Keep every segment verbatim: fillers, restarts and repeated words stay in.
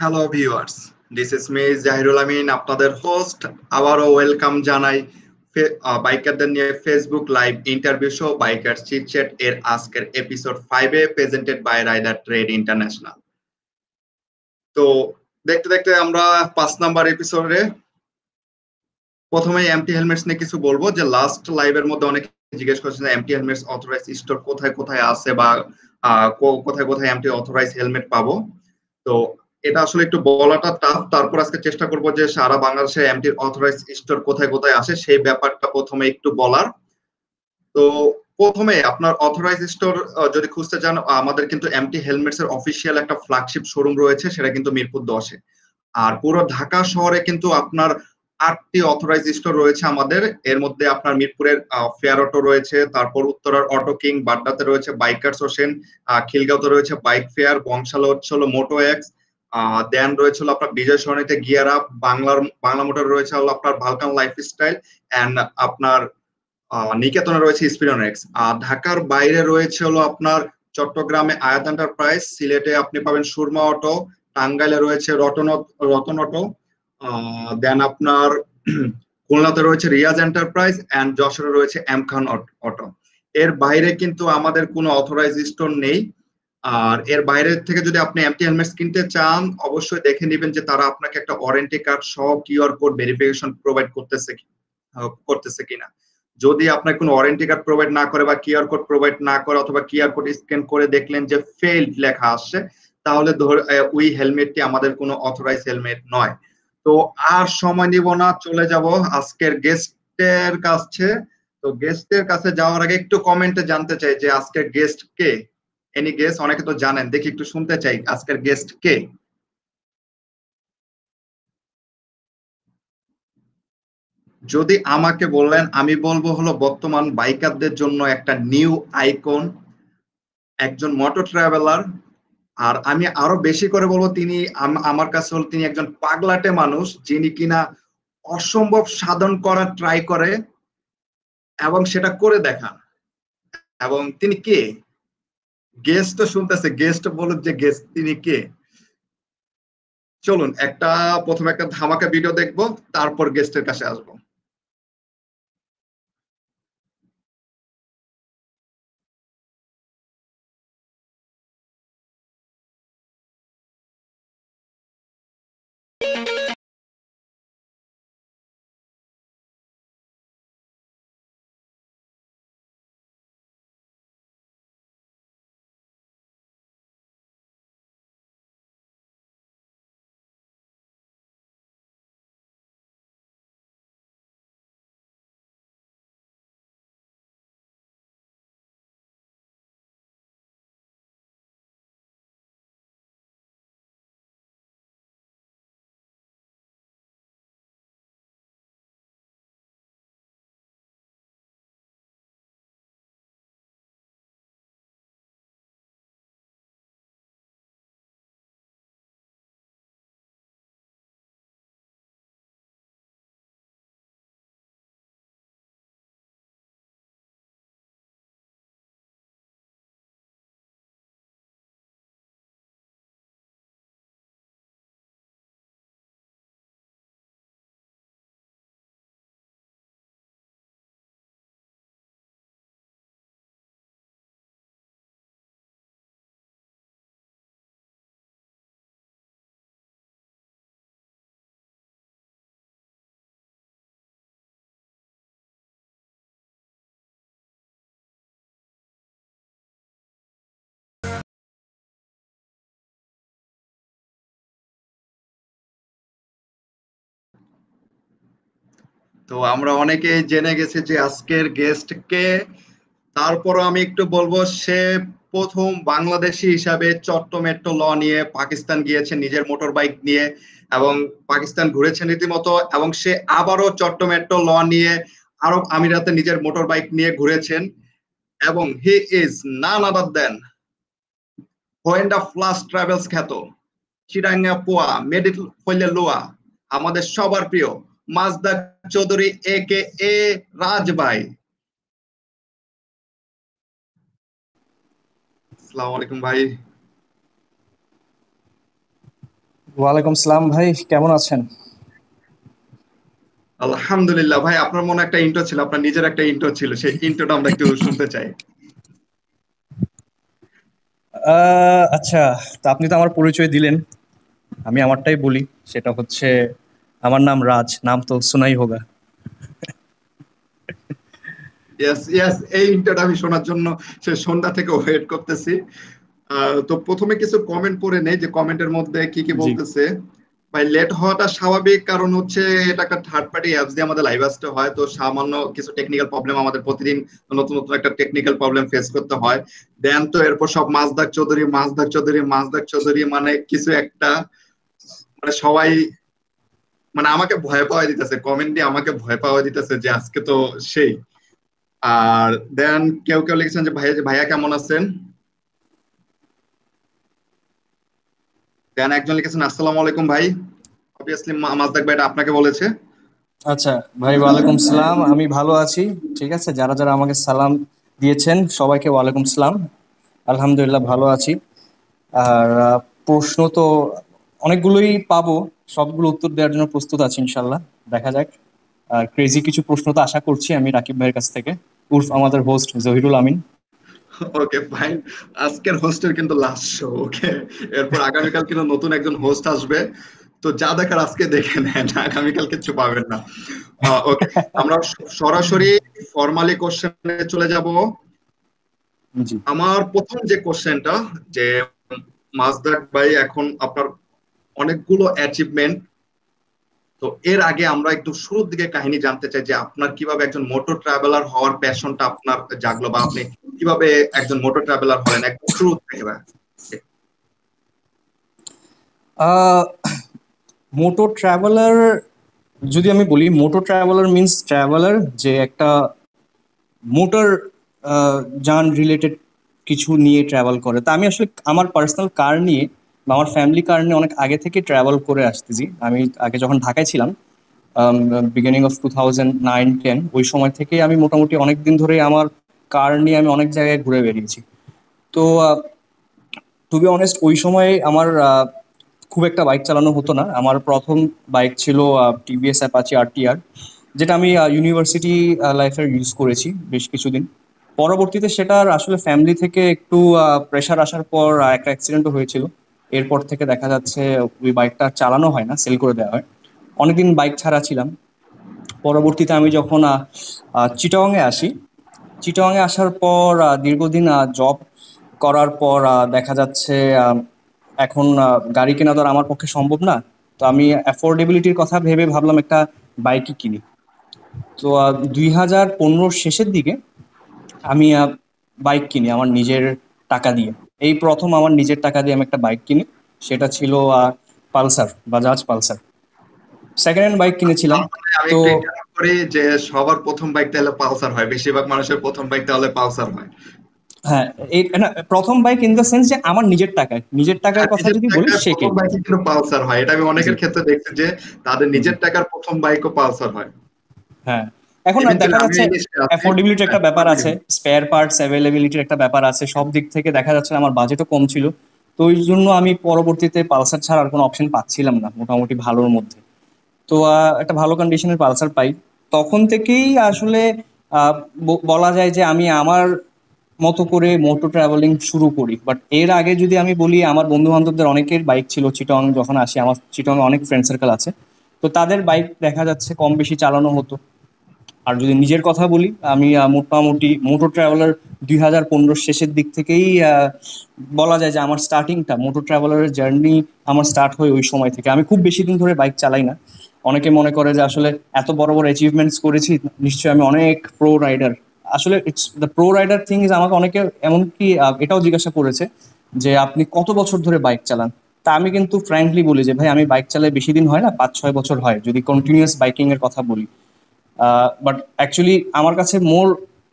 Hello viewers, this is me Jahirul Amin, আপনাদের host. আবারও welcome জানাই বাইকারদের নিয়ে Facebook live interview show biker chitchat এর আজকের এপিসোড ফাইভে presented by rider trade international. তো দেখতে দেখতে আমরা পাঁচ নাম্বার এপিসোডে প্রথমেই এমটি হেলমেটস নিয়ে কিছু বলবো। যে লাস্ট লাইভের মধ্যে অনেকে জিজ্ঞেস করছেন এমটি হেলমেটস অথরাইজ স্টোর কোথায় কোথায় আছে বা কোথায় কোথায় এমটি অথরাইজ হেলমেট পাবো। তো এটা আসলে একটু বলাটা টাফ, তারপর আজকে চেষ্টা করব যে সারা বাংলাদেশে এমটি অথরাইজ স্টোর কোথায় কোথায় আসে সেই ব্যাপারটা প্রথমে একটু বলার। তো প্রথমে আপনার অথরাইজ স্টোর যদি খুঁজতে চান, আমাদের কিন্তু এমটি হেলমেটস এর অফিসিয়াল একটা ফ্ল্যাগশিপ শোরুম রয়েছে, সেটা কিন্তু মিরপুর দশে। আর পুরো ঢাকা শহরে কিন্তু আপনার আটটি অথরাইজ স্টোর রয়েছে আমাদের। এর মধ্যে আপনার মিরপুরের ফেয়ার অটো রয়েছে, তারপর উত্তরার অটো কিং, বাড্ডাতে রয়েছে বাইকার্স হোসেন, খিলগাঁওতে রয়েছে বাইক ফেয়ার, বংশালে হচ্ছে হলো মোটো এক্স, দেন রয়েছে হলো আপনার বিজয় সরণিতে গিয়ার আপ, বাংলার বাংলা মোটর রয়েছে হলো আপনার ভালকান লাইফস্টাইল, এন্ড আপনার নিকেতনে রয়েছে স্পিডন এক্স। আর ঢাকার বাইরে রয়েছে হলো আপনার চট্টগ্রামে আয়াত এন্টারপ্রাইজ, সিলেটে আপনি পাবেন সুরমা অটো, টাঙ্গাইলে রয়েছে রতন রতন অটো, দেন আপনার খুলনাতে রয়েছে রিয়াজ এন্টারপ্রাইজ, এন্ড যশোরে রয়েছে এম খান অটো। এর বাইরে কিন্তু আমাদের কোনো অথরাইজ স্টোর নেই। আর এর বাইরে থেকে যদি আপনি এমটি হেলমেটস কিনতে চান, অবশ্যই দেখে নেবেন যে তারা আপনাকে একটা ওয়ারেন্টি কার্ড সহ কিউআর কোড ভেরিফিকেশন প্রোভাইড করতেছে করতেছে কিনা। যদি আপনার কোনো ওয়ারেন্টি কার্ড প্রোভাইড না করে বা কিউআর কোড প্রোভাইড না করে, অথবা কিউআর কোড স্ক্যান করে দেখলেন যে ফেইলড লেখা আসছে, তাহলে ওই হেলমেটটি আমাদের কোনো অথরাইজ হেলমেট নয়। তো আর সময় নিব না, চলে যাব আজকের গেস্টের কাছে। তো গেস্টের কাছে যাওয়ার আগে একটু কমেন্টে জানতে চাই যে আজকের গেস্ট কে। Any guest? অনেকে তো জানেন, দেখি একটু শুনতে চাই আজকের গেস্ট কে। যদি আমাকে বললেন, আমি বলবো হলো বর্তমান বাইকারদের জন্য একটা নিউ আইকন, একজন মোটর ট্রাভেলার। আর আমি আরো বেশি করে বলবো, তিনি আমার কাছে হল তিনি একজন পাগলাটে মানুষ, যিনি কিনা অসম্ভব সাধন করার ট্রাই করে এবং সেটা করে দেখান। এবং তিনি কে? গেস্ট তো শুনতেছে, গেস্ট বলুন যে গেস্ট তিনি কে। চলুন একটা প্রথমে একটা ধামাকা ভিডিও দেখবো, তারপর গেস্টের কাছে আসবো। তো আমরা অনেকেই জেনে গেছি যে আজকের গেস্ট কে। তারপরও আমি একটু বলবো, সে প্রথম বাংলাদেশি হিসাবে চট্ট মেট্রো ল নিয়ে পাকিস্তান গিয়েছে নিজের মোটর বাইক নিয়ে, এবং পাকিস্তান ঘুরেছেন রীতিমতো, এবং সে আবারও চট্ট মেট্রো ল নিয়ে আরব আমিরাতে নিজের মোটর বাইক নিয়ে ঘুরেছেন। এবং he is none other than হোয়েন্ডা ফ্লাস ট্রাভেলস খ্যাত, চিরাঙ্গা পোয়া মেডিট ফইলে লোয়া, আমাদের সবার প্রিয় মাজদা চৌধুরী এ কে এ রাজ ভাই। আসসালামু আলাইকুম ভাই। ওয়ালাইকুম সালাম ভাই, কেমন আছেন? আলহামদুলিল্লাহ ভাই, আপনার মনে একটা ইন্ট্রো ছিল, আপনার নিজের একটা ইন্ট্রো ছিল, সেই ইন্ট্রোটা আমরা একটু শুনতে চাই। আহ, আচ্ছা, তো আপনি তো আমার পরিচয় দিলেন, আমি আমারটাই বলি। সেটা হচ্ছে, আমার নাম রাজ, নাম তো সুনাই হোগা। ইয়েস ইয়েস, এই ইন্ট্রোটা আমি শোনার জন্য সে সন্ধ্যা থেকে ওয়েট করতেছি। আহ, তো প্রথমে কিছু কমেন্ট পড়ে নেই, যে কমেন্টের মধ্যে কি কি জি। বলতেছে। ভাই, লেট হওয়াটা স্বাভাবিক, কারণ হচ্ছে এটা একটা থার্ড পার্টি অ্যাপস দিয়ে আমাদের লাইভ আসতে হয়, তো সামান্য কিছু টেকনিক্যাল প্রবলেম আমাদের প্রতিদিন নতুন নতুন একটা টেকনিক্যাল প্রবলেম ফেস করতে হয়। দেন তো এরপর সব মাজদাক চৌধুরী মাজদাক চৌধুরী মাজদাক চৌধুরী মানে কিছু একটা, মানে সবাই মানে আমাকে ভয় পাওয়া দিতেছে, কমেন্ট দিয়ে আমাকে ভয় পাওয়া দিতেছে যে আজকে তো সেই। আর দেন কেউ কেউ লিখেছেন যে ভাইয়া ভাইয়া কেমন আছেন। দেন একজন লিখেছেন আসসালামু আলাইকুম ভাই। অবভিয়াসলি মাজদাক ভাই এটা আপনাকে বলেছে। আচ্ছা ভাই, ওয়ালাইকুম সালাম, আমি ভালো আছি। ঠিক আছে, যারা যারা আমাকে সালাম দিয়েছেন সবাইকে ওয়ালাইকুম সালাম। আলহামদুলিল্লাহ ভালো আছি। আর আহ, প্রশ্ন তো অনেকগুলোই পাবো, সবগুলো উত্তর দেওয়ার জন্য প্রস্তুত আছি ইনশাল্লাহ। দেখা যাক। আর ক্রেজি কিছু প্রশ্ন তো আশা করছি আমি রাকিব ভাইয়ের কাছ থেকে, উর্ফ আমাদের host Jahirul Amin. Okay fine. আজকের হোস্টের কিন্তু লাস্ট শো, ওকে। এরপর আগামীকাল কিন্তু নতুন একজন হোস্ট আসবে। তো যা দেখার আজকে দেখে নেন, আগামীকাল কিছু পাবেন না। ওকে, আমরা সরাসরি ফর্মালি কোশ্চেনে চলে যাব। জি। আমার প্রথম যে কোশ্চেনটা, যে মাজদাক ভাই এখন আপনার অনেকগুলো অ্যাচিভমেন্ট, তো এর আগে আমরা একটু শুরুর দিকে কাহিনী জানতে চাই, যে আপনার কিভাবে একজন মোটর ট্রাভেলার হওয়ার প্যাশনটা আপনার জাগলো, বা আপনি কিভাবে একজন মোটর ট্রাভেলার হলেন একদম শুরু থেকে ভাই। আহ মোটো ট্রাভেলার, যদি আমি বলি মোটো ট্রাভেলার মিন্স ট্রাভেলার যে একটা মোটর যান রিলেটেড কিছু নিয়ে ট্রাভেল করে। তা আমি আসলে আমার পার্সোনাল কার নিয়ে বা আমার ফ্যামিলি কার নিয়ে অনেক আগে থেকে ট্রাভেল করে আসতেছি। আমি আগে যখন ঢাকায় ছিলাম, beginning of two thousand nine ten, ওই সময় থেকে আমি মোটামুটি অনেক দিন ধরে আমার কার নিয়ে আমি অনেক জায়গায় ঘুরে বেরিয়েছি। তো টু বি অনেস্ট, ওই সময় আমার আহ, খুব একটা বাইক চালানো হতো না। আমার প্রথম বাইক ছিল টিভিএস অ্যাপাচি আর টি আর, যেটা আমি ইউনিভার্সিটি লাইফে ইউজ করেছি বেশ কিছুদিন। পরবর্তীতে সেটার আসলে ফ্যামিলি থেকে একটু প্রেশার আসার পর আহ, একটা অ্যাক্সিডেন্টও হয়েছিল। এরপর থেকে দেখা যাচ্ছে ওই বাইকটা চালানো হয় না, সেল করে দেওয়া হয়। অনেকদিন বাইক ছাড়া ছিলাম। পরবর্তীতে আমি যখন আহ, আহ, চিটাগংয়ে আসি, চিটাগংয়ে আসার পর আহ, দীর্ঘদিন জব করার পর আহ, দেখা যাচ্ছে আহ, এখন আহ, গাড়ি কেনা তো আর আমার পক্ষে সম্ভব না। তো আমি অ্যাফোর্ডেবিলিটির কথা ভেবে ভাবলাম একটা বাইকই কিনি। তো দুই হাজার পনেরোর শেষের দিকে আমি বাইক কিনি আমার নিজের টাকা দিয়ে। এই প্রথম আমার নিজের টাকা দিয়ে আমি একটা বাইক কিনি। সেটা ছিল Pulsar, Bajaj Pulsar. Second hand bike কিনেছিলাম। তার মানে আমি তো একটু ইন্টারাপ্ট করি, যে সবার প্রথম বাইক তাহলে পালসার হয়, বেশিরভাগ মানুষের প্রথম বাইক তাহলে পালসার হয়। হ্যাঁ, এই না, প্রথম বাইক ইন দ্য সেন্স যে আমার নিজের টাকায়, নিজের টাকার হ্যাঁ, কথা নিজের যদি বলি টাকার সে প্রথম কিনে। বাইকই কিন্তু পালসার হয়, এটা আমি জি। অনেকের ক্ষেত্রে দেখছি, যে তাদের জি। নিজের টাকার প্রথম বাইকও পালসার হয়। হ্যাঁ, এখন না ইভেনচুয়ালি দেখা আমিও যাচ্ছে এই লিস্টে আছি। অ্যাফোর্ডেবিলিটির হ্যাঁ, একটা ব্যাপার আছে, কন্টিনিউ। স্পেয়ার পার্টস অ্যাভেলেবিলিটির একটা ব্যাপার আছে, সব দিক থেকে দেখা যাচ্ছে আমার বাজেটও কম ছিল। তো ওই জন্য আমি পরবর্তীতে পালসার ছাড়া আর কোনো অপশন পাচ্ছিলাম না মোটামুটি ভালোর মধ্যে। তো আহ, একটা ভালো কন্ডিশনের পালসার পাই। তখন থেকেই আসলে আহ, ব- বলা যায় যে আমি আমার মতো করে মোটো ট্রাভেলিং শুরু করি। বাট এর আগে যদি আমি বলি, আমার বন্ধু বান্ধবদের অনেকের বাইক ছিল। চিটং যখন আসি, আমার চিটং অনেক ফ্রেন্ড সার্কেল আছে, তো তাদের বাইক দেখা যাচ্ছে কম বেশি চালানো হতো। আর যদি নিজের কথা বলি, আমি আহ, মোটামুটি মোটো ট্রাভেলার দুই হাজার পনেরোর শেষের দিক থেকেই আহ, বলা যায় যে আমার স্টার্টিংটা, মোটো ট্রাভেলারের জার্নি আমার স্টার্ট হয় ওই সময় থেকে। আমি খুব বেশি দিন ধরে বাইক চালাই না। অনেকে মনে করে যে আসলে এত বড় বড় অ্যাচিভমেন্টস করেছি, নিশ্চয়ই আমি অনেক প্রো রাইডার। আসলে it's the pro rider thing is, আমাকে অনেকে এমনকি আহ, এটাও জিজ্ঞাসা করেছে যে আপনি কত বছর ধরে বাইক চালান। তা আমি কিন্তু ফ্র্যাঙ্কলি বলি যে ভাই, আমি বাইক চালাই বেশি দিন হয় না, পাঁচ ছয় বছর হয় যদি কন্টিনিউয়াস বাইকিং এর কথা বলি। বাট অ্যাকচুয়ালি আমার কাছে মোর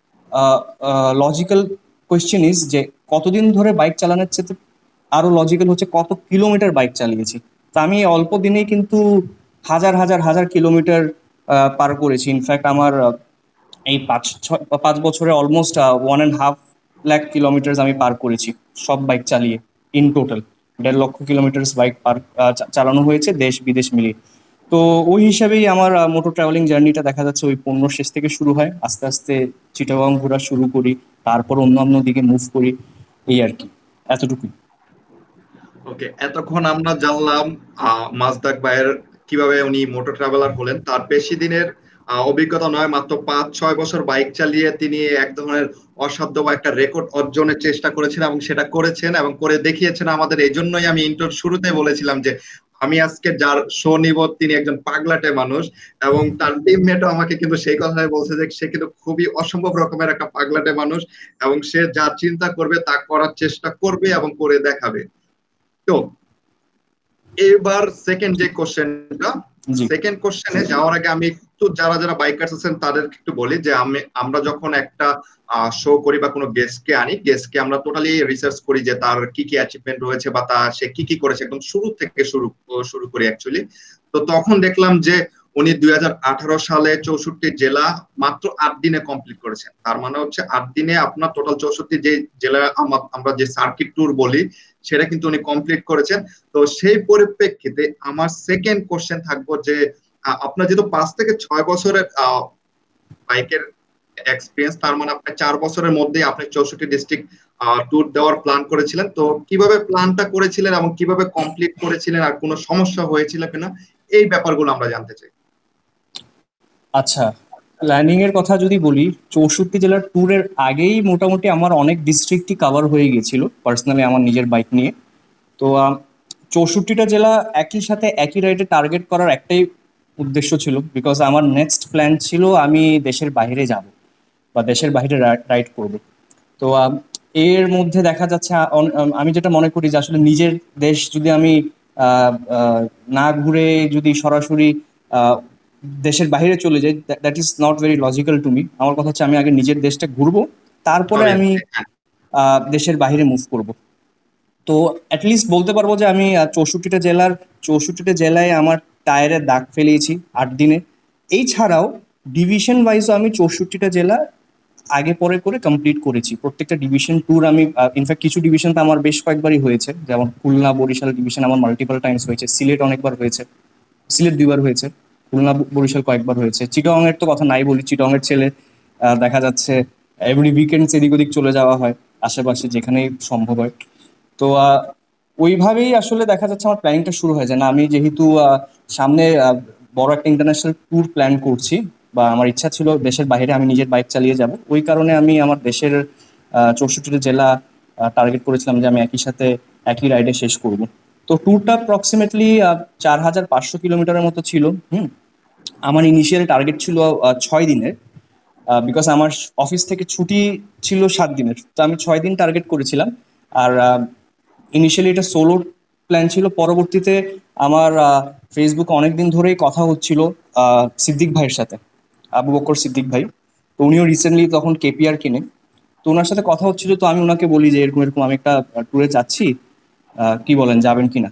লজিক্যাল কোয়েশ্চেন ইজ যে কতদিন ধরে বাইক চালানোর চেয়ে আরো লজিক্যাল হচ্ছে কত কিলোমিটার বাইক চালিয়েছি। তা আমি অল্প দিনেই কিন্তু হাজার হাজার হাজার কিলোমিটার পার করেছি। ইনফ্যাক্ট আমার আহ, এই পাঁচ ছয় পাঁচ বছরে almost one and half lakh kilometre আমি পার করেছি সব বাইক চালিয়ে, ইন টোটাল। দেড় লক্ষ কিলোমিটার বাইক পার চালানো হয়েছে দেশ বিদেশ মিলিয়ে। তো ওই হিসাবেই আমার মোটর ট্রাভেলিং জার্নিটা দেখা যাচ্ছে ওই পনেরো শেষ থেকে শুরু হয়, আস্তে আস্তে চিটাগাং ঘোরা শুরু করি, তারপর অন্যান্য দিকে মুভ করি, এই আর কি, এতটুকুই। ওকে, এতক্ষণ আমরা জানলাম আহ, মাজদাক ভাইয়ের কিভাবে উনি মোটর ট্রাভেলার হলেন। তার বেশি দিনের আহ, অভিজ্ঞতা নয়, মাত্র পাঁচ ছয় বছর বাইক চালিয়ে তিনি এক ধরনের অসাধ্য বা একটা রেকর্ড অর্জনের চেষ্টা করেছেন এবং সেটা করেছেন এবং করে দেখিয়েছেন আমাদের। এই জন্যই আমি ইন্টার শুরুতে বলেছিলাম যে আমি আজকে যার শো নিব তিনি একজন পাগলাটে মানুষ, এবং তার টিমমেটও আমাকে কিন্তু সেই কথাই বলছে যে সে কিন্তু খুবই অসম্ভব রকমের একটা পাগলাটে মানুষ, এবং সে যা চিন্তা করবে তা করার চেষ্টা করবে এবং করে দেখাবে। তো এবার সেকেন্ড যে কোশ্চেনটা, জি। সেকেন্ড কোশ্চেনে যাওয়ার আগে আমি একটু যারা যারা বাইকার্স আছেন তাদেরকে একটু বলি যে আমি আমরা যখন একটা শো করি বা কোনো গেস্টকে আনি, গেস্টকে আমরা টোটালি রিসার্চ করি যে তার কি কি অ্যাচিভমেন্ট রয়েছে বা তা সে কি কি করেছে, একদম শুরু থেকে শুরু শুরু করি অ্যাকচুয়ালি। তো তখন দেখলাম যে উনি দুই হাজার আঠারো সালে চৌষট্টি জেলা মাত্র আট দিনে কমপ্লিট করেছেন। তার মানে হচ্ছে আট দিনে আপনার টোটাল চৌষট্টি যে জেলা আমরা যে সার্কিট ট্যুর বলি সেটা কিন্তু উনি কমপ্লিট করেছেন। তো সেই পরিপ্রেক্ষিতে আমার সেকেন্ড কোশ্চেন থাকবো যে আপনার যেহেতু পাঁচ থেকে ছয় বছরের বাইকের এক্সপিরিয়েন্স, তার মানে আপনি চার বছরের মধ্যে আপনি চৌষট্টি ডিস্ট্রিক্ট ট্যুর দেওয়ার প্ল্যান করেছিলেন। তো কিভাবে প্ল্যানটা করেছিলেন এবং কিভাবে কমপ্লিট করেছিলেন, আর কোনো সমস্যা হয়েছিল কিনা, এই ব্যাপারগুলো আমরা জানতে চাই। আচ্ছা, প্ল্যানিং এর কথা যদি বলি, চৌষট্টি জেলার ট্যুরের আগেই মোটামুটি আমার অনেক ডিস্ট্রিক্টই কাভার হয়ে গিয়েছিল পার্সোনালি আমার নিজের বাইক নিয়ে। তো চৌষট্টিটা জেলা একই সাথে একই রাইডে টার্গেট করার একটাই উদ্দেশ্য ছিল, বিকজ আমার নেক্সট প্ল্যান ছিল আমি দেশের বাইরে যাব বা দেশের বাইরে রাইড করব। তো আম, এর মধ্যে দেখা যাচ্ছে আ- অন- আম, আমি যেটা মনে করি যে আসলে নিজের দেশ যদি আমি আহ, আহ, না ঘুরে যদি সরাসরি আহ, দেশের বাইরে চলে যাই, that is not very logical to me. আমার কথা হচ্ছে আমি আগে নিজের দেশটা ঘুরবো, তারপরে আমি Obviously, হ্যাঁ। আহ, দেশের বাইরে মুভ করব। তো অ্যাটলিস্ট বলতে পারবো যে আমি আহ, চৌষট্টিটা জেলার চৌষট্টিটা জেলায় আমার টায়ারে দাগ ফেলিয়েছি আট দিনে। এই ছাড়াও ডিভিশন ওয়াইজও আমি চৌষট্টিটা জেলা আগে পরে করে কমপ্লিট করেছি। প্রত্যেকটা ডিভিশন ট্যুর আমি, ইনফ্যাক্ট কিছু ডিভিশন তো আমার বেশ কয়েকবারই হয়েছে, যেমন খুলনা বরিশাল ডিভিশন আমার মাল্টিপল টাইমস হয়েছে, সিলেট অনেকবার হয়েছে, সিলেট দুইবার হয়েছে, খুলনা বরিশাল কয়েকবার হয়েছে। চিটাগং এর তো কথা নাই বলি, চিটাগং এর ছেলে, আহ, দেখা যাচ্ছে এভরি উইকেন্ড এদিক ওদিক চলে যাওয়া হয় আশেপাশে যেখানেই সম্ভব হয়। তো আহ, ওইভাবেই আসলে দেখা যাচ্ছে আমার প্ল্যানিংটা শুরু হয়ে যায়। না, আমি যেহেতু আহ, সামনে আহ, বড় একটা ইন্টারন্যাশনাল ট্যুর প্ল্যান করছি বা আমার ইচ্ছা ছিল দেশের বাইরে আমি নিজের বাইক চালিয়ে যাব, ওই কারণে আমি আমার দেশের চৌষট্টিটা জেলা টার্গেট করেছিলাম যে আমি একই সাথে একই রাইডে শেষ করব। তো ট্যুরটা অ্যাপ্রক্সিমেটলি চার হাজার পাঁচশো কিলোমিটারের মতো ছিল। হুম। আমার ইনিশিয়াল টার্গেট ছিল আহ, ছয় দিনের, বিকজ আমার অফিস থেকে ছুটি ছিল সাত দিনের, তো আমি ছয় দিন টার্গেট করেছিলাম। আর ইনিশিয়ালি এটা সোলো প্ল্যান ছিল। পরবর্তীতে আমার ফেসবুকে অনেকদিন ধরেই কথা হচ্ছিল আহ, সিদ্দিক ভাইয়ের সাথে, আবু বকর সিদ্দিক ভাই। তো উনিও রিসেন্টলি তখন কেপিআর কিনে, তো ওনার সাথে কথা হচ্ছিল। তো আমি ওনাকে বলি যে এরকম এরকম আমি একটা ট্যুরে যাচ্ছি, আহ, কি বলেন, যাবেন কিনা?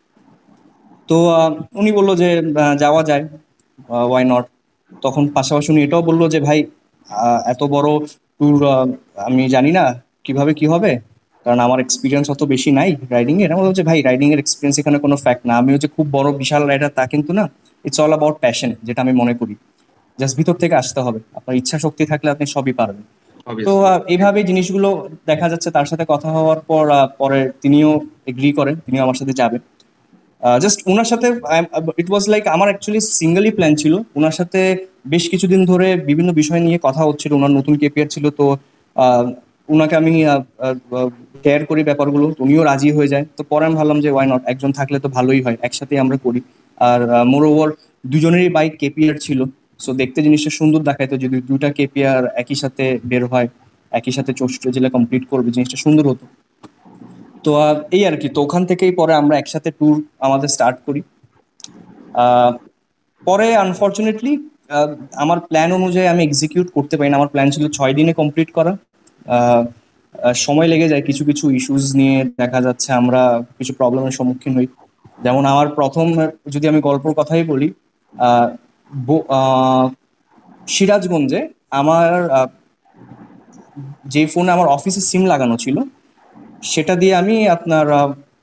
তো আহ, উনি বললো যে আহ, যাওয়া যায়, ওয়াই নট। তখন পাশাপাশি উনি এটাও বললো যে ভাই, আহ, এত বড় ট্যুর আমি জানি না কিভাবে কি হবে, কারণ আমার এক্সপিরিয়েন্স অত বেশি নাই রাইডিং এর। আমি বললাম যে ভাই, রাইডিং এর এক্সপিরিয়েন্স এখানে কোনো ফ্যাক্ট না, আমি হচ্ছে খুব বড় বিশাল রাইডার তা কিন্তু না। ইটস অল অ্যাবাউট প্যাশন, যেটা আমি মনে করি। জাস্ট ভিতর থেকে আসতে হবে, আপনার ইচ্ছা শক্তি থাকলে আপনি সবই পারবেন। তো অবভিয়াসলি। আহ, এইভাবে জিনিসগুলো দেখা যাচ্ছে। তার সাথে কথা হওয়ার পর আহ, পরে তিনিও এগ্রি করেন, তিনিও আমার সাথে যাবেন। জাস্ট ওনার সাথে ইট ওয়াজ লাইক আমার অ্যাকচুয়ালি সিঙ্গেলই প্ল্যান ছিল। ওনার সাথে বেশ কিছুদিন ধরে বিভিন্ন বিষয় নিয়ে কথা হচ্ছিল, ওনার নতুন কেপিআর ছিল। তো আহ, ওনাকে আমি শেয়ার করি ব্যাপারগুলো, তো উনিও রাজি হয়ে যায়। তো পরে আমি ভাবলাম যে ওয়াই নট, একজন থাকলে তো ভালোই হয়, একসাথেই আমরা করি। আর মোর ওভার দুজনেরই বাইক কেপিআর ছিল, সো দেখতে জিনিসটা সুন্দর দেখায়। তো যদি দুটা কেপিআর একই সাথে বের হয়, একই সাথে চৌষট্টি জেলা কমপ্লিট করবে, জিনিসটা সুন্দর হতো। তো আহ, এই আর কি। তো ওখান থেকেই পরে আমরা একসাথে ট্যুর আমাদের স্টার্ট করি। আহ, পরে আনফর্চুনেটলি আমার প্ল্যান অনুযায়ী আমি এক্সিকিউট করতে পারি না। আমার প্ল্যান ছিল ছয় দিনে কমপ্লিট করা। আহ, আহ, সময় লেগে যায়, কিছু কিছু ইস্যুস নিয়ে দেখা যাচ্ছে আমরা কিছু প্রবলেমের সম্মুখীন হই। যেমন আমার প্রথম, যদি আমি গল্পর কথাই বলি, আহ, বো- আহ, সিরাজগঞ্জে আমার আহ, যে ফোনে আমার অফিসে সিম লাগানো ছিল, সেটা দিয়ে আমি আপনার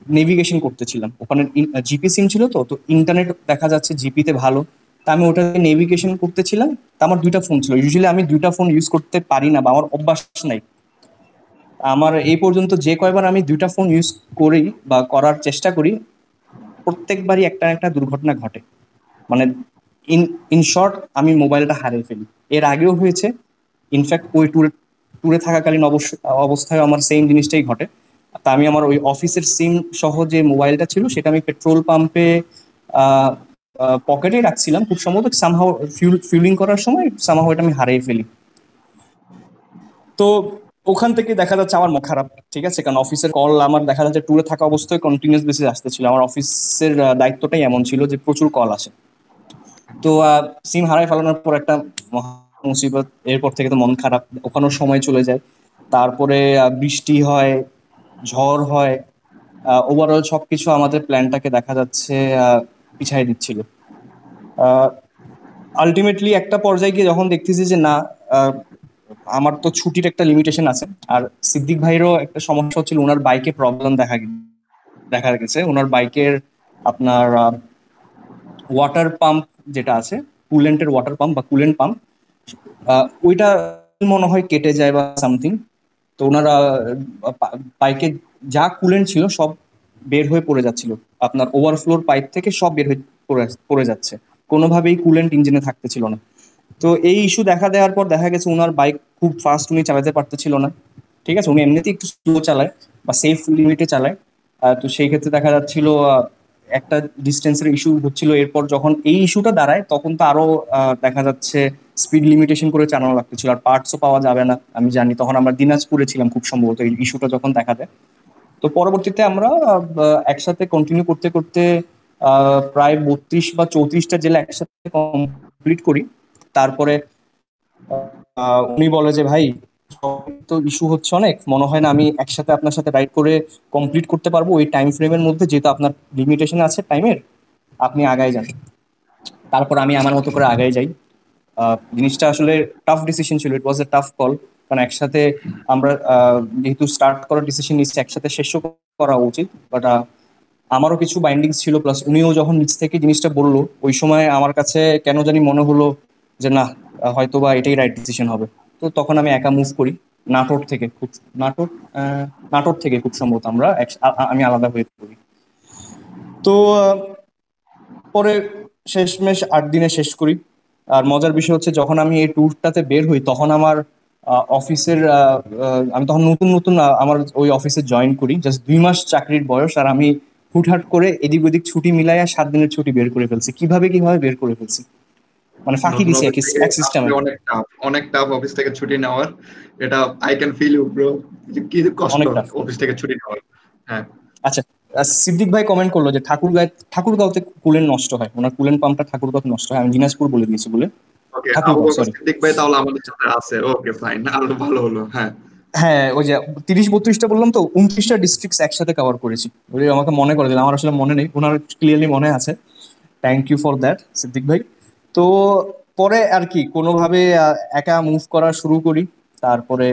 নেভিগেশন করতেছিলাম। ওখানে জিপি সিম ছিল, তো তো ইন্টারনেট দেখা যাচ্ছে জিপিতে ভালো। তা আমি ওটাতে নেভিগেশন করতেছিলাম। তা আমার দুইটা ফোন ছিল, ইউজুয়ালি আমি দুইটা ফোন ইউজ করতে পারি না বা আমার অভ্যাস নাই। আমার এই পর্যন্ত যে কয়বার আমি দুইটা ফোন ইউজ করি বা করার চেষ্টা করি, প্রত্যেকবারই একটা না একটা দুর্ঘটনা ঘটে। মানে ইন ইন শর্ট আমি মোবাইলটা হারিয়ে ফেলি। এর আগেও হয়েছে, ইনফ্যাক্ট ওই ট্যুরে ট্যুরে থাকাকালীন অবশ্য অবস্থায় আমার সেম জিনিসটাই ঘটে। তা আমি আমার ওই অফিসের সিম সহ যে মোবাইলটা ছিল সেটা আমি পেট্রোল পাম্পে পকেটে রাখছিলাম, খুব সম্ভবত সামহাও ফিউল ফিউলিং করার সময় সামহাও এটা আমি হারিয়ে ফেলি। তো ওখান থেকে দেখা যাচ্ছে আমার মন খারাপ, ঠিক আছে, কারণ অফিসের কল আমার দেখা যাচ্ছে ট্যুরে থাকা অবস্থায় কন্টিনিউস বেসিস আসতেছিল। আমার অফিসের দায়িত্বটাই এমন ছিল যে প্রচুর কল আসে। তো সিম হারাই ফেলানোর পর একটা মহা মুসিবত, এরপর থেকে তো মন খারাপ, ওখানেও সময় চলে যায়। তারপরে আহ, বৃষ্টি হয়, ঝড় হয়, ওভারঅল সবকিছু আমাদের প্ল্যানটাকে দেখা যাচ্ছে আহ, পিছাই দিচ্ছিল। আলটিমেটলি একটা পর্যায়ে গিয়ে যখন দেখতেছি যে না, আহ, আমার তো ছুটির একটা লিমিটেশন আছে। আর সিদ্দিক ভাইয়েরও একটা সমস্যা হচ্ছিল, ওনার বাইকে প্রবলেম দেখা গে- দেখা গেছে। ওনার বাইকের আপনার ওয়াটার পাম্প যেটা আছে, কুলেন্টের ওয়াটার পাম্প বা কুলেন্ট পাম্প, ওইটা মনে হয় কেটে যায় বা সামথিং। তো ওনারা বাইকে যা কুলেন্ট ছিল সব বের হয়ে পড়ে যাচ্ছিল, আপনার ওভারফ্লোর পাইপ থেকে সব বের হয়ে পড়ে পড়ে যাচ্ছে, কোনোভাবেই কুলেন্ট ইঞ্জিনে থাকতেছিল না। তো এই ইস্যু দেখা দেওয়ার পর দেখা গেছে ওনার বাইক খুব ফাস্ট উনি চালাতে পারতেছিল না। ঠিক আছে, উনি এমনিতেই একটু স্লো চালায় বা সেফ লিমিটে চালায়। আহ, তো সেই ক্ষেত্রে দেখা যাচ্ছিল আহ, একটা ডিস্টেন্সের ইস্যু হচ্ছিল। এরপর যখন এই ইস্যুটা দাঁড়ায় তখন তো আরো আহ, দেখা যাচ্ছে স্পিড লিমিটেশন করে চালানো লাগতেছিল, আর পার্টসও পাওয়া যাবে না। আমি জানি তখন আমরা দিনাজপুরে ছিলাম খুব সম্ভবত এই ইস্যুটা যখন দেখা দেয়। তো পরবর্তীতে আমরা আহ, একসাথে কন্টিনিউ করতে করতে আহ, প্রায় বত্রিশ বা চৌত্রিশটা জেলা একসাথে কমপ্লিট করি। তারপরে আহ, উনি বলে যে ভাই, তো ইস্যু হচ্ছে অনেক, মনে হয় না আমি একসাথে আপনার সাথে রাইড করে কমপ্লিট করতে পারবো ওই টাইম ফ্রেমের মধ্যে, যেহেতু আপনার লিমিটেশন আছে টাইমের, আপনি আগায় যান। তারপর আমি আমার মতো করে আগায় যাই। আহ, জিনিসটা আসলে টাফ ডিসিশন ছিল, ইট ওয়াজ এ টাফ কল। কারণ একসাথে আমরা আহ, যেহেতু স্টার্ট করার ডিসিশন নিচ্ছি, একসাথে শেষও করা উচিত। বাট আমারও কিছু বাইন্ডিংস ছিল, প্লাস উনিও যখন নিজ থেকে জিনিসটা বললো, ওই সময় আমার কাছে কেন জানি মনে হলো যে না, আহ, হয়তো বা এটাই রাইট ডিসিশন হবে। তো তখন আমি একা মুভ করি নাটোর থেকে, খুব নাটোর আহ, নাটোর থেকে খুব সম্ভবত আমরা এক- আ- আ- আমি আলাদা হয়ে পড়ি। তো আহ, পরে শেষমেশ আট দিনে শেষ করি। আর মজার বিষয় হচ্ছে, যখন আমি এই ট্যুরটাতে বের হই তখন আমার আহ, অফিসের আহ, আহ, আমি তখন নতুন নতুন আহ, আমার ওই অফিসে জয়েন করি, জাস্ট দুই মাস চাকরির বয়স। আর আমি হুটহাট করে এদিক ওদিক ছুটি মিলাইয়া সাত দিনের ছুটি বের করে ফেলছি, কিভাবে কিভাবে বের করে ফেলছি, মানে ফাঁকি নতুন দিছি অফিস এক থেকে এক সিস্টেমে। আসলে অনেক টাফ, অনেক টাফ অফিস থেকে ছুটি নেওয়ার। এটা I can feel you bro, কি কষ্ট অনেকটা। অফিস থেকে ছুটি নেওয়ার। হ্যাঁ। আচ্ছা, আহ, সিদ্দিক ভাই কমেন্ট করলো যে ঠাকুরগাঁও ঠাকুরগাঁওতে কুলেন নষ্ট হয়, ওনার কুলেন পাম্পটা ঠাকুরগাঁওতে নষ্ট হয়। আমি দিনাজপুর বলে দিয়েছি বলে, ওকে, আবু ঠাকুরগাঁও বকর সরি। সিদ্দিক ভাই তাহলে আমাদের সাথে আছে, ওকে ফাইন, আরো ভালো হলো। হ্যাঁ। হ্যাঁ, ওই যে তিরিশ বত্রিশটা বললাম, তো উনত্রিশটা ডিস্ট্রিক্ট একসাথে কভার করেছি। ওই আমাকে মনে করে দিল, আমার আসলে মনে নেই, ওনার ক্লিয়ারলি মনে আছে। Thank you for that Siddique ভাই। তো পরে আর কি কোনোভাবে আহ, একা মুভ করা শুরু করি। তারপরে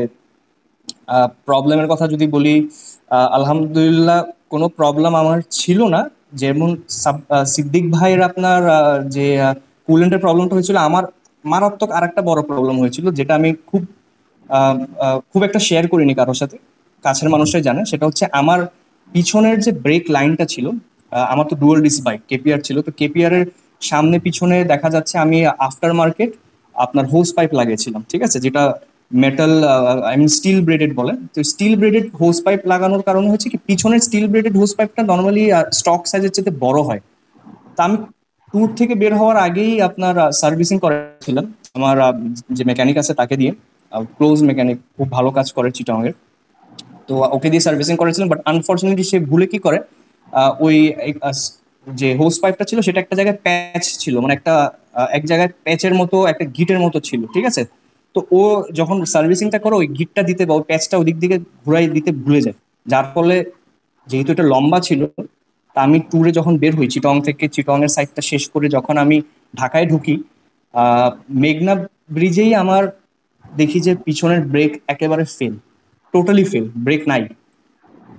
প্রবলেমের কথা যদি বলি, আহ, আলহামদুলিল্লাহ কোনো প্রবলেম আমার ছিল না। যেমন সাব- আহ, সিদ্দিক ভাইয়ের আপনার আহ, যে কুলেন্টের প্রবলেমটা হয়েছিল, আমার মারাত্মক আর একটা বড় প্রবলেম হয়েছিল, যেটা আমি খুব আহ, আহ, খুব একটা শেয়ার করিনি কারোর সাথে, কাছের মানুষরাই জানে। সেটা হচ্ছে আমার পিছনের যে ব্রেক লাইনটা ছিল, আহ, আমার তো ডুয়াল ডিস্ক বাইক কেপিআর ছিল, তো কেপিআর এর সামনে পিছনে দেখা যাচ্ছে আমি আফটার মার্কেট আপনার হোস পাইপ লাগিয়েছিলাম, ঠিক আছে, যেটা metal, I mean steel braided বলে। তো স্টিল ব্রেডেড হোস পাইপ লাগানোর কারণে হচ্ছে কি, পিছনের স্টিল ব্রেডেড হোস পাইপটা নর্মালি স্টক সাইজের চেয়ে বড় হয়। তা আমি ট্যুর থেকে বের হওয়ার আগেই আপনার সার্ভিসিং করেছিলাম আমার আহ, যে মেকানিক আছে তাকে দিয়ে, ক্লোজ মেকানিক, খুব ভালো কাজ করে চিটাগের। তো ওকে দিয়ে সার্ভিসিং করেছিলাম, বাট আনফর্চুনেটলি সে ভুলে কি করে, আহ, ওই এই, আহ, যে হোস পাইপটা ছিল সেটা একটা জায়গায় প্যাচ ছিল, মানে একটা আহ, এক জায়গায় প্যাচের মতো একটা গিটের মতো ছিল, ঠিক আছে। তো ও যখন সার্ভিসিংটা করে ওই গিটটা দিতে বা ওই প্যাচটা ওদিক দিকে ঘুরাই দিতে ভুলে যায়। যার ফলে, যেহেতু এটা লম্বা ছিল, তা আমি ট্যুরে যখন বের হই চিটং থেকে, চিটং এর সাইডটা শেষ করে যখন আমি ঢাকায় ঢুকি, আহ, মেঘনা ব্রিজেই আমার দেখি যে পিছনের ব্রেক একেবারে ফেল, টোটালি ফেল, ব্রেক নাই।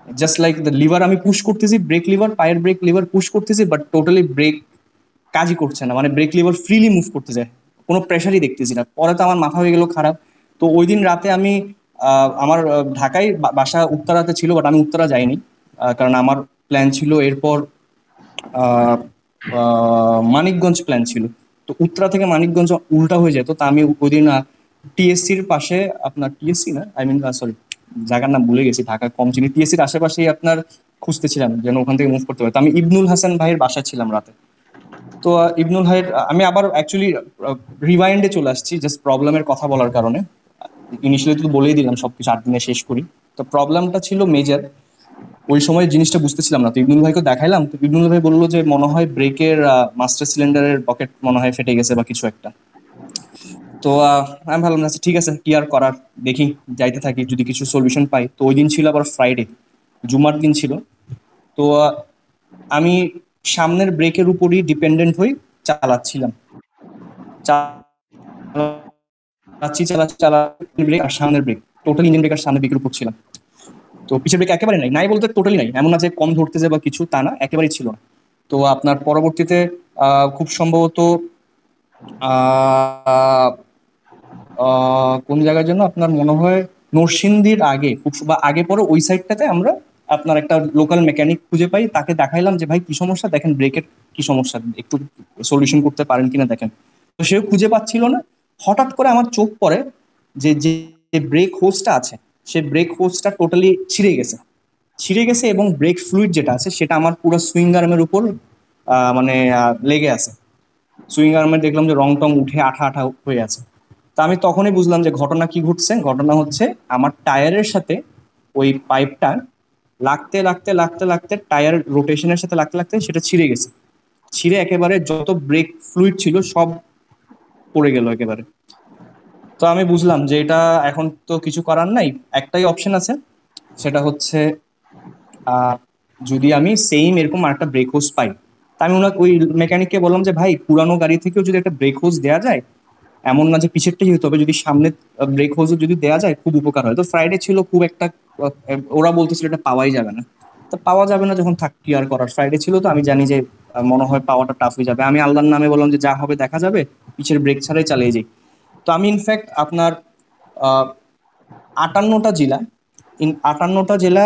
জাস্ট লাইক দ্য লিভার আমি পুশ করতেছি, ব্রেক লিভার, পায়ের ব্রেক লিভার পুশ করতেছি, বাট টোটালি ব্রেক কাজই করছে না, মানে ব্রেক লিভার ফ্রিলি মুভ করতে যায়, কোনো প্রেশারই দেখতেছি না। পরে তো আমার মাথা হয়ে গেল খারাপ। তো ওই দিন রাতে আমি আহ, আমার আহ, ঢাকায় বা- বাসা উত্তরাতে ছিল, বাট আমি উত্তরা যাইনি, আহ, কারণ আমার প্ল্যান ছিল এরপর আহ, আহ, মানিকগঞ্জ প্ল্যান ছিল। তো উত্তরা থেকে মানিকগঞ্জ উল্টা হয়ে যেত, তা আমি ওই দিন টিএসসির পাশে, আপনার টিএসসি না, আই মিন সরি জায়গার নাম ভুলে গেছি, ঢাকা কম চিনি, টিএসসির আশেপাশেই আপনার খুঁজতেছিলাম যেন ওখান থেকে মুভ করতে পারে। তো আমি ইবনুল হাসান ভাইয়ের বাসায় ছিলাম রাতে। তো আহ, ইবনুল ভাইয়ের আহ, আমি আবার অ্যাকচুয়ালি রিওয়াইন্ডে চলে আসছি জাস্ট প্রবলেমের কথা বলার কারণে। ইনিশিয়ালি তো বলেই দিলাম সবকিছু আট দিনে শেষ করি। তো প্রবলেমটা ছিল মেজর, ওই সময় জিনিসটা বুঝতেছিলাম না। তো ইবনুল ভাইকে দেখাইলাম, তো ইবনুল ভাই বললো যে মনে হয় ব্রেকের মাস্টার সিলিন্ডারের পকেট মনে হয় ফেটে গেছে বা কিছু একটা। তো আহ, আমি ভাবলাম আচ্ছা ঠিক আছে, কি আর করার, দেখি যাইতে থাকি, যদি কিছু সলিউশন পাই। তো ওই দিন ছিল আবার ফ্রাইডে, জুমার দিন ছিল। তো আহ, আমি সামনের ব্রেকের উপরই ডিপেন্ডেন্ট হয়ে চালাচ্ছিলাম, চালাচ্ছি চালাচ্ছি চালাচ্ছি ব্রেক আর সামনের ব্রেক, টোটাল ইঞ্জিন ব্রেক আর সামনের ব্রেকের উপর ছিলাম। তো পিছের ব্রেক একেবারে নাই, নাই বলতে টোটালি নাই, এমন না যে কম ধরতেছে বা কিছু, তা না, একেবারেই ছিল না। তো আপনার পরবর্তীতে আহ, খুব সম্ভবত আহ, আহ, কোন জায়গার জন্য আপনার মনে হয় নরসিংদীর আগে, খুব বা আগে পরে ওই সাইডটাতে আমরা আপনার একটা লোকাল মেকানিক খুঁজে পাই, তাকে দেখাইলাম যে ভাই কি সমস্যা, দেখেন ব্রেকের কি সমস্যা, একটু সলিউশন করতে পারেন কিনা দেখেন। তো সেও খুঁজে পাচ্ছিল না। হঠাৎ করে আমার চোখ পড়ে যে যে ব্রেক হোসটা আছে, সে ব্রেক হোসটা টোটালি ছিঁড়ে গেছে, ছিঁড়ে গেছে এবং ব্রেক ফ্লুইড যেটা আছে সেটা আমার পুরো সুইং আর্মের উপর আহ, মানে আহ, লেগে আছে। সুইং আর্মে দেখলাম যে রং টং উঠে আঠা আঠা হয়ে আছে। তা আমি তখনই বুঝলাম যে ঘটনা কি ঘটছে। ঘটনা হচ্ছে আমার টায়ারের সাথে ওই পাইপটা লাগতে লাগতে লাগতে লাগতে টায়ার রোটেশনের সাথে লাগতে লাগতে সেটা ছিঁড়ে গেছে, ছিঁড়ে একেবারে যত ব্রেক ফ্লুইড ছিল সব পড়ে গেল একেবারে। তো আমি বুঝলাম যে এটা এখন তো কিছু করার নাই, একটাই অপশন আছে, সেটা হচ্ছে আহ, যদি আমি সেম এরকম আরেকটা ব্রেক হোস পাই। তা আমি ওনাকে ওই মেকানিককে বললাম যে ভাই পুরানো গাড়ি থেকেও যদি একটা ব্রেক হোস দেওয়া যায়, এমন না যে পিছেরটাই হতে হবে, যদি সামনে ব্রেক হোসও যদি দেওয়া যায় খুব উপকার হয়। তো ফ্রাইডে ছিল, খুব একটা আহ, ওরা বলতেছিল এটা পাওয়াই যাবে না। তো পাওয়া যাবে না যখন, থাক কি আর করার, ফ্রাইডে ছিল তো আমি জানি যে আহ, মনে হয় পাওয়াটা টাফ হয়ে যাবে। আমি আল্লাহর নামে বললাম যে যা হবে দেখা যাবে, পিছের ব্রেক ছাড়াই চালিয়ে যাই। তো আমি ইনফ্যাক্ট আপনার আহ, আটান্নটা জেলা, ইন আটান্নটা জেলা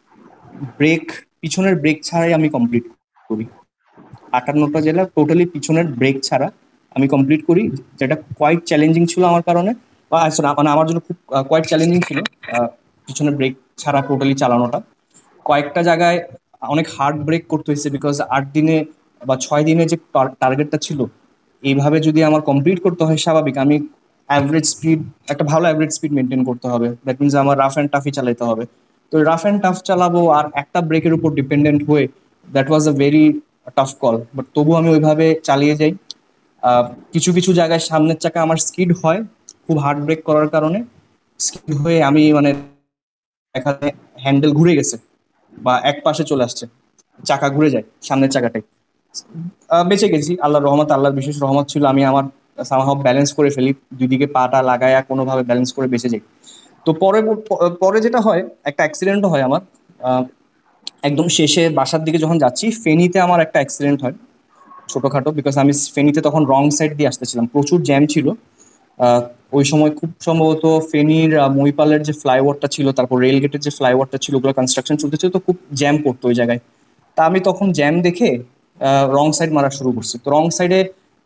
ব্রেক, পিছনের ব্রেক ছাড়াই আমি কমপ্লিট করি। আটান্নটা জেলা টোটালি পিছনের ব্রেক ছাড়া আমি কমপ্লিট করি, যেটা কোয়াইট চ্যালেঞ্জিং ছিল আমার কারণে, বা sorry, মানে আমার জন্য খুব কোয়াইট চ্যালেঞ্জিং ছিল আহ, পিছনের ব্রেক ছাড়া টোটালি চালানোটা। কয়েকটা জায়গায় অনেক হার্ড ব্রেক করতে হয়েছে, বিকজ আট দিনে বা ছয় দিনে যে টার্গেটটা ছিল, এইভাবে যদি আমার কমপ্লিট করতে হয়, স্বাভাবিক আমি অ্যাভারেজ স্পিড, একটা ভালো অ্যাভারেজ স্পিড মেনটেন করতে হবে, দ্যাট মিনস আমার রাফ অ্যান্ড টাফই চালাতে হবে। তো রাফ অ্যান্ড টাফ চালাবো আর একটা ব্রেকের উপর ডিপেন্ডেন্ট হয়ে, that was a very tough call, but তবু আমি ওইভাবে চালিয়ে যাই। আহ, কিছু কিছু জায়গায় সামনের চাকা আমার স্কিড হয় খুব হার্ড ব্রেক করার কারণে, স্কিড হয়ে আমি মানে এখানে হ্যান্ডেল ঘুরে গেছে বা এক পাশে চলে আসছে, চাকা ঘুরে যায় সামনের চাকাটাই। আহ, বেঁচে গেছি আল্লাহর রহমত, আল্লাহর বিশেষ রহমত ছিল, আমি আমার সামহাও ব্যালেন্স করে ফেলি, দুদিকে পাটা লাগায়া কোনোভাবে ব্যালেন্স করে বেঁচে যাই। তো পরে পরে যেটা হয়, একটা অ্যাক্সিডেন্টও হয় আমার আহ, একদম শেষে বাসার দিকে যখন যাচ্ছি, ফেনীতে আমার একটা অ্যাক্সিডেন্ট হয় ছোটখাটো, বিকজ আমি ফেনীতে তখন রং সাইড দিয়ে আসতেছিলাম, প্রচুর জ্যাম ছিল। আহ, ওই সময় খুব সম্ভবত ফেনীর আহ, মহিপালের যে ফ্লাইওভারটা ছিল, তারপর রেল গেটের যে ফ্লাইওভারটা ছিল, ওগুলো কনস্ট্রাকশন চলতেছিল, তো খুব জ্যাম পড়তো ওই জায়গায়। তা আমি তখন জ্যাম দেখে রং সাইড মারা শুরু করছি। তো রং সাইডে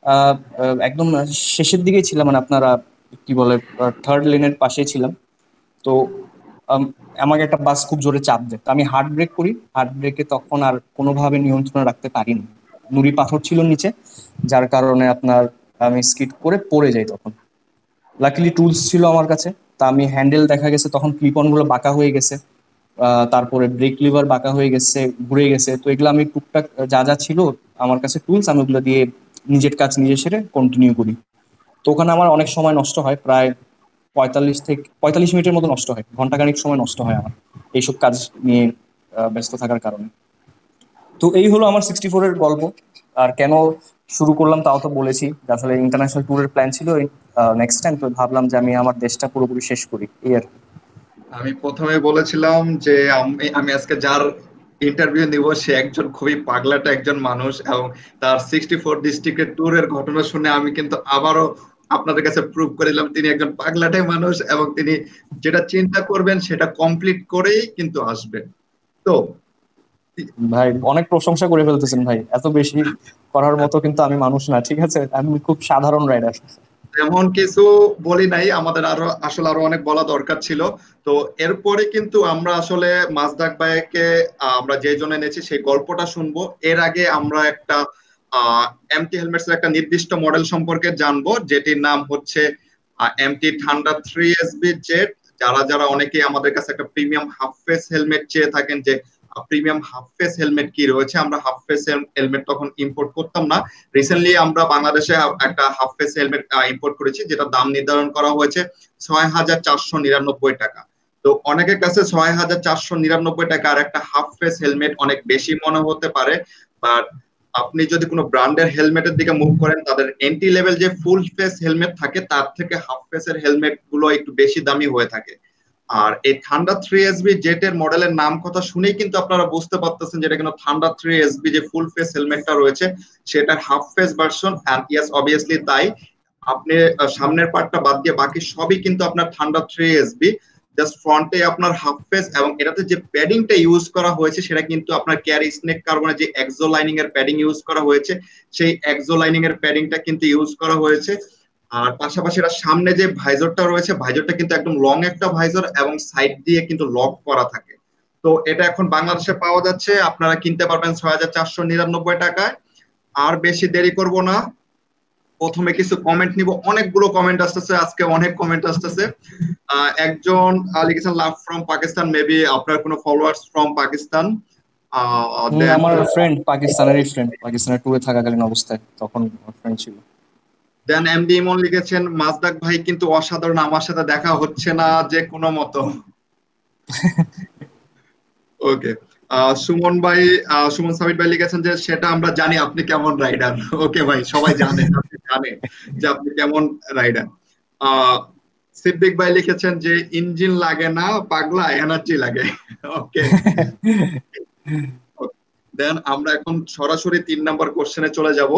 একদম শেষের দিকেই ছিলাম, মানে আপনারা কি বলে থার্ড লেনের পাশে ছিলাম। তো আম, আমাকে একটা বাস খুব জোরে চাপ দেয়, তো আমি হার্ড ব্রেক করি, হার্ড ব্রেকে তখন আর কোনোভাবে নিয়ন্ত্রণ রাখতে পারিনি, নুড়ি পাথর ছিল নিচে, যার কারণে আপনার আমি স্কিড করে পড়ে যাই তখন। লাকিলি টুলস ছিল আমার কাছে, তা আমি হ্যান্ডেল দেখা গেছে তখন ক্লিপ অন গুলো বাঁকা হয়ে গেছে, আহ, তারপরে ব্রেক লিভার বাঁকা হয়ে গেছে, ঘুরে গেছে। তো এগুলো আমি টুকটাক যা যা ছিল আমার কাছে টুলস, আমি ওগুলো দিয়ে নিজের কাজ নিজে সেরে কন্টিনিউ করি। তো ওখানে আমার অনেক সময় নষ্ট হয়, প্রায় পঁয়তাল্লিশ থেকে পঁয়তাল্লিশ মিনিটের মতো নষ্ট হয়, ঘন্টাখানিক সময় নষ্ট হয় আমার এইসব কাজ নিয়ে আহ, ব্যস্ত থাকার কারণে। তো এই হলো আমার সিক্সটি ফোর এর গল্প। আর কেন শুরু করলাম তাও তো বলেছি, যে আসলে ইন্টারন্যাশনাল ট্যুরের প্ল্যান ছিল নেক্সট টাইম, তো ভাবলাম যে আমি আমার দেশটা পুরোপুরি শেষ করি এই আর কি। আমি প্রথমে বলেছিলাম যে আমি আমি আজকে যার ইন্টারভিউ নিব সে একজন খুবই পাগলাটা একজন মানুষ, এবং তার সিক্সটি ফোর ডিস্ট্রিক্টের ট্যুরের ঘটনা শুনে আমি কিন্তু আবারও আপনাদের কাছে প্রুভ করে দিলাম তিনি একজন পাগলাটে মানুষ, এবং তিনি যেটা চিন্তা করবেন সেটা কমপ্লিট করেই কিন্তু আসবেন। তো ভাই অনেক প্রশংসা করে ফেলতেছেন ভাই, এত বেশি করার মতো কিন্তু আমি মানুষ না, ঠিক আছে, আমি খুব সাধারণ রাইডার। এমন কিছু বলি নাই, আমাদের আরো আসলে আরো অনেক বলা দরকার ছিল। তো এরপরে কিন্তু আমরা আসলে মাজদাক ভাইকে আহ, আমরা যে জন্য এনেছি সেই গল্পটা শুনবো। এর আগে আমরা একটা আহ এমটি হেলমেটস এর একটা নির্দিষ্ট মডেল সম্পর্কে জানবো, যেটির নাম হচ্ছে এমটি ঠান্ডা থ্রি এসবি জেড। যারা যারা অনেকেই আমাদের কাছে একটা প্রিমিয়াম হাফ ফেস হেলমেট চেয়ে থাকেন যে প্রিমিয়াম হাফ ফেস হেলমেট কি রয়েছে, আমরা হাফ ফেস হেলমেট তখন ইম্পোর্ট করতাম না। রিসেন্টলি আমরা বাংলাদেশে একটা হাফ ফেস হেলমেট ইম্পোর্ট করেছি, যেটা দাম নির্ধারণ করা হয়েছে ছয় হাজার চারশো নিরানব্বই টাকা। তো অনেকের কাছে ছয় হাজার চারশো নিরানব্বই টাকা আর একটা হাফ ফেস হেলমেট অনেক বেশি মনে হতে পারে, বাট আপনি যদি কোনো ব্র্যান্ডের হেলমেটের দিকে মুভ করেন, তাদের এন্ট্রি লেভেল যে ফুল ফেস হেলমেট থাকে তার থেকে হাফ ফেসের হেলমেট গুলো একটু বেশি দামি হয়ে থাকে। আর এই থান্ডার থ্রি এসবি জেটের মডেলের নাম কথা শুনেই কিন্তু আপনারা বুঝতে পারতেছেন যেটা কিন্তু থান্ডার থ্রি এসবি যে ফুল ফেস হেলমেটটা রয়েছে সেটার half face version. And yes, obviously তাই। আপনি আহ, সামনের পার্টটা বাদ দিয়ে বাকি সবই কিন্তু আপনার থান্ডার থ্রি এসবি। জাস্ট ফ্রন্টে আপনার হাফ ফেস, এবং এটাতে যে প্যাডিংটা ইউজ করা হয়েছে সেটা কিন্তু আপনার ক্যারি স্নেক কার্বনের যে এক্সো লাইনিং এর প্যাডিং ইউজ করা হয়েছে, সেই এক্সো লাইনিং এর প্যাডিংটা কিন্তু ইউজ করা হয়েছে। আর পাশাপাশি এটা সামনে যে ভাইজরটা রয়েছে, ভাইজরটা কিন্তু একদম লং একটা ভাইজর, এবং সাইড দিয়ে কিন্তু লক করা থাকে। তো এটা এখন বাংলাদেশে পাওয়া যাচ্ছে, আপনারা কিনতে পারবেন ছয় হাজার চারশো নিরানব্বই টাকায়। আর বেশি দেরি করব না, প্রথমে কিছু কমেন্ট নিব। অনেকগুলো কমেন্ট আসতেছে আজকে, অনেক কমেন্ট আসতেছে। আহ, একজন আহ, লিখেছেন লাভ ফ্রম পাকিস্তান, মেবি আপনার কোনো followers from Pakistan. Hmm, then আমার ফ্রেন্ড পাকিস্তানেরই ফ্রেন্ড, পাকিস্তানের ট্যুরে থাকাকালীন অবস্থায় তখন ফ্রেন্ড ছিল। দেন এমডি ইমন লিখেছেন মাজদাক ভাই কিন্তু অসাধারণ, আমার সাথে দেখা হচ্ছে না যে কোনো মতো। ওকে। সুমন ভাই, আহ, সুমন সাবিত ভাই লিখেছেন যে সেটা আমরা জানি আপনি কেমন রাইডার। ওকে ভাই, সবাই জানে, আপনি জানেন যে আপনি কেমন রাইডার। আহ সিদ্দিক ভাই লিখেছেন যে ইঞ্জিন লাগে না পাগলা, এনার্জি লাগে। ওকে। দেন আমরা এখন সরাসরি তিন নাম্বার কোশ্চেনে চলে যাব।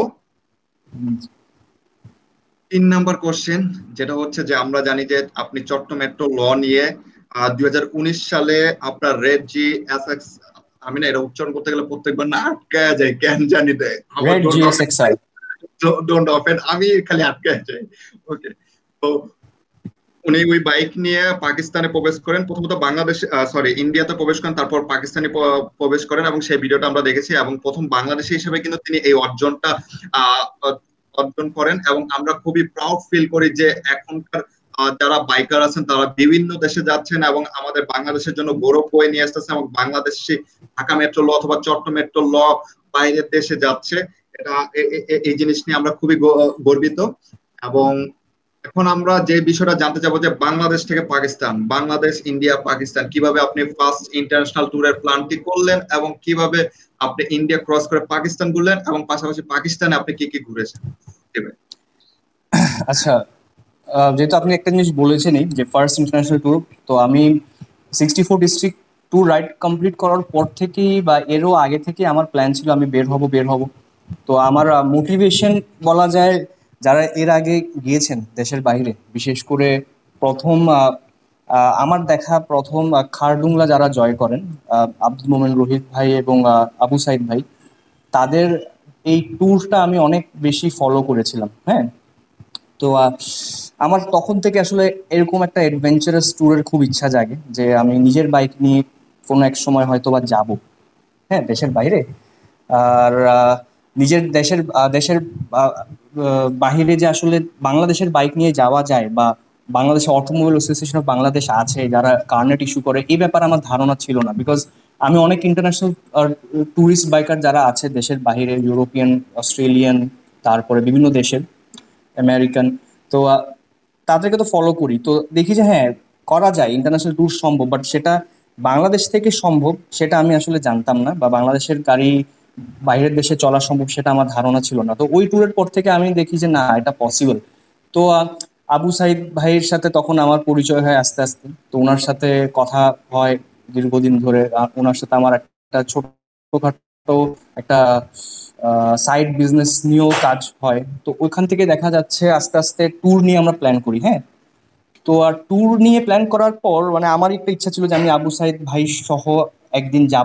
তিন নাম্বার কোশ্চেন যেটা হচ্ছে যে আমরা জানি যে আপনি চট্টগ্রাম মেট্রো ল নিয়ে দুই হাজার উনিশ সালে আপনার রেড জি এস এক্স, আমি না এটা উচ্চারণ করতে গেলে প্রত্যেকবার না আটকায় যায় কেন জানি না। আমার রেড ডোন্ট জিএস অফেন্ড, এক্সআর। ডোন্ট অফেন্ড, আমি খালি আটকায় যাই। ওকে। তো উনি ওই বাইক নিয়ে পাকিস্তানে প্রবেশ করেন, প্রথমত বাংলাদেশ সরি ইন্ডিয়াতে প্রবেশ করেন, তারপর পাকিস্তানে প- প্রবেশ করেন, এবং সেই ভিডিওটা আমরা দেখেছি। এবং প্রথম বাংলাদেশি হিসেবে কিন্তু তিনি এই অর্জনটা আহ, অর্জন করেন, এবং আমরা খুবই প্রাউড ফিল করি যে এখনকার আহ, যারা বাইকার আছেন তারা বিভিন্ন দেশে যাচ্ছেন এবং আমাদের বাংলাদেশের জন্য গৌরব বয়ে নিয়ে আসতেছে, এবং বাংলাদেশি ঢাকা মেট্রো ল অথবা চট্টগ্রাম মেট্রো ল বাইরের দেশে যাচ্ছে। এটা এ- এ- এ- এই জিনিস নিয়ে আমরা খুবই গ- গর্বিত। এবং এখন আমরা যে বিষয়টা জানতে চাবো যে বাংলাদেশ থেকে পাকিস্তান, বাংলাদেশ ইন্ডিয়া পাকিস্তান, কিভাবে আপনি ফার্স্ট ইন্টারন্যাশনাল ট্যুরের প্ল্যানটি করলেন, এবং কিভাবে আপনি ইন্ডিয়া ক্রস করে পাকিস্তান ঘুরলেন, এবং পাশাপাশি পাকিস্তানে আপনি কি কি ঘুরেছেন। আচ্ছা, আহ, যেহেতু আপনি একটা জিনিস বলেছেনই যে ফার্স্ট ইন্টারন্যাশনাল ট্যুর, তো আমি sixty four district tour ride complete করার পর থেকেই বা এরও আগে থেকে আমার প্ল্যান ছিল আমি বের হব বের হব। তো আমার মোটিভেশন বলা যায়, যারা এর আগে গিয়েছেন দেশের বাইরে, বিশেষ করে প্রথম আহ, আহ, আমার দেখা প্রথম আহ, খারডুংলা যারা জয় করেন, আহ, আব্দুল মোমেন রোহিত ভাই এবং আহ, আবু সাইদ ভাই, তাদের এই ট্যুরটা আমি অনেক বেশি ফলো করেছিলাম। হ্যাঁ, তো আহ, আমার তখন থেকে আসলে এরকম একটা অ্যাডভেঞ্চারাস ট্যুরের খুব ইচ্ছা জাগে যে আমি নিজের বাইক নিয়ে কোনো এক সময় হয়তো বা যাবো, হ্যাঁ, দেশের বাইরে। আর আহ, নিজের দেশের আহ, দেশের আহ, আহ, বাহিরে যে আসলে বাংলাদেশের বাইক নিয়ে যাওয়া যায়, বা বাংলাদেশে অটোমোবাইল অ্যাসোসিয়েশন অফ বাংলাদেশ আছে যারা কার্নেট ইস্যু করে, এই ব্যাপারে আমার ধারণা ছিল না। বিকজ আমি অনেক ইন্টারন্যাশনাল ট্যুরিস্ট বাইকার যারা আছে দেশের বাইরে, ইউরোপিয়ান, অস্ট্রেলিয়ান, তারপরে বিভিন্ন দেশের, আমেরিকান, তো আহ, তাদেরকে তো ফলো করি, তো দেখি যে হ্যাঁ, করা যায়, ইন্টারন্যাশনাল ট্যুর সম্ভব, বাট সেটা বাংলাদেশ থেকে সম্ভব সেটা আমি আসলে জানতাম না, বা বাংলাদেশের গাড়ি বাইরের দেশে চলা সম্ভব সেটা আমার ধারণা ছিল না। তো ওই ট্যুরের পর থেকে আমি দেখি যে না, এটা পসিবল। তো আহ, আবু সাইদ ভাইয়ের সাথে তখন আমার পরিচয় হয় আস্তে আস্তে। তো ওনার সাথে কথা হয় দীর্ঘদিন ধরে। আর ওনার সাথে আমার একটা ছোটখাটো একটা সাইড বিজনেস নিয়েও কাজ হয়। তো ওইখান থেকে দেখা যাচ্ছে আস্তে আস্তে ট্যুর নিয়ে আমরা প্ল্যান করি। হ্যাঁ, তো আর ট্যুর নিয়ে প্ল্যান করার পর মানে আমার একটা ইচ্ছা ছিল যে আমি আবু সাইদ ভাই সহ একদিন যাব,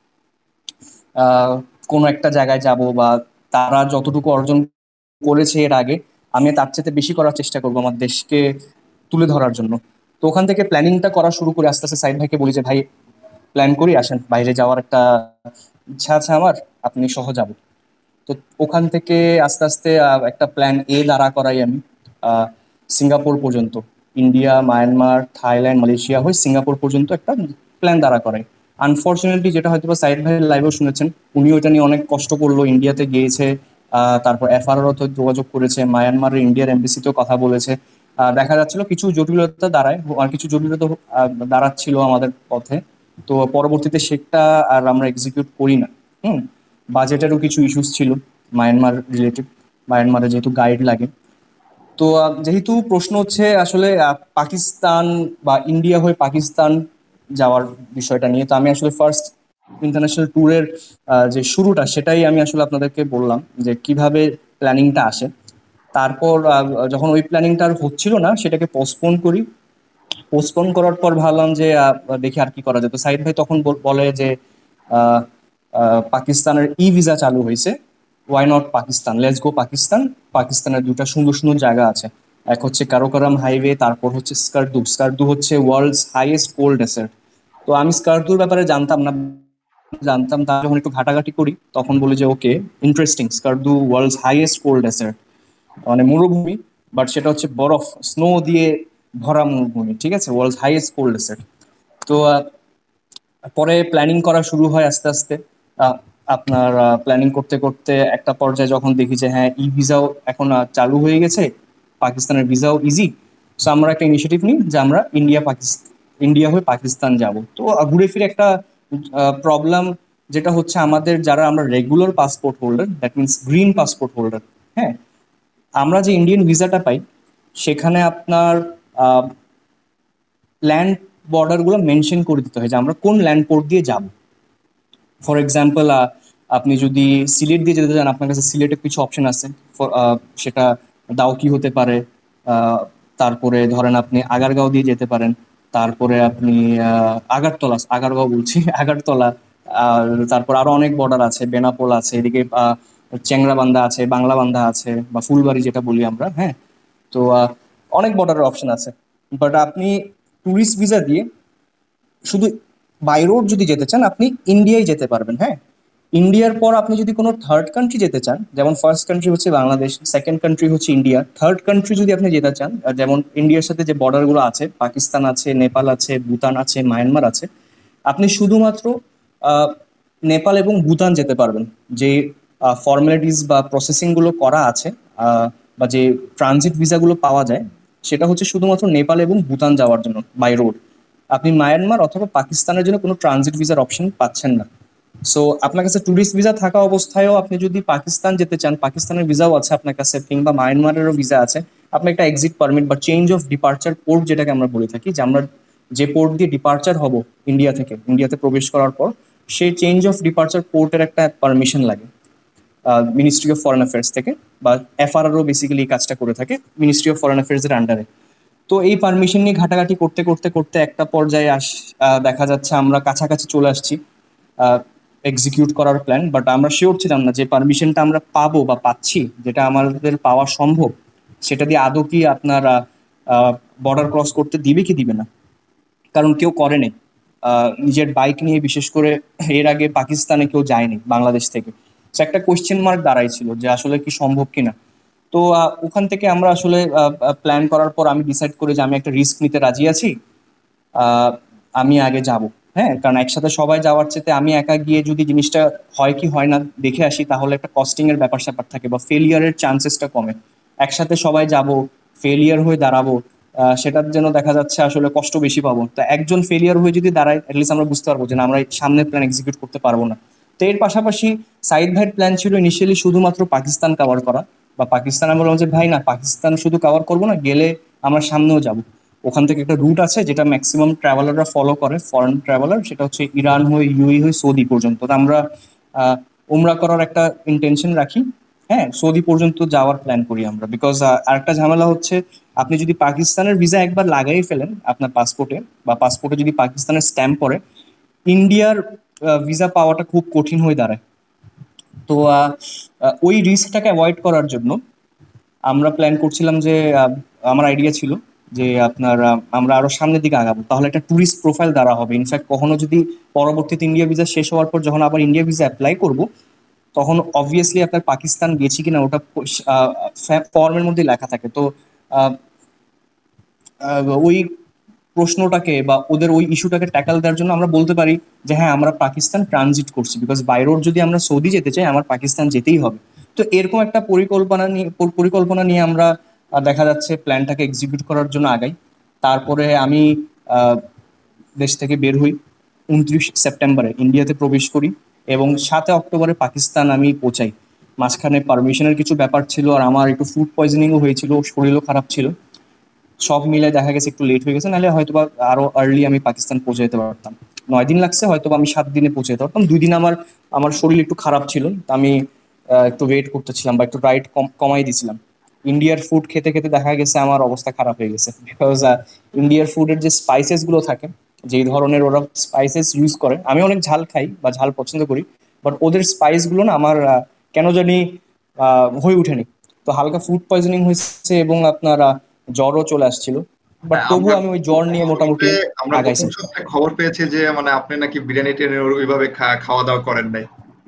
কোনো একটা জায়গায় যাব, বা তারা যতটুকু অর্জন করেছে এর আগে আমি তার চেয়ে বেশি করার চেষ্টা করবো আমার দেশকে তুলে ধরার জন্য। তো ওখান থেকে প্ল্যানিংটা করা শুরু করে আস্তে আস্তে সাইদ ভাইকে বলি যে ভাই প্ল্যান করি, আসেন বাইরে যাওয়ার একটা ইচ্ছা আছে আমার, আপনি সহ যাব। তো ওখান থেকে আস্তে আস্তে আহ, একটা প্ল্যান এ দাঁড়া করাই আমি। আহ, সিঙ্গাপুর পর্যন্ত, ইন্ডিয়া, মায়ানমার, থাইল্যান্ড, মালয়েশিয়া হয়ে সিঙ্গাপুর পর্যন্ত একটা প্ল্যান দাঁড়া করাই। আনফর্চুনেটলি যেটা হয়তো বা সাইদ ভাইয়ের লাইভেও শুনেছেন, উনি ওইটা নিয়ে অনেক কষ্ট করলো, ইন্ডিয়াতে গিয়েছে, আহ, তারপর এফআরও তো যোগাযোগ করেছে, মায়ানমারের ইন্ডিয়ার এমবেসিতেও কথা বলেছে। আহ, দেখা যাচ্ছিল কিছু জটিলতা দাঁড়ায়, আর কিছু জটিলতা আহ, দাঁড়াচ্ছিল আমাদের পথে। তো পরবর্তীতে সেটা আর আমরা এক্সিকিউট করি না। হুম, বাজেটেরও কিছু ইস্যুস ছিল মায়ানমার রিলেটেড, মায়ানমারে যেহেতু গাইড লাগে। তো আহ, যেহেতু প্রশ্ন হচ্ছে আসলে আহ, পাকিস্তান বা ইন্ডিয়া হয়ে পাকিস্তান যাওয়ার বিষয়টা নিয়ে, তো আমি আসলে ফার্স্ট ইন্টারন্যাশনাল ট্যুরের যে শুরুটা সেটাই আমি আসলে আপনাদেরকে বললাম যে কিভাবে প্ল্যানিংটা আসে। তারপর আহ, যখন ওই প্ল্যানিংটা আর হচ্ছিল না সেটাকে পোস্টপোন করি। পোস্টপোন করার পর ভাবলাম যে আহ, দেখি আর কি করা যায়। তো সাইদ ভাই তখন বল- বলে যে আহ, আহ, পাকিস্তানের ই ভিসা চালু হয়েছে, why not Pakistan, let's go Pakistan. পাকিস্তানের দুটা সুন্দর সুন্দর জায়গা আছে, এক হচ্ছে কারাকোরাম হাইওয়ে, তারপর হচ্ছে স্কারদু। স্কারদু হচ্ছে ওয়ার্ল্ডস হাইয়েস্ট কোল্ড ডেসার্ট। তো আমি স্কারদুর ব্যাপারে জানতাম না, জানতাম তা যখন একটু ঘাটাঘাটি করি তখন বলি যে okay, interesting, Skardu world's highest cold desert, মানে মরুভূমি, বাট সেটা হচ্ছে বরফ, স্নো দিয়ে ভরা মরুভূমি, ঠিক আছে, ওয়ার্ল্ড হাইয়েস্ট কোল্ড ডেসার্ট। তো আহ, পরে প্ল্যানিং করা শুরু হয় আস্তে আস্তে। আহ, আপনার প্ল্যানিং করতে করতে একটা পর্যায়ে যখন দেখি যে হ্যাঁ ই ভিসাও এখন আহ, চালু হয়ে গেছে, পাকিস্তানের ভিসাও ইজি, সো আমরা একটা ইনিশিয়েটিভ নিই যে আমরা ইন্ডিয়া পাকিস্তান, ইন্ডিয়া হয়ে পাকিস্তান যাব। তো আহ, ঘুরে ফিরে একটা প্রবলেম যেটা হচ্ছে আমাদের যারা আমরা regular passport holder, that means green passport holder, হ্যাঁ, আমরা যে ইন্ডিয়ান ভিসাটা পাই সেখানে আপনার ল্যান্ড বর্ডারগুলো মেনশন করে দিতে হয় যে আমরা কোন ল্যান্ড পোর্ট দিয়ে যাব। ফর এক্সাম্পল, আপনি যদি সিলেট দিয়ে যেতে চান আপনার কাছে সিলেটের কিছু অপশন আছে। For, আহ, সেটা দাউকি হতে পারে, আহ, তারপরে ধরেন আপনি আগারগাঁও দিয়ে যেতে পারেন, তারপরে আপনি আহ, আগারতলা, আগারগাঁও বলছি আগারতলা, আর তারপর আরো অনেক বর্ডার আছে, বেনাপোল আছে, এদিকে আহ, চ্যাংরাবান্ধা আছে, বাংলাবান্ধা আছে, বা ফুলবাড়ি যেটা বলি আমরা। হ্যাঁ, তো আহ, অনেক বর্ডারের অপশন আছে। বাট আপনি ট্যুরিস্ট ভিসা দিয়ে শুধু বাই রোড যদি যেতে চান আপনি ইন্ডিয়ায় যেতে পারবেন। হ্যাঁ, ইন্ডিয়ার পর আপনি যদি কোনো থার্ড কান্ট্রি যেতে চান, যেমন ফার্স্ট কান্ট্রি হচ্ছে বাংলাদেশ, সেকেন্ড কান্ট্রি হচ্ছে ইন্ডিয়া, থার্ড কান্ট্রি যদি আপনি যেতে চান, আহ, যেমন ইন্ডিয়ার সাথে যে বর্ডারগুলো আছে, পাকিস্তান আছে, নেপাল আছে, ভুটান আছে, মায়ানমার আছে, আপনি শুধুমাত্র আহ, নেপাল এবং ভুটান যেতে পারবেন। যে ফর্মালিটিস বা প্রসেসিংগুলো করা আছে, আহ, বা যে ট্রানজিট ভিসাগুলো পাওয়া যায়, সেটা হচ্ছে শুধুমাত্র নেপাল এবং ভুটান যাওয়ার জন্য বাই রোড। আপনি মায়ানমার অথবা পাকিস্তানের জন্য কোনো ট্রানজিট ভিসার অপশন পাচ্ছেন না। সো আপনার কাছে ট্যুরিস্ট ভিসা থাকা অবস্থায়ও আপনি যদি পাকিস্তান যেতে চান, পাকিস্তানের ভিসাও আছে আপনার কাছে, কিংবা মায়ানমারেরও ভিসা আছে, আপনি একটা এক্সিট পারমিট বা চেঞ্জ অফ ডিপার্চার পোর্ট যেটাকে আমরা বলে থাকি, যে আমরা যে পোর্ট দিয়ে ডিপার্চার হব ইন্ডিয়া থেকে, ইন্ডিয়াতে প্রবেশ করার পর সেই চেঞ্জ অফ ডিপার্চার পোর্টের একটা পারমিশন লাগে মিনিস্ট্রি অফ ফরেন অ্যাফেয়ার্স থেকে, বা এফআরআরও বেসিক্যালি এই কাজটা করে থাকে মিনিস্ট্রি অফ ফরেন অ্যাফেয়ার্স এর আন্ডারে। তো এই পারমিশন নিয়ে ঘাটাঘাটি করতে করতে করতে একটা পর্যায়ে আস আহ, দেখা যাচ্ছে আমরা কাছাকাছি চলে আসছি এক্সিকিউট করার প্ল্যান, বাট আমরা শিওর ছিলাম না যে পারমিশনটা আমরা পাবো বা পাচ্ছি, যেটা আমাদের পাওয়া সম্ভব, সেটা দিয়ে আদৌ কি আপনারা বর্ডার ক্রস করতে দিবে কি দিবে না। কারণ কেউ করেনি, আহ, নিজের বাইক নিয়ে বিশেষ করে এর আগে পাকিস্তানে কেউ যায়নি বাংলাদেশ থেকে। তো একটা কোয়েশ্চেন মার্ক দাঁড়াইছিল যে আসলে কি সম্ভব কিনা। তো আহ, ওখান থেকে আমরা আসলে প্ল্যান করার পর আমি ডিসাইড করি যে আমি একটা রিস্ক নিতে রাজি আছি, আহ, আমি আগে যাব। হ্যাঁ, কারণ একসাথে সবাই যাওয়ার চেয়ে আমি একা গিয়ে যদি জিনিসটা হয় কি হয় না দেখে আসি তাহলে একটা কস্টিং এর ব্যাপার স্যাপার থাকে বা ফেলিয়ারের চান্সেসটা কমে। একসাথে সবাই যাব, ফেলিয়ার হয়ে দাঁড়াবো, আহ, সেটার জন্য দেখা যাচ্ছে আসলে কষ্ট বেশি পাবো। তো একজন ফেলিয়ার হয়ে যদি দাঁড়ায় অ্যাটলিস্ট আমরা বুঝতে পারবো যে না, আমরা এই সামনের প্ল্যান এক্সিকিউট করতে পারবো না। তো এর পাশাপাশি সাইদ ভাইয়ের প্ল্যান ছিল ইনিশিয়ালি শুধুমাত্র পাকিস্তান কভার করা, বা পাকিস্তান, আমরা বললাম যে ভাই না, পাকিস্তান শুধু কভার করবো না, গেলে আমরা সামনেও যাব। ওখান থেকে একটা রুট আছে যেটা ম্যাক্সিমাম ট্রাভেলাররা ফলো করে, ফরেন ট্রাভেলার, সেটা হচ্ছে ইরান হয়ে ইউএই হয়ে সৌদি পর্যন্ত। তো আমরা আহ, উমরা করার একটা ইন্টেনশন রাখি। হ্যাঁ, সৌদি পর্যন্ত যাওয়ার প্ল্যান করি আমরা, বিকজ আরেকটা ঝামেলা হচ্ছে, আপনি যদি পাকিস্তানের ভিসা একবার লাগাই ফেলেন আপনার পাসপোর্টে, বা পাসপোর্টে যদি পাকিস্তানের স্ট্যাম্প পড়ে, ইন্ডিয়ার ভিসা পাওয়াটা খুব কঠিন হয়ে দাঁড়ায়। তো আহ, আহ, ওই রিস্কটাকে অ্যাভয়েড করার জন্য আমরা প্ল্যান করছিলাম যে, আহ, আমার আইডিয়া ছিল যে আপনার আহ, আমরা আরো সামনের দিকে আগাবো, তাহলে একটা ট্যুরিস্ট প্রোফাইল দ্বারা হবে। ইনফ্যাক্ট কখনো যদি পরবর্তীতে ইন্ডিয়া ভিসা শেষ হওয়ার পর যখন আবার ইন্ডিয়া ভিসা অ্যাপ্লাই করব, তখন অবভিয়াসলি আপনার পাকিস্তান গেছি কিনা ওটা ফর্মের মধ্যে লেখা থাকে। তো আহ, আহ, ওই প্রশ্নটাকে বা ওদের ওই ইস্যুটাকে ট্যাকল দেওয়ার জন্য আমরা বলতে পারি যে হ্যাঁ, আমরা পাকিস্তান ট্রানজিট করছি, বিকজ বাই রোড যদি আমরা সৌদি যেতে চাই আমার পাকিস্তান যেতেই হবে। তো এরকম একটা পরিকল্পনা নিয়ে পরিকল্পনা নিয়ে আমরা আহ, দেখা যাচ্ছে প্ল্যানটাকে এক্সিকিউট করার জন্য আগাই। তারপরে আমি আহ, দেশ থেকে বের হই, উনত্রিশ সেপ্টেম্বরে ইন্ডিয়াতে প্রবেশ করি, এবং সাতই অক্টোবরে পাকিস্তান আমি পৌঁছাই। মাঝখানে পারমিশনের কিছু ব্যাপার ছিল, আর আমার একটু ফুড পয়জনিংও হয়েছিল, শরীরও খারাপ ছিল। সব মিলে দেখা গেছে একটু লেট হয়ে গেছে, নাহলে হয়তোবা আরো আর্লি আমি পাকিস্তান পৌঁছে যেতে পারতাম। নয় দিন লাগছে, হয়তোবা আমি সাত দিনে পৌঁছে যেতে পারতাম। দুই দিন আমার আমার শরীর একটু খারাপ ছিল, তো আমি আহ, একটু ওয়েট করতেছিলাম বা একটু ডায়েট কমাই দিছিলাম। ইন্ডিয়ার ফুড খেতে খেতে দেখা গেছে আমার অবস্থা খারাপ হয়ে গেছে, বিকজ ইন্ডিয়ার ফুডের যে স্পাইসেস গুলো থাকে, যেই ধরনের ওরা স্পাইসেস ইউজ করে, আমি অনেক ঝাল খাই বা ঝাল পছন্দ করি, বাট ওদের স্পাইস গুলো না আমার আহ, কেন জানি আহ, হয়ে ওঠেনি। তো হালকা ফুড পয়জনিং হয়েছে এবং আপনার আহ, জ্বরও চলে আসছিল। বাট হ্যাঁ, তবু আমরা আমি ওই জ্বর প্রথম নিয়ে মোটামুটি সপ্তাহে আমরা প্রথম আগাইছি। সপ্তাহে খবর পেয়েছি যে মানে আপনি নাকি বিরিয়ানি টিরিয়ানি ওইভাবে খা- খাওয়া দাওয়া করেন নাই।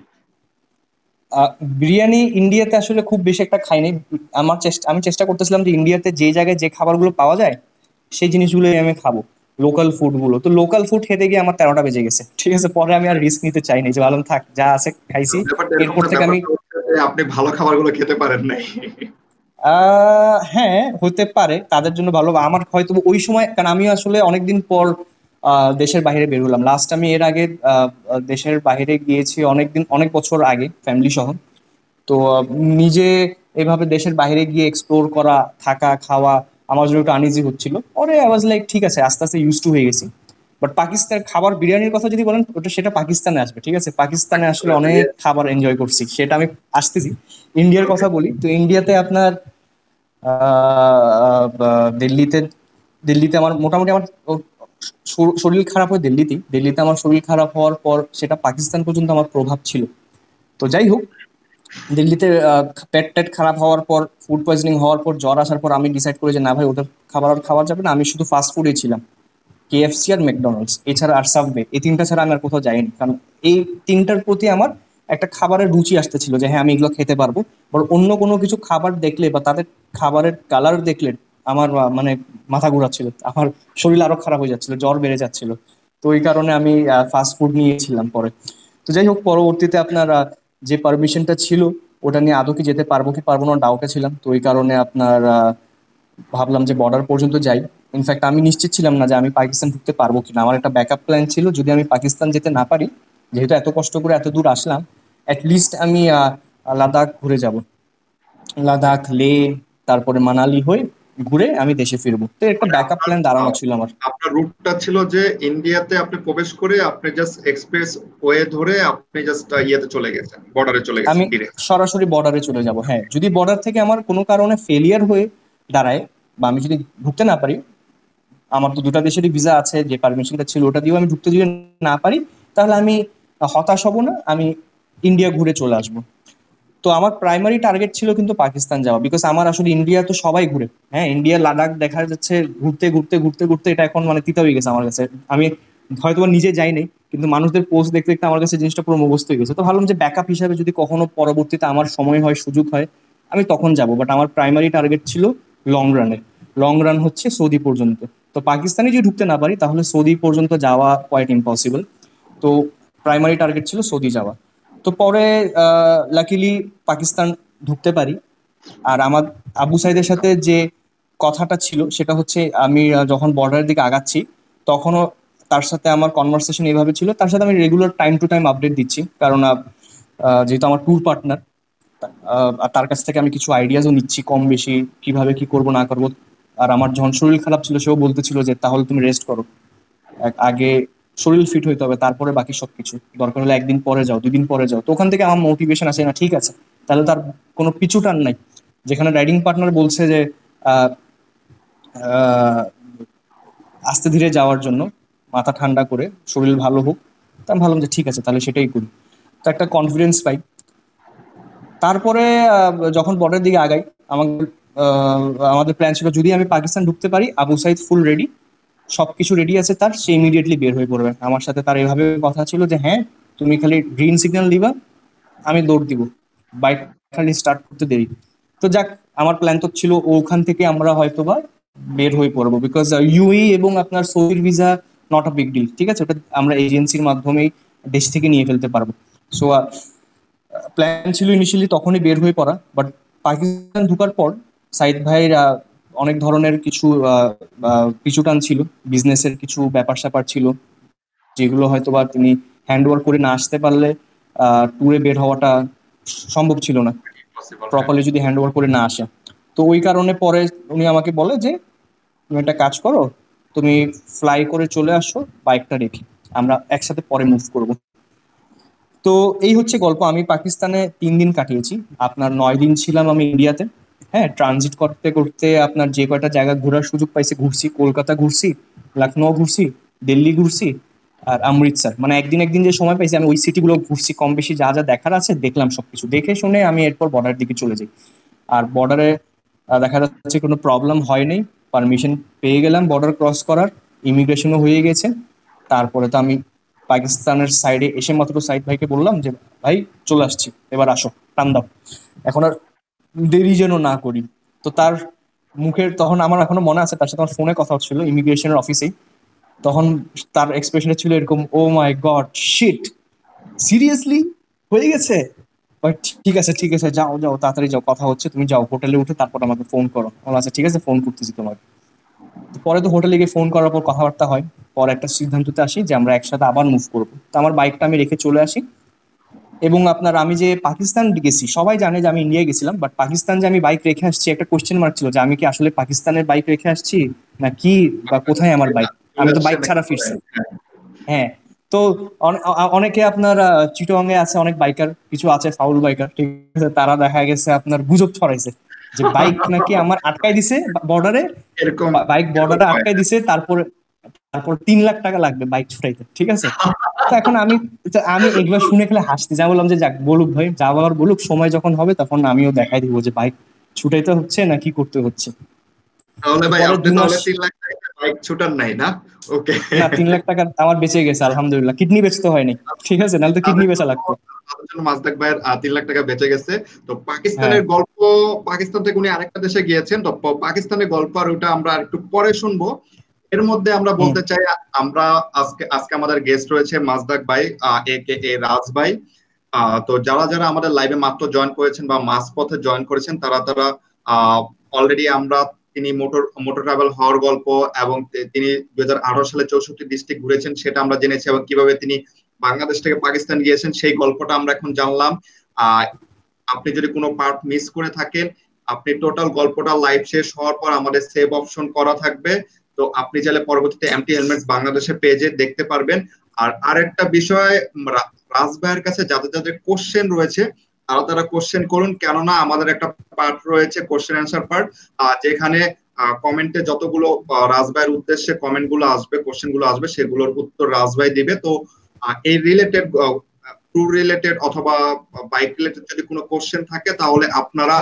আহ, বিরিয়ানি ইন্ডিয়াতে আসলে খুব বেশি একটা খাইনি। আমার চেষ্টা আমি চেষ্টা করতেছিলাম যে ইন্ডিয়াতে যে জায়গায় যে খাবারগুলো পাওয়া যায় সেই জিনিসগুলোই আমি খাবো, লোকাল ফুডগুলো। তো লোকাল ফুড খেতে গিয়ে আমার তেরোটা বেজে গেছে, ঠিক আছে। পরে আমি আর রিস্ক নিতে চাইনি, যে ভালো থাক যা আছে খাইছি। ব্যাপারটা এরকম এরপর না, থেকে আমি ব্যাপারটা হচ্ছে যে আপনি ভালো খাবারগুলো খেতে পারেন নাই। আহ হ্যাঁ, হতে পারে তাদের জন্য ভালো, বা আমার হয়তো ওই সময়, কারণ আমি আসলে অনেকদিন পর আহ, দেশের বাইরে বের হলাম। লাস্ট আমি এর আগে আহ, দেশের বাইরে গিয়েছি অনেকদিন, অনেক বছর আগে ফ্যামিলি সহ। তো আহ, নিজে এভাবে দেশের বাইরে গিয়ে এক্সপ্লোর করা, থাকা, খাওয়া আমার জন্য একটু আনইজি হচ্ছিল। পরে আই ওয়াজ লাইক ঠিক আছে, আস্তে আস্তে ইউজ টু হয়ে গেছি। বাট পাকিস্তান খাবার বিরিয়ানির কথা যদি বলেন, ওটা সেটা পাকিস্তানে আসবে, ঠিক আছে। পাকিস্তানে আসলে অনেক খাবার এনজয় করছি, সেটা আমি আসতেছি। ইন্ডিয়ার কথা বলি, তো ইন্ডিয়াতে আপনার আহ, আহ, দিল্লিতে দিল্লিতে আমার মোটামুটি আমার ও- শর- শরীর খারাপ হয় দিল্লিতেই। দিল্লিতে আমার শরীর খারাপ হওয়ার পর সেটা পাকিস্তান পর্যন্ত আমার প্রভাব ছিল। তো যাই হোক, দিল্লিতে আহ, পেট টেট খারাপ হওয়ার পর, ফুড পয়জনিং হওয়ার পর, জ্বর আসার পর আমি ডিসাইড করি যে না ভাই, ওদের খাবার আর খাওয়া যাবে না। আমি শুধু ফাস্ট ফুডে ছিলাম, কেএফসি আর ম্যাকডোনাল্ডস, এছাড়া আর সাবওয়ে, এই তিনটা ছাড়া আমি আর কোথাও যাইনি। কারণ এই তিনটার প্রতি আমার একটা খাবারের রুচি আসতেছিল যে হ্যাঁ, আমি এগুলো খেতে পারবো। বা অন্য কোনো কিছু খাবার দেখলে বা তাদের খাবারের কালার দেখলে আমার আহ, মানে মাথা ঘোরাচ্ছিল, আমার শরীর আরো খারাপ হয়ে যাচ্ছিল, জ্বর বেড়ে যাচ্ছিল। তো ওই কারণে আমি ফাস্ট ফুড নিয়েছিলাম পরে। তো যাই হোক, পরবর্তীতে আপনার আহ, যে পারমিশনটা ছিল ওটা নিয়ে আদৌ কি যেতে পারবো কি পারবো না ডাউটে ছিলাম। তো ওই কারণে আপনার আহ, ভাবলাম যে বর্ডার পর্যন্ত যাই। ইনফ্যাক্ট আমি নিশ্চিত ছিলাম না যে আমি পাকিস্তান ঢুকতে পারবো কিনা। আমার একটা ব্যাকআপ প্ল্যান ছিল, যদি আমি পাকিস্তান যেতে না পারি, যেহেতু এত কষ্ট করে এত দূর আসলাম, অ্যাটলিস্ট আমি আহ, লাদাখ ঘুরে যাব। লাদাখ, লে, তারপরে মানালি হয়ে ঘুরে আমি দেশে ফিরবো। তো একটা মানে ব্যাকআপ আপনার প্ল্যান দাঁড়ানো আহ, ছিল আমার। আপনার রুটটা ছিল যে ইন্ডিয়াতে আপনি প্রবেশ করে আপনি জাস্ট এক্সপ্রেস ওয়ে ধরে আপনি জাস্ট ইয়েতে চলে গেছেন, বর্ডারে চলে আমি গেছেন ডিরেক্ট। সরাসরি বর্ডারে চলে যাব। হ্যাঁ, যদি বর্ডার থেকে আমার কোনো কারণে ফেলিয়ার হয়ে দাঁড়ায় বা আমি যদি ঢুকতে না পারি, আমার তো দুটা দেশেরই ভিসা আছে, যে পারমিশনটা ছিল ওটা দিয়েও আমি ঢুকতে যদি না পারি, তাহলে আমি হতাশ হব না, আমি ইন্ডিয়া ঘুরে চলে আসবো। তো আমার প্রাইমারি টার্গেট ছিল কিন্তু পাকিস্তান যাওয়া, বিকজ আমার আসলে ইন্ডিয়া তো সবাই ঘুরে। হ্যাঁ, ইন্ডিয়া লাদাখ দেখা যাচ্ছে ঘুরতে ঘুরতে ঘুরতে ঘুরতে এটা এখন মানে তিতা হয়ে গেছে আমার কাছে। আমি হয়তো বা নিজে যাই নাই, কিন্তু মানুষদের পোস্ট দেখতে দেখতে আমার কাছে জিনিসটা পুরো মুখস্থ হয়ে গেছে। তো ভাবলাম যে ব্যাকআপ হিসাবে যদি কখনো পরবর্তীতে আমার সময় হয়, সুযোগ হয়, আমি তখন যাব। বাট আমার প্রাইমারি টার্গেট ছিল লং রানের। লং রান হচ্ছে সৌদি পর্যন্ত। তো পাকিস্তানে যদি ঢুকতে না পারি তাহলে সৌদি পর্যন্ত যাওয়া কোয়াইট ইম্পসিবল। তো প্রাইমারি টার্গেট ছিল সৌদি যাওয়া। তো পরে লাকিলি পাকিস্তান ঢুকতে পারি। আর আমার আবু সাইদের সাথে যে কথাটা ছিল সেটা হচ্ছে, আমি আহ, যখন বর্ডারের দিকে আগাচ্ছি তখনও তার সাথে আমার কনভারসেশন এইভাবে ছিল, তার সাথে আমি regular time to time update দিচ্ছি, কারণ আহ, আহ, যেহেতু আমার ট্যুর পার্টনার, আর তার কাছ থেকে আমি কিছু আইডিয়াসও নিচ্ছি কম বেশি, কিভাবে কি করব না করব। আর আমার যখন শরীর খারাপ ছিল সেও বলতেছিল যে তাহলে তুমি রেস্ট করো, এক- আগে শরীর ফিট হইতে হবে তারপরে বাকি সবকিছু, দরকার হলে একদিন পরে যাও, দুদিন পরে যাও। তো ওখান থেকে আমার মোটিভেশন আসে, না ঠিক আছে, তাহলে তার কোনো পিছু টান নাই। যেখানে রাইডিং পার্টনার বলছে যে আহ, আহ, আস্তে ধীরে যাওয়ার জন্য, মাথা ঠান্ডা করে, শরীর ভালো হোক, তা আমি ভাবলাম যে ঠিক আছে তাহলে সেটাই করি। তো একটা কনফিডেন্স পাই। তারপরে আহ, যখন বর্ডার দিকে আগাই, আমাদের আহ, আমাদের প্ল্যান ছিল যদি আমি পাকিস্তান ঢুকতে পারি, আবু সাইদ ফুল রেডি, সবকিছু রেডি আছে তার, সে ইমিডিয়েটলি বের হয়ে পড়বে আমার সাথে। তার এভাবে কথা ছিল যে হ্যাঁ তুমি খালি গ্রিন সিগন্যাল দিবা, আমি দৌড় দিব, বাইক খালি স্টার্ট করতে দেরি। তো যাক, আমার প্ল্যান তো ছিল ওখান থেকে আমরা হয়তোবা বের হয়ে পড়বো, বিকজ ইউই এবং আপনার সৌদির visa not a big deal, ঠিক আছে, ওটা আমরা এজেন্সির মাধ্যমেই দেশ থেকে নিয়ে ফেলতে পারবো। সো প্ল্যান ছিল ইনিশিয়ালি তখনই বের হয়ে পড়া, বাট পাকিস্তান ঢোকার পর সাইদ ভাইয়ের আহ, অনেক ধরনের কিছু আহ, আহ, পিছুটান ছিল, বিজনেসের কিছু ব্যাপার স্যাপার ছিল, যেগুলো হয়তো বা তিনি হ্যান্ড ওভার করে না আসতে পারলে ট্যুরে বের হওয়াটা সম্ভব ছিল না, পসিবল, হ্যাঁ। প্রপারলি যদি হ্যান্ড ওভার করে না আসে। তো ওই কারণে পরে উনি আমাকে বলে যে তুমি একটা কাজ করো, তুমি ফ্লাই করে চলে আসো বাইকটা রেখে, আমরা একসাথে পরে মুভ করব। তো এই হচ্ছে গল্প। আমি পাকিস্তানে তিন দিন কাটিয়েছি, আপনার নয় দিন ছিলাম আমি ইন্ডিয়াতে। হ্যাঁ, ট্রানজিট করতে করতে আপনার যে কয়টা জায়গা ঘোরার সুযোগ পাইছি ঘুরছি, কলকাতা ঘুরছি, লখনৌ ঘুরছি, দিল্লি ঘুরছি, আর অমৃতসর, মানে একদিন একদিন যে সময় পাইছি আমি ওই সিটিগুলো ঘুরছি, কম বেশি যা যা দেখার আছে দেখলাম, সবকিছু দেখে শুনে আমি এরপর বর্ডার দিকে চলে যাই। আর বর্ডারে দেখা যাচ্ছে কোনো প্রবলেম হয়নি, পারমিশন পেয়ে গেলাম বর্ডার ক্রস করার, ইমিগ্রেশনও হয়ে গেছে। তারপরে তো আমি পাকিস্তানের সাইডে এসে মাত্র সাইদ ভাইকে বললাম যে ভাই চলে আসছি, এবার আসো, টান দাও, এখন আর দেরি যেন না করি। তো তার মুখের তখন আমার এখনো মনে আছে, তার সাথে আমার ফোনে কথা হচ্ছিল ইমিগ্রেশনের অফিসেই, তখন তার এক্সপ্রেশনে ছিল এরকম, oh my god shit, seriously হয়ে গেছে, বাট ঠিক আছে ঠিক আছে, যাও যাও তাড়াতাড়ি যাও, কথা হচ্ছে, তুমি যাও হোটেলে উঠে তারপর আমাকে ফোন করো। বলা আচ্ছা ঠিক আছে, ফোন করতেছি তোমাকে। তো পরে তো হোটেলে গিয়ে ফোন করার পর কথাবার্তা হয়, পরে একটা সিদ্ধান্ততে আসি যে আমরা একসাথে আবার মুভ করবো। তো আমার বাইকটা আমি রেখে চলে আসি। এবং আপনার আমি যে পাকিস্তান গেছি, সবাই জানে যে আমি ইন্ডিয়ায় গেছিলাম, বাট পাকিস্তান যে আমি বাইক রেখে আসছি একটা কোশ্চেন মার্ক ছিল যে আমি কি আসলে পাকিস্তানের বাইক রেখে আসছি না কি, বা কোথায় আমার বাইক, আমি তো বাইক ছাড়া ফিরছি। হ্যাঁ। তো অনে- অ- অনেকে আপনার চিটোয়াং এ আছে অনেক বাইকার, কিছু আছে ফাউল বাইকার, ঠিক আছে, তারা দেখা গেছে আপনার গুজব ছড়াইছে যে বাইক নাকি আমার আটকাই দিছে বর্ডারে, এরকম বাইক এরকম বর্ডারে হয়। আটকাই দিছে, তারপরে তারপর তিন লাখ টাকা লাগবে বাইক ছুটাইতে, ঠিক আছে। তো এখন আমি, তো আমি এগুলো শুনে খেলে হাসতে যা, বললাম যে যাক বলুক ভাই, যা বলার বলুক, সময় যখন হবে তখন আমিও দেখাই দিব যে বাইক ছুটাইতে হচ্ছে না কি করতে হচ্ছে। তাহলে তো ভাই পরে আপনি দুই মাস, তাহলে তিন লাখ টাকা বাইক ছুটার নাই না? ওকে। না তিন লাখ টাকা আমার বেঁচে গেছে আলহামদুলিল্লাহ, কিডনি বেচতে হয়নি, ঠিক আছে, নাহলে তো কিডনি তাদের বেচা জন্য লাগতো। তাদের জন্য মাসদাক ভাইয়ের আহ, তিন লাখ টাকা বেঁচে গেছে। তো হ্যাঁ। পাকিস্তানের গল্প, পাকিস্তান থেকে উনি আরেকটা দেশে গিয়েছেন, তো প- পাকিস্তানের গল্প আর ওটা আমরা একটু পরে শুনবো। এর মধ্যে আমরা হুম। বলতে চাই, আমরা আজকে আজকে আমাদের গেস্ট রয়েছে মাসদাক ভাই, এ কে এ রাজ ভাই। আহ, তো যারা যারা আমাদের লাইভে মাত্র জয়েন করেছেন বা মাঝপথে জয়েন করেছেন, তারা তারা অলরেডি আমরা, তিনি মোটর মোটর ট্রাভেল হওয়ার গল্প এবং তে- তিনি দুই হাজার আঠারো সালে চৌষট্টি ডিস্ট্রিক্ট ঘুরেছেন সেটা আমরা জেনেছি, এবং কিভাবে তিনি বাংলাদেশ থেকে পাকিস্তান গিয়েছেন সেই গল্পটা আমরা এখন জানলাম। আহ আপনি যদি কোনো পার্ট মিস করে থাকেন, আপনি টোটাল গল্পটা লাইভ শেষ হওয়ার পর আমাদের সেভ অপশন করা থাকবে, তো আপনি চাইলে পরবর্তীতে এমটি হেলমেটস বাংলাদেশের পেজে দেখতে পারবেন। আর আরেকটা বিষয়, উম, রা- রাজ ভাইয়ের কাছে যাদের যাদের কোশ্চেন রয়েছে তারা তারা কোশ্চেন করুন, কেননা আমাদের একটা পার্ট রয়েছে কোশ্চেন অ্যান্সার পার্ট, যেখানে কমেন্টে যতগুলো আহ, রাজ ভাইয়ের উদ্দেশ্যে কমেন্ট গুলো আসবে, কোশ্চেন গুলো আসবে, সেগুলোর উত্তর রাজ ভাই দিবে। তো আহ, এই রিলেটেড, ট্যুর রিলেটেড অথবা বাইক রিলেটেড যদি কোনো কোশ্চেন থাকে তাহলে আপনারা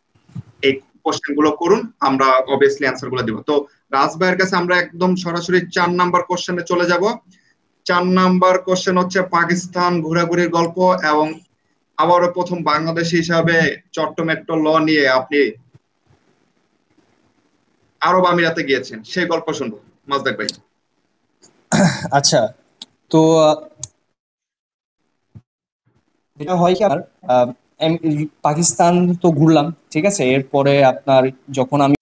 এই কোশ্চেন গুলো করুন, আমরা অবভিয়াসলি অ্যান্সার গুলো দিব। তো রাজ ভাইয়ের কাছে আমরা একদম সরাসরি চার নাম্বার কোশ্চেনে চলে যাব। চার নাম্বার কোশ্চেন হচ্ছে পাকিস্তান ঘোরাঘুরির গল্প, এবং আবারও প্রথম বাংলাদেশী হিসাবে চট্ট মেট্রো ল নিয়ে আপনি আরব আমিরাতে গিয়েছেন, সেই গল্প শুনবো মাজদাক ভাই। আচ্ছা। তো আহ, যেটা হয় কি আপনার, আহ, এম- পাকিস্তান তো ঘুরলাম, ঠিক আছে, এরপরে আপনার যখন আমি,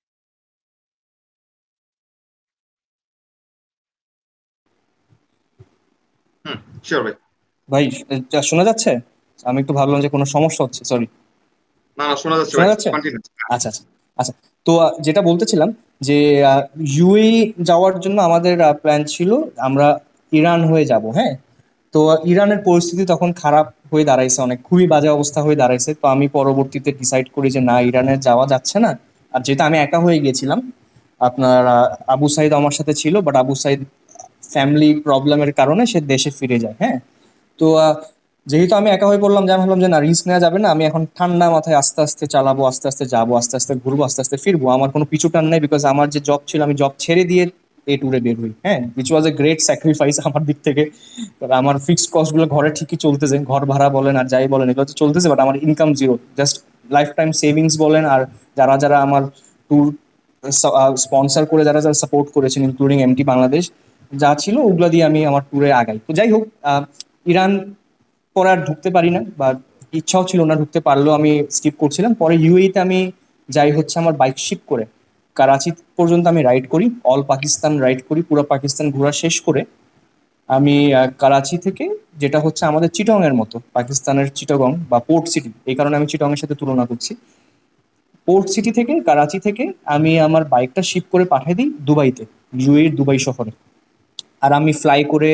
হুম, শিওর ভাই। ভাই যা শোনা যাচ্ছে, আমি একটু ভাবলাম যে কোনো সমস্যা হচ্ছে, সরি। না না, শোনা যাচ্ছে শোনা ভাই, যাচ্ছে? কন্টিনিউ। আচ্ছা আচ্ছা। আচ্ছা। তো আহ, যেটা বলতেছিলাম যে ইউএই যাওয়ার জন্য আমাদের প্ল্যান ছিল আমরা ইরান হয়ে যাব, হ্যাঁ। তো ইরানের পরিস্থিতি তখন খারাপ হয়ে দাঁড়াইছে, অনেক খুবই বাজে অবস্থা হয়ে দাঁড়াইছে। তো আমি পরবর্তীতে ডিসাইড করি যে না, ইরানে যাওয়া যাচ্ছে না। আর যেটা আমি একা হয়ে গেছিলাম, আপনার আহ, আবু সাইদ আমার সাথে ছিল, বাট আবু সাইদ ফ্যামিলি প্রবলেমের কারণে সে দেশে ফিরে যায়, হ্যাঁ। তো আহ, যেহেতু আমি একা হয়ে পড়লাম, যে আমি ভাবলাম যে না, রিস্ক নেওয়া যাবে না, আমি এখন ঠান্ডা মাথায় আস্তে আস্তে চালাবো, আস্তে আস্তে যাবো, আস্তে আস্তে ঘুরবো, আস্তে আস্তে ফিরবো, আমার কোনো পিছু টান নাই। বিকজ আমার যে জব ছিল, আমি জব ছেড়ে দিয়ে এই ট্যুরে বের হই, হ্যাঁ, which was a great sacrifice আমার দিক থেকে। কারণ আমার ফিক্সড কস্ট গুলো ঘরে ঠিকই চলতেছে, ঘর ভাড়া বলেন আর যাই বলেন এগুলো তো চলতেছে, বাট আমার income zero. Just life time savings বলেন, আর যারা যারা আমার ট্যুর স্পন্সর করে যারা যারা সাপোর্ট করেছেন, ইনক্লুডিং এমটি বাংলাদেশ, যা ছিল ওগুলো দিয়ে আমি আমার ট্যুরে আগাই। তো যাই হোক, আহ, ইরান পরে আর ঢুকতে পারি না, বা ইচ্ছাও ছিল না, ঢুকতে পারলেও আমি স্কিপ করছিলাম। পরে ইউএইতে আমি যাই হচ্ছে আমার বাইক শিপ করে করাচি পর্যন্ত আমি রাইড করি, অল পাকিস্তান রাইড করি, পুরো পাকিস্তান ঘোরা শেষ করে আমি আহ, করাচি থেকে, যেটা হচ্ছে আমাদের চিটং এর মতো, পাকিস্তানের চিটাগং বা পোর্ট সিটি, এই কারণে আমি চিটং এর সাথে তুলনা করছি। পোর্ট সিটি থেকে, করাচি থেকে আমি আমার বাইকটা শিপ করে পাঠিয়ে দিই দুবাইতে, ইউএই দুবাই শহরে। আর আমি ফ্লাই করে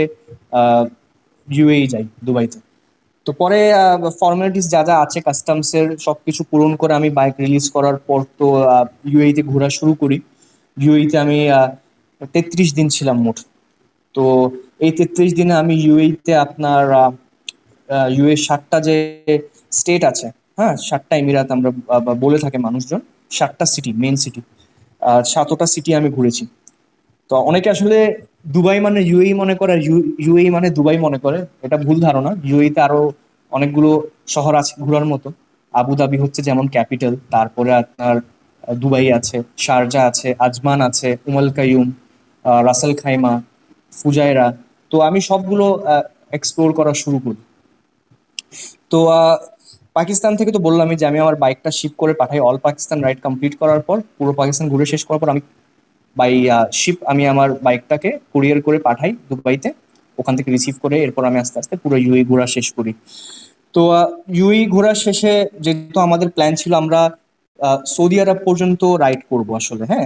ইউএই যাই দুবাইতে। তো পরে ফর্মালিটিস যা যা আছে কাস্টমসের সবকিছু পূরণ করে আমি বাইক রিলিজ করার পর তো ইউএইতে ঘোরা শুরু করি। ইউএইতে আমি তেত্রিশ দিন ছিলাম মোট। তো এই তেত্রিশ দিনে আমি ইউএইতে আপনার ইউএ সাতটা যে স্টেট আছে, হ্যাঁ, সাতটা এমিরাত আমরা আহ, বা বলে থাকে মানুষজন, সাতটা সিটি, মেন সিটি, সাতটা সিটি আমি ঘুরেছি। তো অনেকে আসলে দুবাই মানে ইউএই মনে করে, ইউএই মানে দুবাই মনে করে, এটা ভুল ধারণা। ইউএইতে আরো অনেকগুলো শহর আছে ঘোরার মতো। আবুধাবি হচ্ছে যেমন ক্যাপিটাল, তারপরে আপনার আহ, দুবাই আছে, শারজা আছে, আজমান আছে, উমাল কাইয়ুম, আহ, রাসেল খাইমা, ফুজাইরা। তো আমি সবগুলো এক্সপ্লোর করা শুরু করি। তো আহ, পাকিস্তান থেকে তো বললামই যে আমি আমার বাইকটা শিপ করে পাঠাই। অল পাকিস্তান রাইড কমপ্লিট করার পর, পুরো পাকিস্তান ঘুরে শেষ করার পর, আমি বাই শিপ আমি আমার বাইকটাকে কুরিয়ার করে পাঠাই দুবাইতে। ওখান থেকে রিসিভ করে এরপর আমি আস্তে আস্তে পুরো ইউএই ঘোরা শেষ করি। তো ইউএই ঘোরা শেষে যেহেতু আমাদের প্ল্যান ছিল আমরা আহ, সৌদি আরব পর্যন্ত রাইড করব আসলে, হ্যাঁ।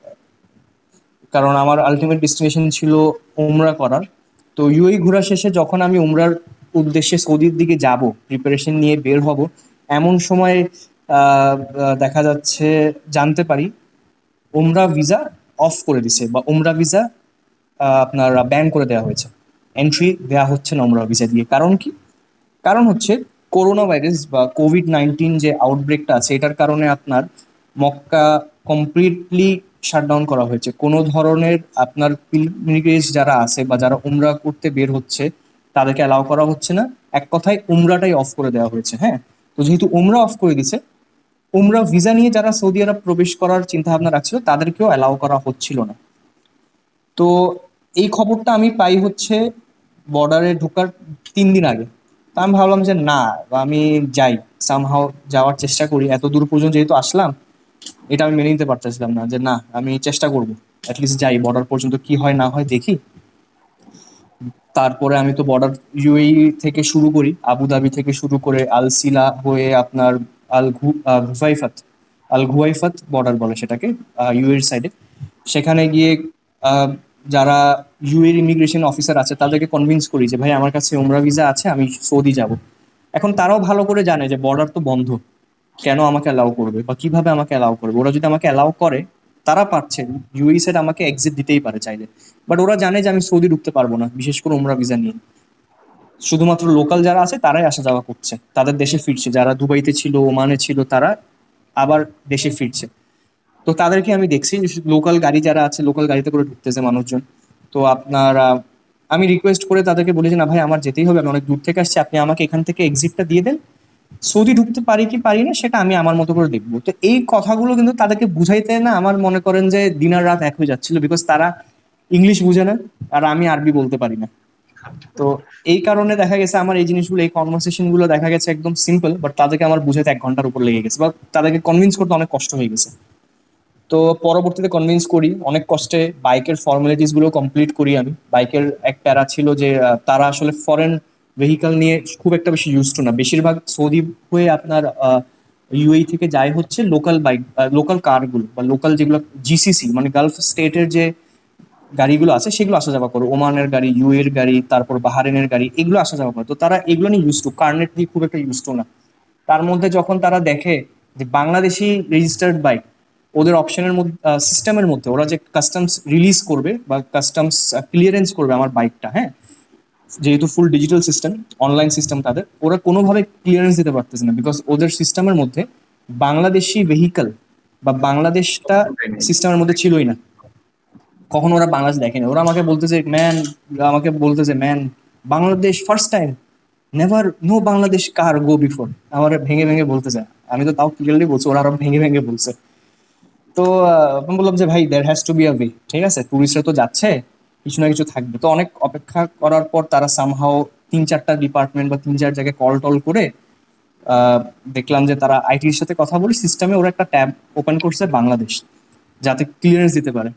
কারণ আমার আলটিমেট ডেস্টিনেশন ছিল উমরা করার। তো ইউএই ঘোরা শেষে যখন আমি উমরার উদ্দেশ্যে সৌদির দিকে যাব, প্রিপারেশন নিয়ে বের হব, এমন সময় আহ, আহ, দেখা যাচ্ছে, জানতে পারি উমরা ভিসা অফ করে দিছে, বা উমরা ভিসা আপনার ব্যান করে দেওয়া হয়েছে, এন্ট্রি দেওয়া হচ্ছে না উমরা ভিসা দিয়ে। কারণ কি? কারণ হচ্ছে করোনা ভাইরাস বা কোভিড নাইন্টিন যে আউটব্রেকটা আছে, এটার কারণে আপনার মক্কা কমপ্লিটলি শাটডাউন করা হয়েছে। কোনো ধরনের আপনার পিলগ্রিমেজ যারা আছে বা যারা উমরা করতে বের হচ্ছে, তাদেরকে অ্যালাউ করা হচ্ছে না। এক কথায় উমরাটাই অফ করে দেওয়া হয়েছে, হ্যাঁ। তো যেহেতু উমরা অফ করে দিছে, উমরা ভিসা নিয়ে যারা সৌদি আরব প্রবেশ করার চিন্তা ভাবনা রাখছিল তাদেরকেও অ্যালাউ করা হচ্ছিল না। তো এই খবরটা আমি পাই হচ্ছে বর্ডারে ঢোকার তিন দিন আগে। তা আমি ভাবলাম যে না, আমি যাই, সামহাও যাওয়ার চেষ্টা করি, এত দূর পর্যন্ত যেহেতু আসলাম। এটা আমি মেনে নিতে পারতেছিলাম না যে না, আমি চেষ্টা করবো, অ্যাটলিস্ট যাই, বর্ডার পর্যন্ত কি হয় না হয় দেখি। তারপরে আমি তো বর্ডার ইউএই থেকে শুরু করি, আবুধাবি থেকে শুরু করে আলসিলা হয়ে আপনার আল ঘু আহ, ঘুফাইফাত, আল ঘুয়াইফাত বর্ডার বলে সেটাকে, ইউএর সাইডে। সেখানে গিয়ে আহ, যারা ইউএর ইমিগ্রেশন অফিসার আছে তাদেরকে কনভিন্স করি যে ভাই আমার কাছে উমরা ভিসা আছে, আমি সৌদি যাব। এখন তারাও ভালো করে জানে যে বর্ডার তো বন্ধ, কেন আমাকে অ্যালাউ করবে বা কিভাবে আমাকে অ্যালাউ করবে। ওরা যদি আমাকে অ্যালাউ করে, তারা পারছে, ইউএই সাইড আমাকে এক্সিট দিতেই পারে চাইলে, বাট ওরা জানে যে আমি সৌদি ঢুকতে পারবো না, বিশেষ করে উমরা ভিসা নিয়ে। শুধুমাত্র লোকাল যারা আছে তারাই আসা যাওয়া করছে, তাদের দেশে ফিরছে, যারা দুবাইতে ছিল, ওমানে ছিল, তারা আবার দেশে ফিরছে। তো তাদেরকে আমি দেখছি, লোকাল গাড়ি যারা আছে, লোকাল গাড়িতে করে ঢুকতেছে মানুষজন। তো আপনার আহ, আমি রিকোয়েস্ট করে তাদেরকে বলি যে না ভাই, আমার যেতেই হবে, আমি অনেক দূর থেকে আসছি, আপনি আমাকে এখান থেকে এক্সিটটা দিয়ে দেন, সৌদি ঢুকতে পারি কি পারি না সেটা আমি আমার মতো করে দেখবো। তো এই কথাগুলো কিন্তু তাদেরকে বুঝাইতে না আমার মনে করেন যে দিন আর রাত এক হয়ে যাচ্ছিল, বিকজ তারা ইংলিশ বুঝে না, আর আমি আরবি বলতে পারি না। তো এই কারণে দেখা গেছে আমার এই জিনিসগুলো, এই কনভারসেশন গুলো দেখা গেছে একদম সিম্পল, বাট তাদেরকে আমার বুঝাতে এক ঘন্টার উপর লেগে গেছে, বা তাদেরকে কনভিন্স করতে অনেক কষ্ট হয়ে গেছে। তো পরবর্তীতে কনভিন্স করি অনেক কষ্টে, বাইকের ফর্মালিটিস গুলো কমপ্লিট করি আমি। বাইকের এক প্যারা ছিল যে আহ, তারা আসলে ফরেন ভেহিকল নিয়ে খুব একটা বেশি ইউজ টু না, বেশিরভাগ সৌদি হয়ে আপনার ইউএই থেকে যায় হচ্ছে লোকাল বাইক, লোকাল কারগুলো বা লোকাল যেগুলো জিসিসি মানে গালফ স্টেটের যে গাড়িগুলো আছে সেগুলো আসা যাওয়া করে, ওমানের গাড়ি, ইউ এর গাড়ি, তারপর বাহারেনের গাড়ি, এগুলো আসা যাওয়া করে। তো তারা এগুলো নিয়ে ইউজ টু, কার্নেট দিয়ে খুব একটা ইউজ টু না। তার মধ্যে যখন তারা দেখে যে বাংলাদেশি রেজিস্টার্ড বাইক ওদের অপশনের মধ্যে, সিস্টেমের মধ্যে ওরা যে কাস্টমস রিলিজ করবে বা কাস্টমস ক্লিয়ারেন্স করবে আমার বাইকটা, হ্যাঁ, যেহেতু full digital system, online system, তাদের ওরা কোনোভাবে ক্লিয়ারেন্স দিতে পারতেছে না, বিকজ ওদের সিস্টেমের মধ্যে বাংলাদেশি ভেহিকল বা বাংলাদেশটা সিস্টেমের মধ্যে ছিলই না। কখনো ওরা বাংলাদেশ দেখেনি। ওরা আমাকে বলতেছে ম্যান, আমাকে বলতেছে man, Bangladesh first time, never no Bangladesh car go before, আমার ভেঙে ভেঙে বলতেছে। আমি তো তাও ক্লিয়ারলি বলছি, ওরা আরো ভেঙে ভেঙে বলছে। তো আহ, আমি বললাম যে ভাই there has to be a way, ঠিক আছে, টুরিস্টরা তো যাচ্ছে, কিছু না কিছু থাকবে। তো অনেক অপেক্ষা করার পর তারা সামহাও তিন চারটা ডিপার্টমেন্ট বা তিন চার জায়গায় কল টল করে আহ, দেখলাম যে তারা আইটির সাথে কথা বলে সিস্টেমে ওরা একটা ট্যাব ওপেন করছে বাংলাদেশ, যাতে ক্লিয়ারেন্স দিতে পারে।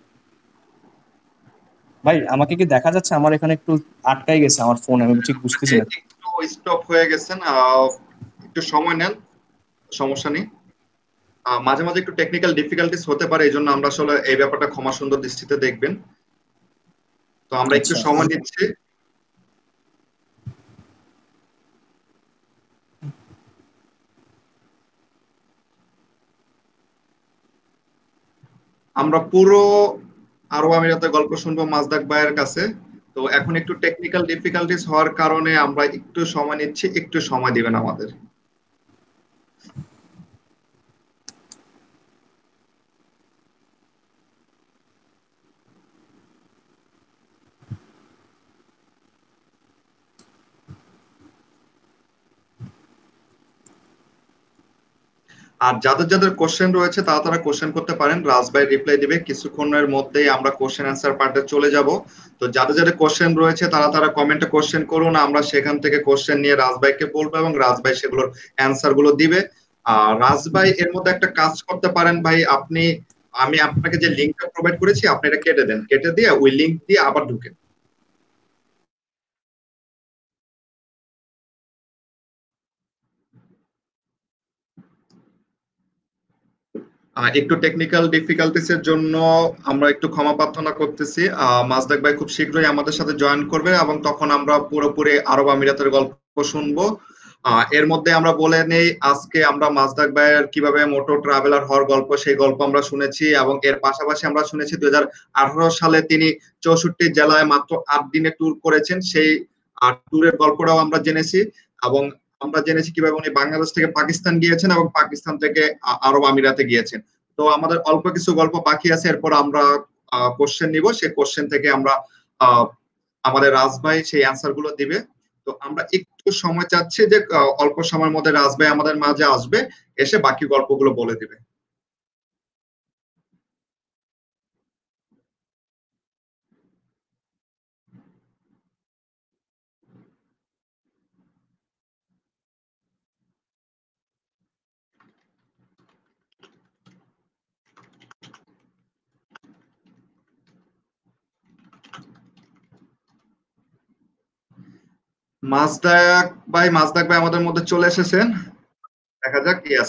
ভাই আমাকে কি দেখা যাচ্ছে? আমার এখানে একটু আটকাই গেছে আমার ফোন, আমি ঠিক বুঝতেছি আপনাকে না। একটু স্টপ হয়ে গেছেন, আহ, একটু সময় নেন, সমস্যা নেই। আহ, মাঝে মাঝে একটু টেকনিক্যাল ডিফিকাল্টিস হতে পারে, এই জন্য আমরা আসলে এই ব্যাপারটা ক্ষমা সুন্দর দৃষ্টিতে দেখবেন। তো আমরা একটু আচ্ছা। সময় নিচ্ছি। আমরা পুরো আরব আমিরাতের গল্প শুনবো মাজদাক ভাইয়ের কাছে। তো এখন একটু টেকনিক্যাল ডিফিকাল্টিস হওয়ার কারণে আমরা একটু সময় নিচ্ছি, একটু সময় দিবেন আমাদের। আর যাদের যাদের কোশ্চেন রয়েছে তারা তারা কোশ্চেন করতে পারেন, রাজ ভাই রিপ্লাই দিবে কিছুক্ষণের মধ্যেই। আমরা কোশ্চেন অ্যান্সার পার্টে চলে যাব। তো যাদের যাদের কোশ্চেন রয়েছে তারা তারা কমেন্টে কোশ্চেন করুন, আমরা সেখান থেকে কোশ্চেন নিয়ে রাজ ভাইকে বলবো এবং রাজ ভাই সেগুলোর অ্যান্সার গুলো দিবে। আর রাজ ভাই এর মধ্যে একটা কাজ করতে পারেন ভাই, আপনি, আমি আপনাকে যে লিঙ্কটা প্রোভাইড করেছি আপনি এটা কেটে দেন, কেটে দিয়ে ওই লিঙ্ক দিয়ে আবার ঢুকেন। আহ, একটু টেকনিক্যাল ডিফিকাল্টিস এর জন্য আমরা একটু ক্ষমা প্রার্থনা করতেছি। আহ, মাজদাক ভাই খুব শীঘ্রই আমাদের সাথে জয়েন করবে এবং তখন আমরা পুরোপুরি আরব আমিরাতের গল্প শুনবো। আহ, এর মধ্যে আমরা বলে নেই, আজকে আমরা মাজদাক ভাইয়ের কিভাবে মোটো ট্রাভেলার হওয়ার গল্প, সেই গল্প আমরা শুনেছি এবং এর পাশাপাশি আমরা শুনেছি দুই হাজার আঠারো সালে তিনি চৌষট্টি জেলায় মাত্র আট দিনে ট্যুর করেছেন, সেই ট্যুরের গল্পটাও আমরা জেনেছি। এবং আমরা জেনেছি কিভাবে উনি বাংলাদেশ থেকে পাকিস্তান গিয়েছেন এবং পাকিস্তান থেকে আ- আরব আমিরাতে গিয়েছেন। তো আমাদের অল্প কিছু গল্প বাকি আছে, এরপর আমরা কোশ্চেন নিব, সেই কোশ্চেন থেকে আমরা আহ, আমাদের রাজ ভাই সেই অ্যান্সার গুলো দিবে। তো আমরা একটু সময় চাচ্ছি যে আহ, অল্প সময়ের মধ্যে রাজ ভাই আমাদের মাঝে আসবে, এসে বাকি গল্পগুলো বলে দিবে। মাজদাক ভাই, মাজদাক ভাই আমাদের মধ্যে চলে এসেছেন, দেখা যাক। ইয়েস,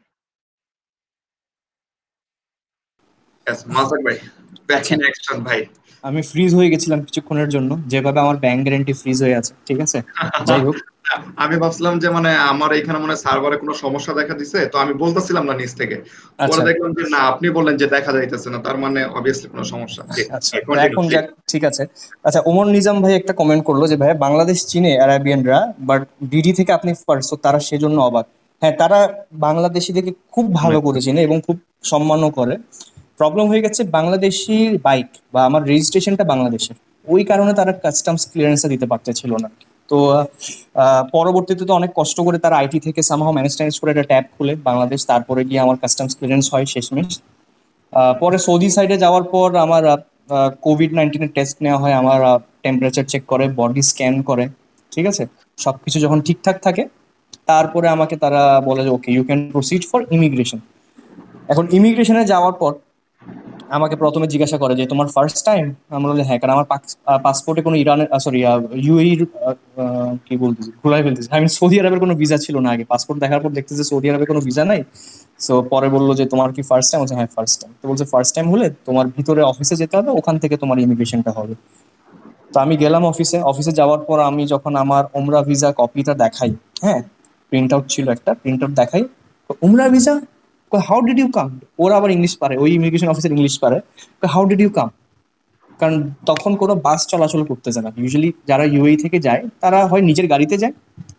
ইয়েস মাজদাক ভাই, ব্যাক আচ্ছা, ইন অ্যাকশন ভাই। আমি ফ্রিজ হয়ে গেছিলাম কিছুক্ষণের জন্য, যেভাবে আমার ব্যাংক গ্যারেন্টি ফ্রিজ হয়ে আছে, ঠিক আছে। যাই হোক। আমি ভাবছিলাম যে মানে আমার এখানে মানে সার্ভারে কোনো সমস্যা দেখা দিছে, তো আমি বলতেছিলাম না নিচ থেকে। পরে আচ্ছা। দেখলাম যে না, আপনি বললেন যে দেখা যাইতেছে না, তার মানে অবভিয়াসলি কোনো সমস্যা। জি, আচ্ছা, তো কন্টিনিউ এখন প্লিজ। যাক, ঠিক আছে। আচ্ছা, ওমর নিজাম ভাই একটা কমেন্ট করলো যে ভাই বাংলাদেশ চীনে আরাবিয়ানরা, বাট ডিডি থেকে আপনি ফার্স্ট, তারা সেজন্য অবাক। হ্যাঁ, তারা বাংলাদেশিদেরকে খুব ভালো করে চেনে এবং খুব সম্মানও করে। প্রবলেম হয়ে গেছে বাংলাদেশি বাইক বা আমার রেজিস্ট্রেশনটা বাংলাদেশের, ওই কারণে তারা কাস্টমস ক্লিয়ারেন্সটা দিতে পারতেছিল না। তো আহ, পরবর্তীতে তো অনেক কষ্ট করে তারা আইটি থেকে সামহাও ম্যানেজ ট্যানেজ করে একটা ট্যাব খুলে বাংলাদেশ, তারপরে গিয়ে আমার কাস্টমস ক্লিয়ারেন্স হয় শেষমেশ। আহ, পরে সৌদি সাইডে যাওয়ার পর আমার কোভিড নাইন্টিনের টেস্ট নেওয়া হয়, আমার টেম্পারেচার চেক করে, বডি স্ক্যান করে, ঠিক আছে। সব কিছু যখন ঠিকঠাক থাকে তারপরে আমাকে তারা বলে যে okay you can proceed for immigration. এখন ইমিগ্রেশনে যাওয়ার পর আমাকে প্রথমে জিজ্ঞাসা করে যে তোমার ফার্স্ট টাইম। আমি বললাম যে হ্যাঁ, কারণ আমার পাসপোর্টে কোনো ইরানের সরি ইউএইর কি বলতেছি ভুলাই ফেলতেছি, আমি সৌদি আরবের কোনো ভিসা ছিল না আগে। পাসপোর্ট দেখার পর দেখতেছে সৌদি আরবের কোনো ভিসা নাই। সো পরে বললো যে তোমার কি ফার্স্ট টাইম? বলছে হ্যাঁ ফার্স্ট টাইম। তো বলছে ফার্স্ট টাইম হলে তোমার ভিতরে অফিসে যেতে হবে, ওখান থেকে তোমার ইমিগ্রেশনটা হবে। তো আমি গেলাম অফিসে। অফিসে যাওয়ার পর আমি যখন আমার ওমরা ভিসা কপিটা দেখাই, হ্যাঁ প্রিন্ট আউট ছিল একটা, প্রিন্ট আউট দেখাই, উমরা visa, how did you come? ওরা আবার ইংলিশ পারে, ওই ইমিগ্রেশন অফিসার ইংলিশ পারে। How did you come? কারণ তখন কোনো বাস চলাচল করতেছে না। ইউজুয়ালি যারা ইউএই থেকে যায় তারা হয় নিজের গাড়িতে যায়,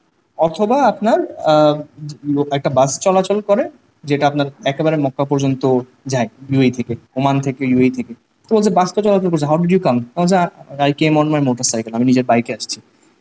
অথবা আপনার আহ, একটা বাস চলাচল করে, যেটা আপনার একেবারে মক্কা পর্যন্ত যায় ইউএই থেকে, ওমান থেকে ইউএই থেকে। তো বলছে বাস তো চলাচল করছে, হাউ ডিড ইউ কাম? বলছে I came on my motorcycle, আমি নিজের বাইকে আসছি।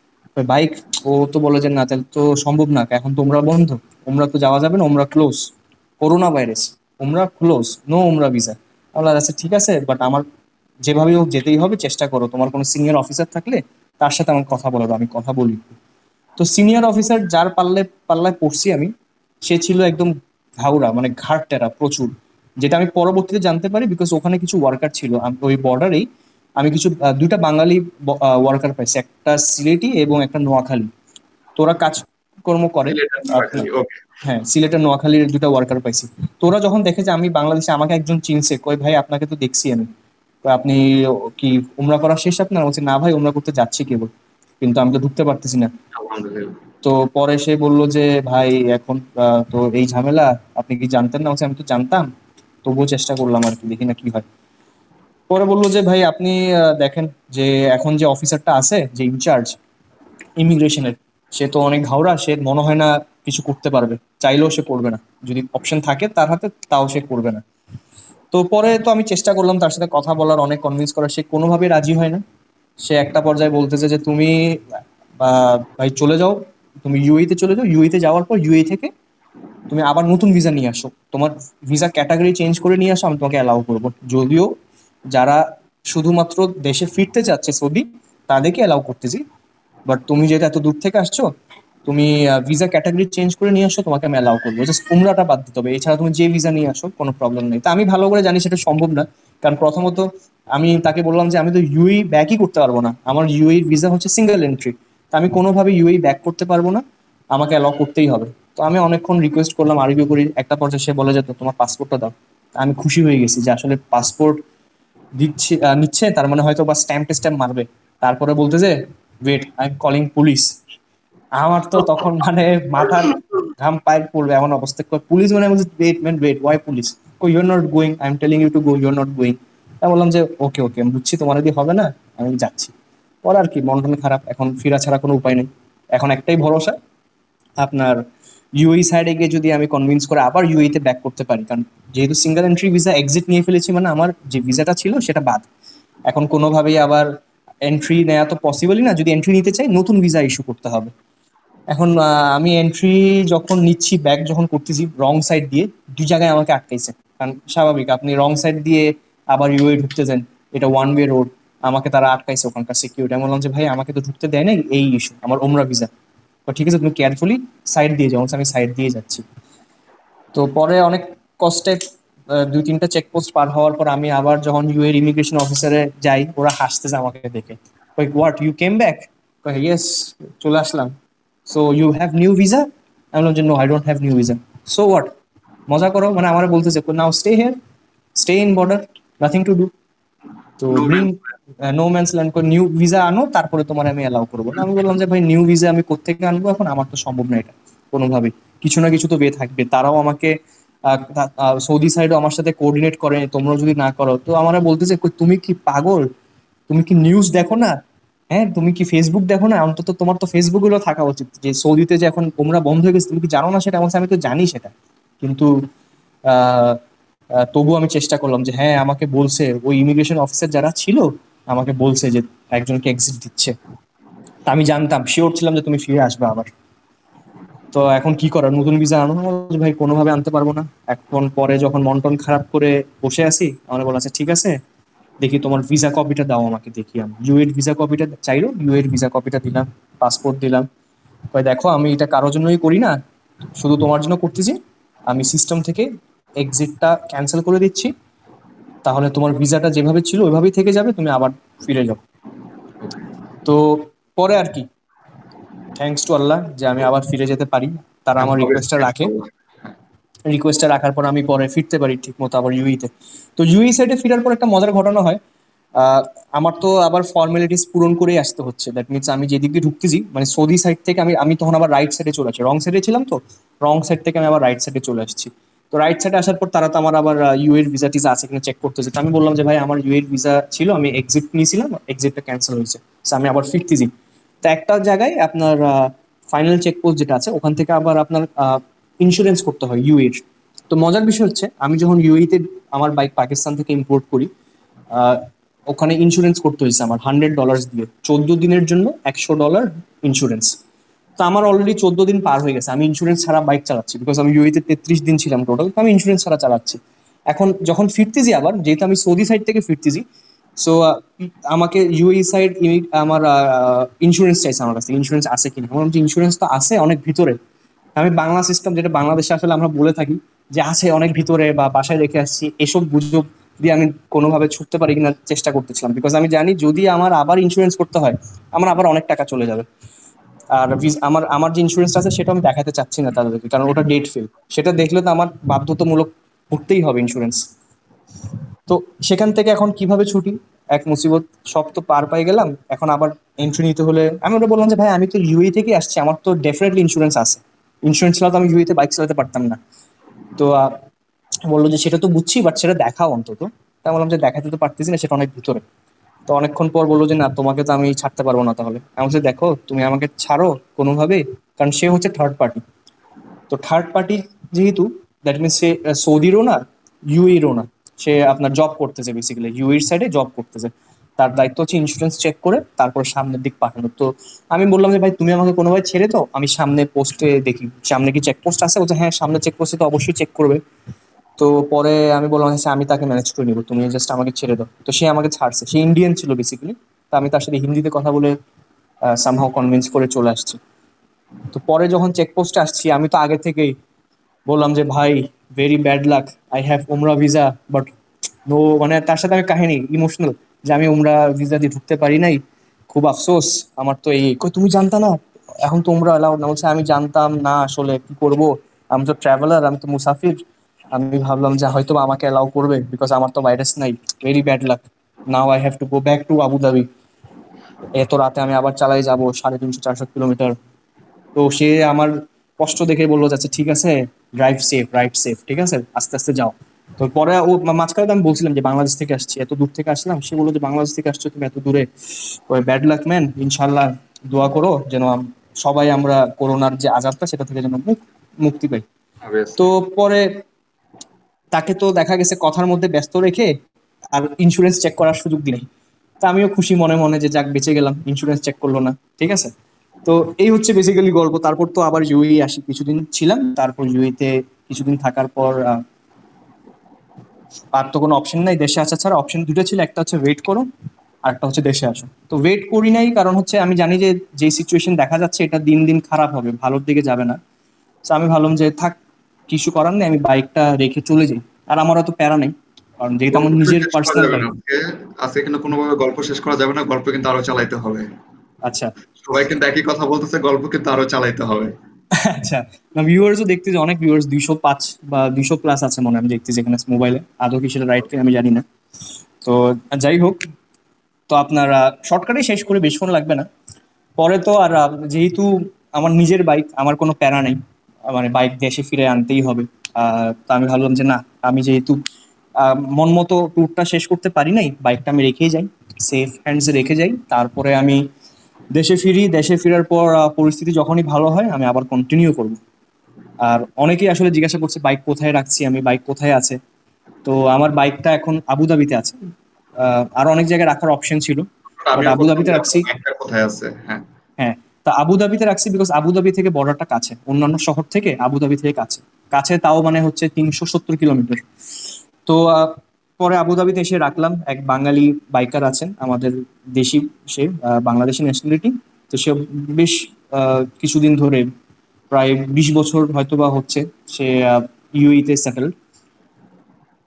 বাইক, ও তো বলে যে না তাহলে তো সম্ভব না, এখন তো ওমরা বন্ধ, ওমরা তো যাওয়া যাবে না, ওমরা ক্লোজ, করোনা ভাইরাস, ওমরা ক্লোজ, নো ওমরা ভিসা। বললাম আচ্ছা ঠিক আছে, বাট আমার যেভাবে হোক যেতেই হবে, চেষ্টা করো, তোমার কোনো সিনিয়র অফিসার থাকলে তার সাথে আমার কথা বলো, আমি কথা বলি। তো সিনিয়র অফিসার যার পাল্লে পাল্লায় পড়ছি আমি, সে ছিল একদম ঘাউড়া, মানে ঘাট টেরা প্রচুর। যেটা আমি পরবর্তীতে জানতে পারি, বিকজ ওখানে কিছু ওয়ার্কার ছিল আম- ওই বর্ডারেই। আমি কিছু আহ, দুইটা বাঙালি ওয়ার্কার পাইছি, একটা সিলেটি এবং একটা নোয়াখালী। তোরা কাজকর্ম করে সিলেট আর আপনার, নোয়াখালী, ওকে। হ্যাঁ সিলেটের নোয়াখালীর দুটা ওয়ার্কার পাইছি। তোরা যখন দেখে যে আমি বাংলাদেশে, আমাকে একজন চিনছে, কই ভাই আপনাকে তো দেখছি আমি। কই, আপনি কি উমরা করা শেষ আপনার? বলছি না ভাই, উমরা করতে যাচ্ছি কেবল, কিন্তু আমি তো ঢুকতে পারতেছি না। আলহামদুলিল্লাহ। তো পরে সে বলল যে ভাই এখন আহ, তো এই ঝামেলা, আপনি কি জানতেন না? বলছি আমি তো জানতাম, তবুও চেষ্টা করলাম আর কি, দেখি না কি হয়। পরে বললো যে ভাই আপনি আহ, দেখেন যে এখন যে অফিসারটা আছে, যে ইনচার্জ ইমিগ্রেশনের, সে তো অনেক ঘাওড়া, সে মনে হয় না কিছু করতে পারবে, চাইলেও সে করবে না, যদি অপশন থাকে তার হাতে তাও সে করবে না। তো পরে তো আমি চেষ্টা করলাম তার সাথে কথা বলার, অনেক কনভিন্স করার, সে কোনোভাবেই রাজি হয় না। সে একটা পর্যায়ে বলতেছে যে তুমি আহ, ভাই চলে যাও, তুমি ইউএই তে চলে যাও, ইউএই তে যাওয়ার পর ইউএই থেকে তুমি আবার নতুন ভিসা নিয়ে আসো, তোমার ভিসা ক্যাটাগরি চেঞ্জ করে নিয়ে আসো, আমি তোমাকে অ্যালাউ করবো। যদিও যারা শুধুমাত্র দেশে ফিরতে চাচ্ছে সৌদি, তাদেরকে অ্যালাউ করতেছি, বাট তুমি যেহেতু এত দূর থেকে আসছো, তুমি ভিসা ক্যাটাগরি চেঞ্জ করে নিয়ে আসো, তোমাকে আমি অ্যালাউ করবো, জাস্ট উমরাটা বাদ দিতে হবে, এছাড়া তুমি যে ভিসা নিয়ে আসো কোনো প্রবলেম নেই। তা আমি ভালো করে জানি সেটা সম্ভব না, কারণ প্রথমত আমি তাকে বললাম যে আমি তো ইউএই ব্যাকই করতে পারবো না, আমার ইউএই ভিসা হচ্ছে সিঙ্গেল এন্ট্রি, তা আমি কোনোভাবে ইউএই ব্যাক করতে পারবো না, আমাকে অ্যালাউ করতেই হবে। তো আমি অনেকক্ষণ রিকোয়েস্ট করলাম, আর্গিউ করি, একটা পর্যায়ে সে বলে যে তো তোমার পাসপোর্টটা দাও। আমি খুশি হয়ে গেছি যে আসলে পাসপোর্ট দিচ্ছে, আহ, নিচ্ছে, তার মানে হয়তো বা স্ট্যাম্প স্ট্যাম্প মারবে। তারপরে বলতেছে wait I am calling police. আমার তো তখন মানে মাথার ঘাম পায়ে পড়বে এমন অবস্থা। কই, পুলিশ মানে? বলছে wait man wait, why police? কই you are not going, I am telling you to go, you are not going. তা বললাম যে ওকে ওকে আমি বুঝছি, তোমার দিয়ে হবে না, আমি যাচ্ছি। পরে আর কি, মন টন খারাপ, এখন ফেরা ছাড়া কোনো উপায় নেই। এখন একটাই ভরসা, আপনার ইউএই সাইডে গিয়ে যদি আমি কনভিন্স করে আবার ইউএই তে ব্যাক করতে পারি, কারণ যেহেতু সিঙ্গেল এন্ট্রি ভিসা এক্সিট নিয়ে ফেলেছি, মানে আমার যে ভিসাটা ছিল সেটা বাদ। এখন কোনোভাবেই আবার এন্ট্রি নেওয়া তো পসিবলই না, যদি এন্ট্রি নিতে চাই নতুন ভিসা ইস্যু করতে হবে। এখন আহ, আমি এন্ট্রি যখন নিচ্ছি, ব্যাক যখন করতেছি, রং সাইড দিয়ে দুই জায়গায় আমাকে আটকাইছে। কারণ স্বাভাবিক, আপনি রং সাইড দিয়ে আবার ইউএই ঢুকতে যান, এটা ওয়ান ওয়ে রোড, আমাকে তারা আটকাইছে ওখানকার সিকিউরিটি। আমি বললাম যে ভাই আমাকে তো ঢুকতে দেয় নাই, এই ইস্যু আমার ওমরা ভিসা। তো ঠিক আছে তুমি কেয়ারফুলি সাইড দিয়ে যাও। আমি সাইড দিয়ে যাচ্ছি। তো পরে অনেক কষ্টে আহ, দুই তিনটা চেকপোস্ট পার হওয়ার পর আমি আবার যখন ইউএর ইমিগ্রেশন অফিসারে যাই, ওরা হাসতেছে আমাকে দেখে। কই হোয়াট, ইউ কেম ব্যাক? কই ইয়েস, চলে আসলাম। So you have new visa? আমি বললাম যে no I don't have new visa. So what, মজা করো? মানে আমার বলতেছে now stay here, stay in border, nothing to do, তো no bring man. No man's land করে নিউ ভিসা আনো, তারপরে তোমার আমি অ্যালাউ করবো। আমি বললাম যে ভাই নিউ ভিসা আমি কোত্থেকে আনবো, এখন আমার তো সম্ভব না এটা কোনোভাবে, কিছু না কিছু তো বে থাকবে। তারাও আমাকে আহ, তা- আহ, সৌদি সাইডও আমার সাথে কোঅর্ডিনেট করে, তোমরা যদি না করো। তো আমরা বলতেছে কই, তুমি কি পাগল? তুমি কি নিউজ দেখো না? হ্যাঁ তুমি কি ফেসবুক দেখো না? অন্তত তোমার তো ফেসবুক গুলো থাকা উচিত, যে সৌদিতে যে এখন তোমরা বন্ধ হয়ে গেছে, তুমি কি জানো না সেটা? বলছে আমি তো জানি সেটা, কিন্তু আহ আহ, তবুও আমি চেষ্টা করলাম যে হ্যাঁ আমাকে বলছে ওই ইমিগ্রেশন অফিসার যারা ছিল, আমাকে বলছে যে একজনকে এক্সিট দিচ্ছে। তা আমি জানতাম, শিওর ছিলাম যে তুমি ফিরে আসবে আবার। তো এখন কি করার, নতুন ভিসা আনো? আমি বললাম যে ভাই কোনোভাবে আনতে পারবো না। এখন পরে যখন মন টন খারাপ করে বসে আছি, আমার বলা আছে ঠিক আছে, দেখি তোমার ভিসা কপিটা দাও আমাকে দেখি। আমি ইউএর ভিসা কপিটা চাইলো, ইউএর ভিসা কপিটা দিলাম, পাসপোর্ট দিলাম। কই দেখো আমি এটা কারোর জন্যই করি না, শুধু তোমার জন্য করতেছি। আমি সিস্টেম থেকে এক্সিটটা ক্যান্সেল করে দিচ্ছি, তাহলে তোমার ভিসাটা যেভাবে ছিল ওইভাবেই থেকে যাবে, তুমি আবার ফিরে যাও। তো পরে আর কি, থ্যাঙ্কস টু আল্লাহ যে আমি আবার ফিরে যেতে পারি, তারা হ্যাঁ, আমার রিকোয়েস্টটা obviously, রাখে। হ্যাঁ। রিকোয়েস্টটা রাখার পর আমি পরে ফিরতে পারি ঠিক মতো আবার ইউইতে। তো ইউই সাইডে ফেরার পর একটা মজার ঘটনা হয়। আহ, আমার তো আবার ফর্মালিটিস পূরণ করেই আসতে হচ্ছে। দ্যাট মিনস আমি যেদিক দিয়ে ঢুকতেছি, মানে সৌদি সাইড থেকে আমি আমি তখন আবার রাইট সাইডে চলে আসছি, রং সাইডে ছিলাম, তো রং সাইড থেকে আমি আবার রাইট সাইডে চলে আসছি। তো রাইট সাইডে আসার পর তারা তো আমার আবার ইউ এর ভিসা টিসা আছে কিনা চেক করতেছে। তো আমি বললাম যে ভাই আমার ইউ এর ভিসা ছিল, আমি এক্সিট নিয়েছিলাম, এক্সিটটা ক্যান্সেল হয়েছে, তো আমি আবার ফিরতেছি। তো একটা জায়গায় আপনার ফাইনাল চেকপোস্ট যেটা আছে ওখান থেকে আবার আপনার ইন্স্যুরেন্স করতে হয় ইউ এর। তো মজার বিষয় হচ্ছে আমি যখন ইউএইতে আমার বাইক পাকিস্তান থেকে ইম্পোর্ট করি, আহ, ওখানে ইন্স্যুরেন্স করতে হয়েছে আমার হান্ড্রেড ডলার দিয়ে, চোদ্দ দিনের জন্য একশো ডলার ইন্স্যুরেন্স। তো আমার অলরেডি চোদ্দ দিন পার হয়ে গেছে, আমি ইন্স্যুরেন্স ছাড়া বাইক চালাচ্ছি, বিকজ আমি ইউএইতে তেত্রিশ দিন ছিলাম টোটাল, তো আমি ইন্স্যুরেন্স ছাড়া চালাচ্ছি। এখন যখন ফিরতেছি আবার, যেহেতু আমি সৌদি সাইড থেকে ফিরতেছি, সো আমাকে ইউএই সাইড আমার ইন্স্যুরেন্স চাইছে আমার কাছে, ইন্স্যুরেন্স আছে কিনা। আমার যে ইন্স্যুরেন্স তো আছে অনেক ভিতরে। আমি বাংলা সিস্টেম, যেটা বাংলাদেশে আসলে আমরা বলে থাকি যে আছে অনেক ভিতরে বা বাসায় রেখে আসছি, এসব গুজব দিয়ে আমি কোনোভাবে ছুটতে পারি কিনা চেষ্টা করতেছিলাম, বিকজ আমি জানি যদি আমার আবার ইন্স্যুরেন্স করতে হয় আমার আবার অনেক টাকা চলে যাবে। আর ভিস- আমার আমার যে ইন্স্যুরেন্সটা আছে সেটা আমি দেখাতে চাচ্ছি না তাদেরকে, কারণ ওটা ডেট ফেল। সেটা দেখলে তো আমার বাধ্যতামূলক করতেই হবে ইন্স্যুরেন্স। তো সেখান থেকে এখন কিভাবে ছুটি, এক মুসিবত। সব তো পার পাই গেলাম, এখন আবার এন্ট্রি নিতে হলে আমি ওটা বললাম যে ভাই আমি তো ইউএই থেকে আসছি, আমার তো ডেফিনেটলি ইন্স্যুরেন্স আছে, ইন্স্যুরেন্স ছাড়া তো আমি ইউএইতে বাইক চালাতে পারতাম না। তো আহ, বললো যে সেটা তো বুঝছি, বাট সেটা দেখাও অন্তত। তা বললাম যে দেখাতে তো পারতেছি না, সেটা অনেক ভিতরে। তো অনেকক্ষণ পর বললো যে না, তোমাকে তো আমি ছাড়তে পারবো না। তাহলে আমি বলছি দেখো তুমি আমাকে ছাড়ো কোনোভাবে, কারণ সে হচ্ছে থার্ড পার্টি। তো থার্ড পার্টি যেহেতু, দ্যাট মিনস সে আহ, সৌদিরও না, ইউএরও না, সে আপনার জব করতেছে, বেসিক্যালি ইউএর সাইডে জব করতেছে। তার দায়িত্ব হচ্ছে ইন্স্যুরেন্স চেক করে তারপর সামনের দিক পাঠানো। তো আমি বললাম যে ভাই তুমি আমাকে কোনোভাবে ছেড়ে দাও, আমি সামনে পোস্টে দেখি সামনে কি চেক পোস্ট আছে। বলছে হ্যাঁ সামনে চেক পোস্টে তো অবশ্যই চেক করবে। তো পরে আমি বললাম হচ্ছে আমি তাকে ম্যানেজ করে নিবো, তুমি জাস্ট আমাকে ছেড়ে দাও। তো সে আমাকে ছাড়ছে, সে ইন্ডিয়ান ছিল বেসিক্যালি। তো আমি তার সাথে হিন্দিতে কথা বলে সামহাও কনভিন্স করে চলে আসছি। তো পরে যখন চেকপোস্টে আসছি আমি তো আগে থেকেই বললাম যে ভাই very bad luck, I have উমরা ভিসা বাট নো, মানে তার সাথে আমি কাহিনী ইমোশনাল যে আমি উমরা ভিসা দিয়ে ঢুকতে পারি নাই, খুব আফসোস। আমার তো এই কই তুমি জানতা না এখন তো উমরা অ্যালাউড না। বলছে আমি জানতাম না, আসলে কি করব, আমি তো ট্রাভেলার, আমি তো মুসাফির, আমি ভাবলাম যে হয়তো বা আমাকে অ্যালাউ করবে বিকজ আমার তো ভাইরাস নাই। Very bad luck, now I have to go back to Abu Dhabi. এত রাতে আমি আবার চালাই যাব সাড়ে তিনশো চারশো কিলোমিটার। তো সে আমার কষ্ট দেখে বললো যাচ্ছে ঠিক আছে, ড্রাইভ সেফ, রাইড সেফ, ঠিক আছে, আস্তে আস্তে যাও। তো পরে ও মা- মাঝখানে তো আমি বলছিলাম যে বাংলাদেশ থেকে আসছি, এত দূর থেকে আসলাম। সে বললো যে বাংলাদেশ থেকে আসছো তুমি এত দূরে, ব্যাড লাক ম্যান, ইনশাল্লাহ দোয়া করো যেন আম- সবাই আমরা করোনার যে আজাবটা সেটা থেকে যেন মুক- মুক্তি পাই। তো Obviously. পরে তাকে তো দেখা গেছে কথার মধ্যে ব্যস্ত রেখে আর ইন্স্যুরেন্স চেক করার সুযোগ দিই নাই। তা আমিও খুশি মনে মনে যে যাক বেঁচে গেলাম, ইন্স্যুরেন্স চেক করলো না, ঠিক আছে। তো এই হচ্ছে বেসিক্যালি গল্প। তারপর তো আবার ইউএই আসি, কিছুদিন ছিলাম, তারপর ইউএইতে কিছুদিন থাকার পর আহ, আর তো কোনো অপশন নাই দেশে আসা ছাড়া। অপশন দুটো ছিল, একটা হচ্ছে ওয়েট করো আর একটা হচ্ছে দেশে আসো। তো ওয়েট করি নাই, কারণ হচ্ছে আমি জানি যে যে সিচুয়েশন দেখা যাচ্ছে এটা দিন দিন খারাপ হবে, ভালোর দিকে যাবে না। তো আমি ভাবলাম যে থাক, কিছু করার নেই, আমি বাইকটা রেখে চলে যাই। আর আমার অত প্যারা নেই, কারণ যেহেতু আমার গল্পটা নিজের শেষ করা পার্সোনাল যাবে না বাইক। আজকে। আজকে কিন্তু কোনোভাবে গল্প শেষ করা যাবে না, গল্প কিন্তু আরো চালাইতে হবে। আচ্ছা। সবাই কিন্তু একই কথা বলতেছে, গল্প কিন্তু আরো চালাইতে হবে। আচ্ছা, না ভিউয়ার্সও দেখতেছি অনেক ভিউয়ার্স, দুইশো পাঁচ বা দুইশো প্লাস আছে মনে হয়, আমি দেখতেছি এখানে মোবাইলে। আদৌ কি সেটা রাইট কিনা আমি জানি না। তো যাই হোক, তো আপনারা শর্টকাটে শেষ করে বেশিক্ষণ লাগবে না। পরে তো আর আহ, যেহেতু আমার নিজের বাইক, আমার কোনো প্যারা নেই, আহ, মানে বাইক দেশে ফিরে আনতেই হবে। আহ, তা আমি ভাবলাম যে না, আমি যেহেতু আহ, মন মতো ট্যুরটা শেষ করতে পারি নাই, বাইকটা আমি রেখেই যাই, সেফ হ্যান্ডসে রেখে যাই। তারপরে আমি দেশে ফিরি, দেশে ফেরার পর আহ, পরিস্থিতি যখনই ভালো হয় আমি আবার কন্টিনিউ করব। আর অনেকেই আসলে জিজ্ঞাসা করছে বাইক কোথায় রাখছি আমি, বাইক কোথায় আছে। তো আমার বাইকটা এখন আবুধাবিতে আছে। আহ, আরো অনেক জায়গায় রাখার অপশন ছিল, বাট আমিও বলতাম আবুধাবিতে যে রাখছি। আপনার ব্যাংকটা কোথায় আছে। হ্যাঁ। হ্যাঁ, তা আবুধাবিতে রাখছি বিকজ আবুধাবি থেকে বর্ডারটা কাছে, অন্যান্য শহর থেকে আবুধাবি থেকে কাছে। কাছে তাও মানে হচ্ছে তিনশো সত্তর কিলোমিটার। তো আহ, পরে আবুধাবিতে এসে রাখলাম। এক বাঙালি বাইকার আছেন আমাদের, দেশি, সে আহ, বাংলাদেশি ন্যাশনালিটি। তো সে বেশ আহ, কিছুদিন ধরে, প্রায় বিশ বছর হয়তো বা হচ্ছে, সে ইউইতে সেটেল।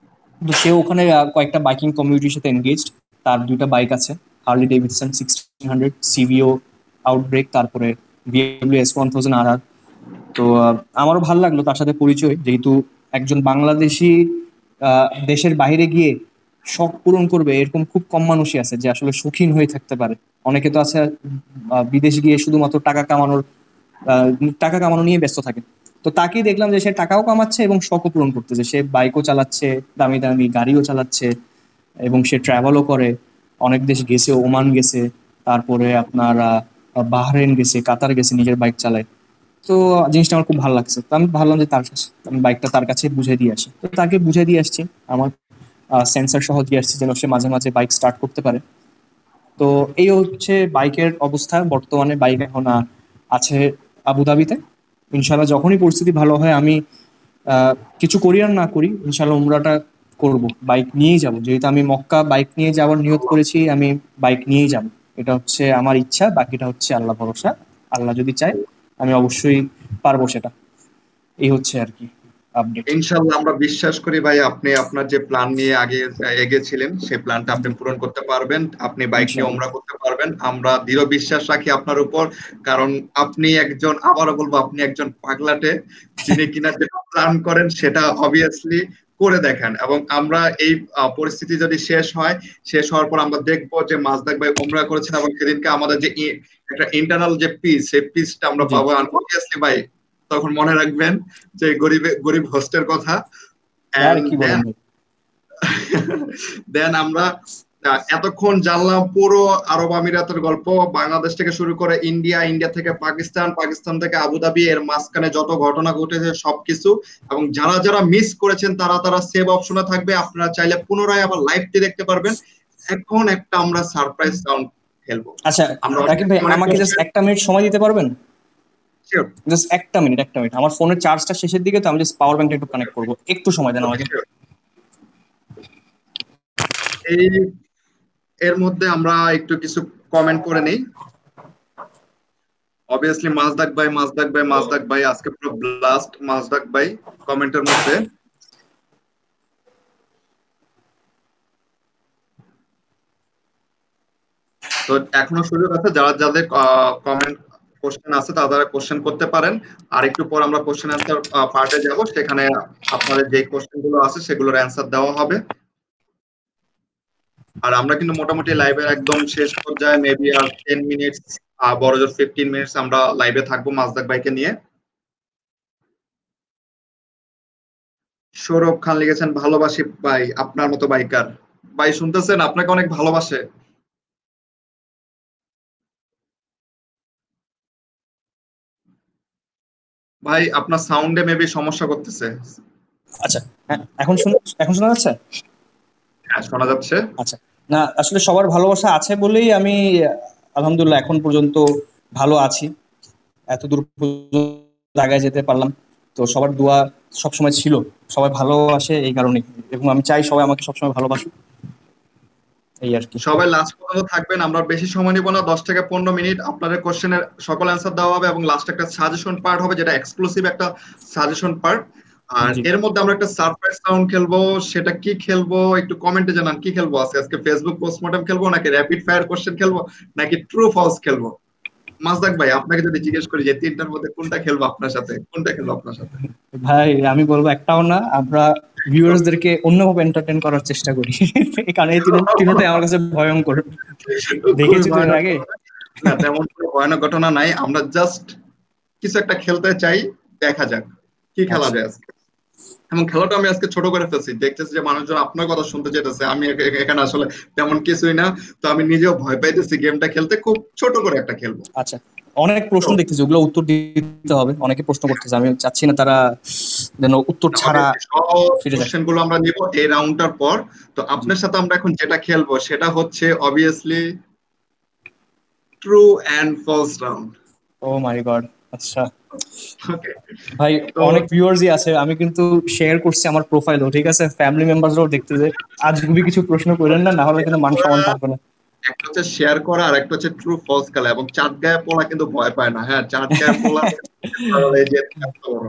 তো সে ওখানে আহ, কয়েকটা বাইকিং কমিউনিটির সাথে এনগেজড। তার দুইটা বাইক আছে, Harley Davidson sixteen hundred, CVO outbreak, তারপরে BMW S one thousand R R. তো আহ, আমারও ভালো লাগলো তার সাথে পরিচয়, যেহেতু একজন বাংলাদেশি আহ, দেশের বাইরে গিয়ে শখ পূরণ করবে এরকম খুব কম মানুষই আছে যে আসলে শৌখিন হয়ে থাকতে পারে। অনেকে তো আছে আহ, বিদেশ গিয়ে শুধুমাত্র টাকা কামানোর আহ, টাকা কামানো নিয়ে ব্যস্ত থাকে। তো তাকেই দেখলাম যে সে টাকাও কামাচ্ছে এবং শখও পূরণ করতেছে, সে বাইকও চালাচ্ছে, দামি দামি গাড়িও চালাচ্ছে, এবং সে ট্রাভেলও করে। অনেক দেশ গেছে, ওমান গেছে, তারপরে আপনার আহ, বাহরেন গেছে, কাতার গেছে, নিজের বাইক চালায়। তো জিনিসটা আমার খুব ভালো লাগছে। তো আমি ভাবলাম যে তার কাছে আমি বাইকটা তার কাছে বুঝে দিয়ে আসি, তো তাকে বুঝে দিয়ে আসছি। আমার সেন্সার সহ দিয়ে আসছি যেন সে মাঝে মাঝে বাইক স্টার্ট করতে পারে। তো এই হচ্ছে বাইকের অবস্থা বর্তমানে। বাইক এখন আহ, আছে আবুধাবিতে। ইনশাল্লাহ যখনই পরিস্থিতি ভালো হয়, আমি আহ, কিছু করি আর না করি, ইনশাল্লাহ উমরাটা করব, বাইক নিয়েই যাব। যেহেতু আমি মক্কা বাইক নিয়ে যাওয়ার নিয়ত করেছি, আমি বাইক নিয়েই যাব। এটা হচ্ছে আমার ইচ্ছা, বাকিটা হচ্ছে আল্লাহ ভরসা। আল্লাহ যদি চায় আমি অবশ্যই পারবো সেটা। এই হচ্ছে আর কি আপডেট। ইনশাল্লাহ আমরা বিশ্বাস করি ভাই, আপনি আপনার যে প্ল্যান নিয়ে আগে এগিয়েছিলেন সেই প্ল্যানটা আপনি পূরণ করতে পারবেন, আপনি বাইক নিয়ে ইনশাল্লাহ। ওমরা করতে পারবেন। আমরা দৃঢ় বিশ্বাস রাখি আপনার উপর, কারণ আপনি একজন, আবারও বলবো, আপনি একজন পাগলাটে, যিনি কিনা যেটা প্ল্যান করেন সেটা অবভিয়াসলি করে দেখেন। এবং আমরা এই আহ, পরিস্থিতি যদি শেষ হয়, শেষ হওয়ার পর আমরা দেখবো যে মাজদাক ভাই ওমরা করেছেন, এবং সেদিনকে আমাদের যে ই- একটা ইন্টারনাল যে পিস, সেই পিসটা আমরা জি। পাবো। অবভিয়াসলি ভাই তখন মনে রাখবেন যে গরিব গরিব হোস্টের কথা। আর এন্ড কি বলেন দেন ভাই। দেন আমরা আহ, এতক্ষণ জানলাম পুরো আরব আমিরাতের গল্প, বাংলাদেশ থেকে শুরু করে ইন্ডিয়া, ইন্ডিয়া থেকে পাকিস্তান, পাকিস্তান থেকে আবুধাবি, এর মাঝখানে যত ঘটনা ঘটেছে সবকিছু। এবং যারা যারা মিস করেছেন তারা তারা সেভ অপশনে থাকবে, আপনারা চাইলে পুনরায় আবার লাইভটি দেখতে পারবেন। এখন একটা আমরা সারপ্রাইজ রাউন্ড খেলবো। আচ্ছা আমরা রাকিব অনেক ভাই, অনেক আমাকে জাস্ট কোশ্চেন। একটা মিনিট সময় দিতে পারবেন? জাস্ট একটা মিনিট, একটা মিনিট, আমার ফোনের চার্জটা শেষের দিকে, তো আমি জাস্ট পাওয়ার ব্যাংকটা একটু কানেক্ট করবো, একটু সময় দেন আমাকে। এই এর মধ্যে আমরা একটু কিছু কমেন্ট করে নেই। অবভিয়াসলি মাজদাক ভাই, মাজদাক ভাই, মাজদাক ভাই আজকে পুরো ব্লাস্ট মাজদাক ভাই কমেন্টের মধ্যে। তো এখনো সুযোগ আছে, যারা যাদের কমেন্ট কোশ্চেন আছে তারা তারা কোশ্চেন করতে পারেন। আর একটু পর আমরা কোশ্চেন অ্যান্সার পার্টে যাব, সেখানে আপনাদের যে কোশ্চেন গুলো আছে সেগুলোর অ্যান্সার দেওয়া হবে। আর আমরা কিন্তু মোটামুটি লাইভের একদম শেষ পর্যায়ে, মেবি আর টেন মিনিটস, বড় জোর ফিফটিন মিনিটস আমরা লাইভে থাকবো মাজদাক ভাইকে নিয়ে। সৌরভ খান লিখেছেন, ভালোবাসি ভাই আপনার মতো বাইকার। ভাই শুনতেছেন, আপনাকে অনেক ভালোবাসে ভাই। আপনার সাউন্ডে মেবি সমস্যা করতেছে। আচ্ছা, হ্যাঁ, এখন শুন, এখন শোনা যাচ্ছে? হ্যাঁ, শোনা যাচ্ছে। আচ্ছা। না, আসলে সবার ভালোবাসা আছে বলেই আমি আহ, আলহামদুলিল্লাহ এখন পর্যন্ত ভালো আছি, এত দূর পর্যন্ত জায়গায় যেতে পারলাম। তো সবার দোয়া সবসময় ছিল, সবাই ভালোবাসে এই কারণেই, এবং আমি চাই সবাই আমাকে সবসময় ভালোবাসুক, এই আর কি। সবাই লাস্ট পর্যন্ত থাকবেন, আমরা বেশি সময় নিব না, দশ থেকে পনেরো মিনিট। আপনাদের কোশ্চেনের সকল অ্যান্সার দেওয়া হবে এবং লাস্ট একটা সাজেশন পার্ট হবে, যেটা এক্সক্লুসিভ একটা সাজেশন পার্ট। আর জি। এর মধ্যে আমরা একটা সারপ্রাইজ রাউন্ড খেলবো। সেটা কি খেলবো একটু কমেন্টে জানান, কি খেলবো আজকে? আজকে ফেসবুক পোস্টমর্টম খেলবো, নাকি র্যাপিড ফায়ার কোশ্চেন খেলবো, নাকি ট্রু ফলস খেলবো? মাজদাক ভাই, আপনাকে যদি জিজ্ঞেস করি যে তিনটার মধ্যে কোনটা খেলবো আপনার সাথে, কোনটা খেলবো আপনার সাথে? ভাই আমি বলবো একটাও না, আমরা ভিউয়ার্সদেরকে অন্যভাবে এন্টারটেন করার চেষ্টা করি। এই কারণে এই তিন- তিনটাই আমার কাছে ভয়ঙ্কর। খুবই দেখেছি তো এর ভয়ানক আগে। ঘটনা। না, তেমন কোনো ভয়ানক ঘটনা নাই, আমরা জাস্ট কিছু একটা খেলতে চাই, দেখা যাক কি খেলা আচ্ছা। যায় আজকে। এবং খেলাটা আমি আজকে ছোট করে ফেলছি, দেখতেছি যে মানুষজন আপনার কথা শুনতে চাইতেছে, আমি এখ- এখানে আসলে তেমন কিছুই না। তো আমি নিজেও ভয় পাইতেছি গেমটা খেলতে, খুব ছোট করে একটা খেলবো। আচ্ছা, অনেক তো প্রশ্ন দেখতেছি, ওগুলো উত্তর দিতে হবে, অনেকে প্রশ্ন করতেছে, আমি চাচ্ছি না তারা যেন উত্তর ছাড়া obviously সব ফিরে যায়। কোশ্চেন গুলো আমরা নিব এই রাউন্ডটার পর। তো জি। আপনার সাথে আমরা এখন যেটা খেলবো সেটা হচ্ছে obviously true and false round. Oh my god. আচ্ছা ওকে। ভাই, তো অনেক ভিউয়ার্সই আছে, আমি কিন্তু শেয়ার করছি আমার প্রোফাইলও, ঠিক আছে? ফ্যামিলি মেম্বারসরাও দেখতে যে আজগুবি কিছু প্রশ্ন করেন না, না হলে কিন্তু মান সম্মান থাকবে না। একটা হচ্ছে শেয়ার করা, আর একটা হচ্ছে ট্রু ফলস খেলা। এবং চাঁদ গায়ে পোলা কিন্তু ভয় পায় না। হ্যাঁ, চাঁদ গায়ে পোলা এই যে এত বড়।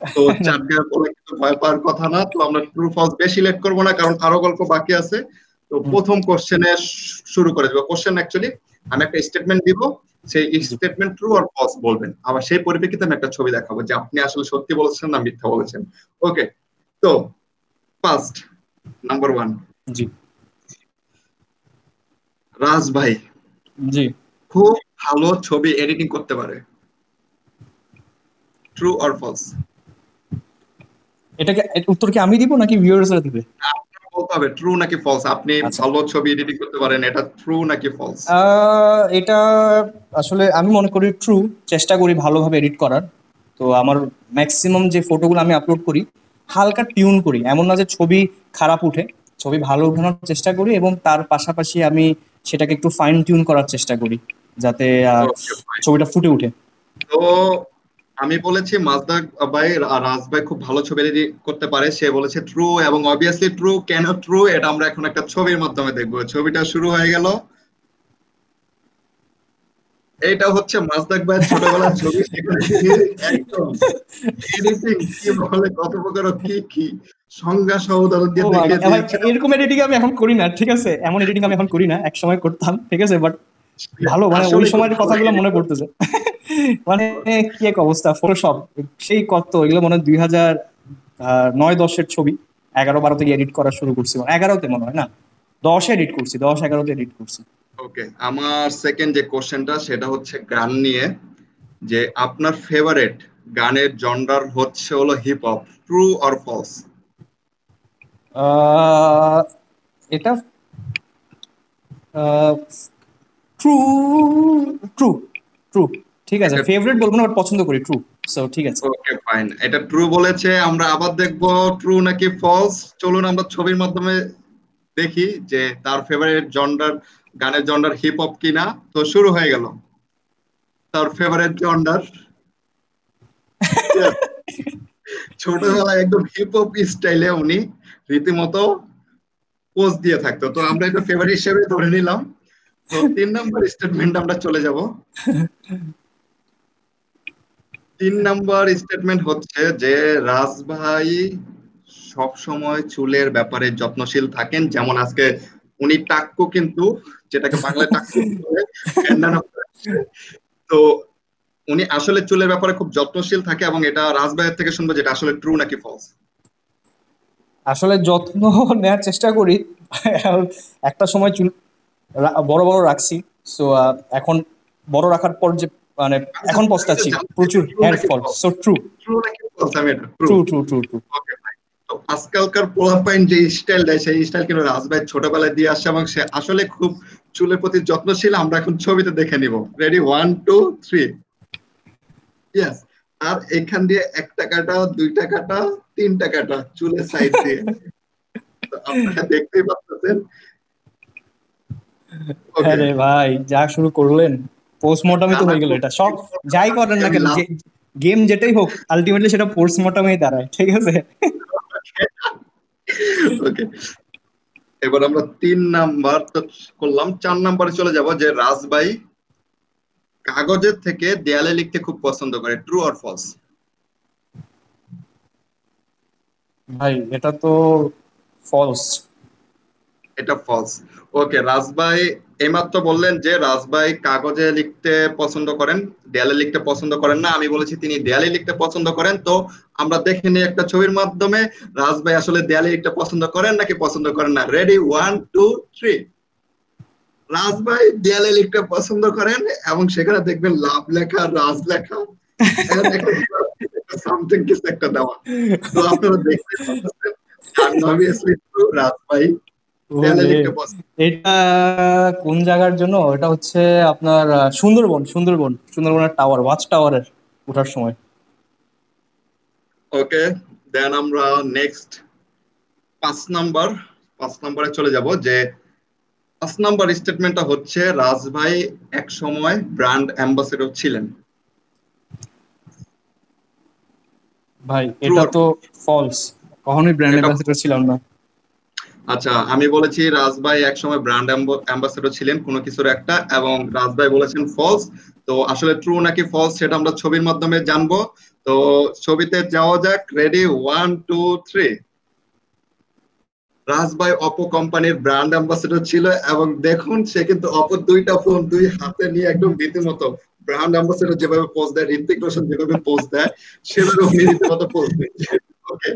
তো চার দেওয়ার পরে কিন্তু ভয় পাওয়ার কথা না। তো আমরা ট্রু ফলস বেশি লেট করবো না, কারণ আরো গল্প বাকি আছে। তো হুম, প্রথম কোশ্চেনে শুরু করে দেবো। কোশ্চেন অ্যাকচুয়ালি আমি একটা স্টেটমেন্ট দিব, সেই জি স্টেটমেন্ট ট্রু আর ফলস বলবেন, আবার সেই পরিপ্রেক্ষিতে আমি একটা ছবি দেখাবো যে আপনি আসলে সত্যি বলেছেন না মিথ্যা বলেছেন। ওকে, তো ফার্স্ট, নাম্বার ওয়ান, জি রাজ ভাই জি। খুব ভালো ছবি এডিটিং করতে পারে, ট্রু অর ফলস? এটাকে এর উত্তর কি আমি দিব নাকি ভিউয়ার্সরা দিবে? আপনার বলতে হবে ট্রু নাকি ফলস। আপনি আচ্ছা, ভালো ছবি এডিটিং করতে পারেন, এটা ট্রু নাকি ফলস? আহ, এটা আসলে আমি মনে করি ট্রু। চেষ্টা করি ভালোভাবে এডিট করার। তো আমার ম্যাক্সিমাম যে ফটোগুলো আমি আপলোড করি হালকা টিউন করি, এমন না যে ছবি খারাপ উঠে, ছবি ভালো উঠানোর চেষ্টা করি এবং তার পাশাপাশি আমি সেটাকে একটু ফাইন টিউন করার চেষ্টা করি যাতে আহ, ওকে ফাইন। ছবিটা ফুটে উঠে। তো আমি বলেছি মাজদা ভাই আর রাজ ভাই খুব ভালো ছবি এডিট করতে পারে, সে বলেছে ট্রু, এবং অবভিয়াসলি ট্রু। কেন ট্রু এটা আমরা এখন একটা ছবির মাধ্যমে দেখবো। ছবিটা শুরু হয়ে গেল। এটা হচ্ছে মাজদাক ভাইয়ের ছোটবেলার ছবি, সেখানে তিনি একদম এডিটিং কি বলে, কত প্রকার কি কি সংজ্ঞা সহ উদাহরণ ও দিয়ে ভাই দেখিয়ে ভাই, দিয়েছে। এরকম এডিটিং আমি এখন করি না, ঠিক আছে? এমন এডিটিং আমি এখন করি না, এক সময় করতাম, ঠিক আছে? বাট ভালো, মানে ওই আসলে খুব সময়ের ভালো কথাগুলো এডিট মনে করে। পড়তেছে। মানে কি এক অবস্থা, ফটোশপ সেই কত এগুলো মনে হয় দুই হাজার আহ, নয় দশের ছবি। এগারো বারো থেকে এডিট করা শুরু করছি, মানে এগারোতে মনে হয়, না দশে এডিট করছি, দশ এগারোতে এডিট করছি। ওকে, আমার সেকেন্ড যে কোশ্চেনটা সেটা হচ্ছে গান নিয়ে, যে আপনার ফেভারিট গানের জনরার হচ্ছে হলো hip hop, true or false? আহ, এটা ট্রু, ট্রু, ট্রু। ঠিক আছে, এটা ফেভারিট বলবো না, বাট পছন্দ করি, ট্রু। সো ঠিক আছে। ওকে ফাইন, এটা ট্রু বলেছে। আমরা আবার দেখবো ট্রু নাকি ফলস। চলুন আমরা ছবির মাধ্যমে দেখি যে তার ফেভারিট জনরার, গানের জনরার হিপ হপ কিনা। তো শুরু হয়ে গেল তার ফেভারিট জনরার। ছোটবেলায় একদম হিপ হপ স্টাইলে উনি রীতিমতো পোজ দিয়ে থাকতো, তো আমরা এটা ফেভারিট হিসেবে ধরে নিলাম। তো তিন নম্বর স্টেটমেন্ট আমরা চলে যাব। তিন নাম্বার স্টেটমেন্ট হচ্ছে যে রাজ ভাই সব সময় চুলের ব্যাপারে যত্নশীল থাকেন, যেমন আজকে উনি টাক্কু কিন্তু, যেটাকে বাংলায় টাক্কু বলে, ব্যান্ডানা পরেছে। তো উনি আসলে চুলের ব্যাপারে খুব যত্নশীল থাকে, এবং এটা রাজ ভাইয়ের থেকে শুনবো যেটা আসলে ট্রু নাকি ফলস। আসলে যত্ন নেওয়ার চেষ্টা করি। একটা সময় চুল রা- বড় বড় রাখছি। সো এখন বড় রাখার পর যে, মানে আমি এখন আমি এটা পস্তাচ্ছি, জানতে প্রচুর ট্রু হেয়ার নাকি fall. False, so true, true নাকি ফলস, আমি এটা true. True, true, true, true. Okay fine. তো আজকালকার পোলাপাইন যে স্টাইল দেয় সেই স্টাইল কিন্তু রাজভাই ছোটবেলায় দিয়ে আসছে, এবং সে আসলে খুব চুলের প্রতি যত্নশীল। আমরা এখন ছবিতে দেখে নিব। Ready, one two three, yes. আর এখান দিয়ে একটা কাটা, দুইটা কাটা, তিনটা কাটা চুলের সাইড দিয়ে, তো আপনারা দেখতেই পাচ্ছেন। ওকে, আরে ভাই, যা শুরু করলেন! পোস্টমর্টমই তো হয়ে গেল এটা সব। যাই করেন না আমি কেন, যে লাস্ট। গেম যেটাই হোক, আলটিমেটলি সেটা পোস্টমর্টমেই দাঁড়ায়, ঠিক আছে? ওকে, এবার আমরা তিন নাম্বার তো করলাম, চার নাম্বারে চলে যাব, যে রাজবাই কাগজের থেকে দেয়ালে লিখতে খুব পছন্দ করে, ট্রু অর ফলস? ভাই এটা তো ফলস। এটা ফলস। ওকে, রাজভাই এইমাত্র বললেন যে রাজভাই কাগজে লিখতে পছন্দ করেন, দেয়ালে লিখতে পছন্দ করেন না। আমি বলেছি তিনি দেয়ালে লিখতে পছন্দ করেন। তো আমরা দেখে নিই একটা ছবির মাধ্যমে রাজভাই আসলে দেয়ালে লিখতে পছন্দ করেন নাকি পছন্দ করেন না। Ready, one two three. রাজভাই দেয়ালে লিখতে পছন্দ করেন, এবং সেখানে দেখবেন লাভ লেখা, রাজ লেখা, and একটা সামথিং কিছু একটা দেওয়া। তো আপনারা দেখতে পাচ্ছেন, আমি অবভিয়াসলি রাজভাই দেয়ালে ওরে, লিখতে পছন্দ। এটা কোন জায়গার জন্য? এটা হচ্ছে আপনার আহ, সুন্দরবন, সুন্দরবন, সুন্দরবনের টাওয়ার, ওয়াচ টাওয়ারের ওঠার সময়। ওকে, দেন আমরা নেক্সট পাঁচ নাম্বার, পাঁচ নাম্বারে চলে যাব, যে পাঁচ নাম্বার স্টেটমেন্টটা হচ্ছে রাজ ভাই এক সময় ব্র্যান্ড অ্যাম্বাসেডর ছিলেন, ভাই ট্রু এটা আর তো ফলস। কখনোই ব্র্যান্ড এটা অ্যাম্বাসেডর ছিলাম না। আচ্ছা, আমি বলেছি রাজ ভাই একসময় ব্র্যান্ড অ্যাম্বাসেডর ছিলেন কোনো কিছুর একটা, এবং রাজ ভাই বলেছেন ফলস। তো আসলে ট্রু নাকি ফলস সেটা আমরা ছবির মাধ্যমে জানবো। তো ছবিতে যাওয়া যাক, ready, one two three. Raj ভাই অপো কোম্পানির ব্র্যান্ড অ্যাম্বাসেডর ছিল, এবং দেখুন সে কিন্তু অপো দুইটা ফোন দুই হাতে নিয়ে একদম রীতিমতো ব্র্যান্ড অ্যাম্বাসেডর যেভাবে পোজ দেয়, ঋত্বিক রোশন যেভাবে পোজ দেয়, সেভাবে উনি রীতিমতো পোজ দিচ্ছে। ওকে,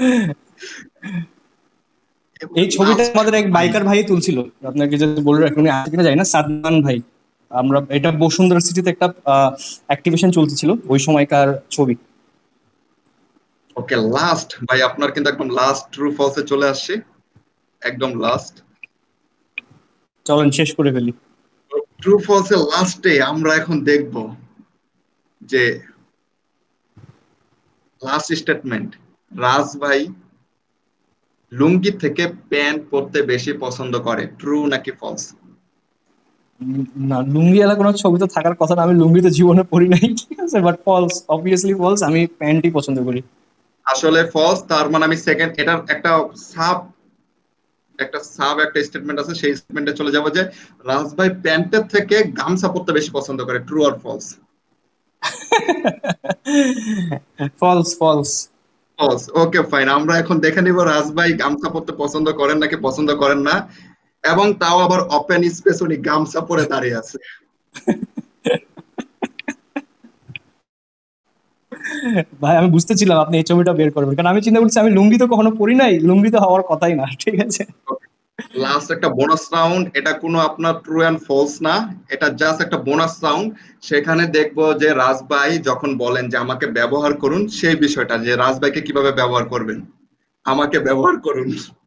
এই ছবিটা লাস্ট আমাদের এক ভাই। বাইকার ভাই তুলছিল, আপনাকে যদি বলে রাখুন, উনি আছে কিনা জানি না, সাদমান ভাই। আমরা এটা বসুন্ধরা সিটিতে একটা অ্যাক্টিভেশন চলতেছিল ওই সময়কার ছবি। ওকে, লাস্ট ভাই, আপনার কিন্তু একদম লাস্ট ট্রু ফলসে চলে আসছে, একদম লাস্ট। চলেন শেষ করে ফেলি। ট্রু ফলসের লাস্টে আমরা এখন দেখব যে লাস্ট স্টেটমেন্ট, রাজ ভাই লুঙ্গি থেকে প্যান্ট পরতে বেশি পছন্দ করে, ট্রু নাকি ফলস? উম, না, লুঙ্গি এলা কোনো ছবি তো থাকার কথা না, আমি লুঙ্গি তো জীবনে পরি নাই, ঠিক আছে, বাট ফলস, অবভিয়াসলি ফলস, আমি প্যান্টই পছন্দ করি। আসলে ফলস, তার মানে আমি সেকেন্ড এটার একটা সাব একটা সাব একটা স্টেটমেন্ট আছে, সেই স্টেটমেন্টে চলে যাব যে রাজ ভাই প্যান্টের থেকে গামছা পরতে বেশি পছন্দ করে, ট্রু আর false? False false. False, okay fine. আমরা এখন দেখে নিব রাজ ভাই গামছা পরতে পছন্দ করেন নাকি পছন্দ করেন না, এবং তাও আবার ওপেন স্পেস উনি গামছা পরে দাঁড়িয়ে আছে। ভাই আমি বুঝতেছিলাম আপনি এই ছবিটা বের করবেন, কারণ আমি চিন্তা করছি আমি লুঙ্গি তো কখনো পরি নাই, লুঙ্গি তো হওয়ার কথাই না, ঠিক আছে। লাস্ট একটা বোনাস রাউন্ড, এটা কোনো আপনার ট্রু অ্যান্ড ফলস না, এটা জাস্ট একটা বোনাস রাউন্ড। সেখানে দেখবো যে রাজ ভাই যখন বলেন যে আমাকে ব্যবহার করুন, সেই বিষয়টা যে রাজ ভাইকে কিভাবে ব্যবহার করবেন, আমাকে ব্যবহার করুন।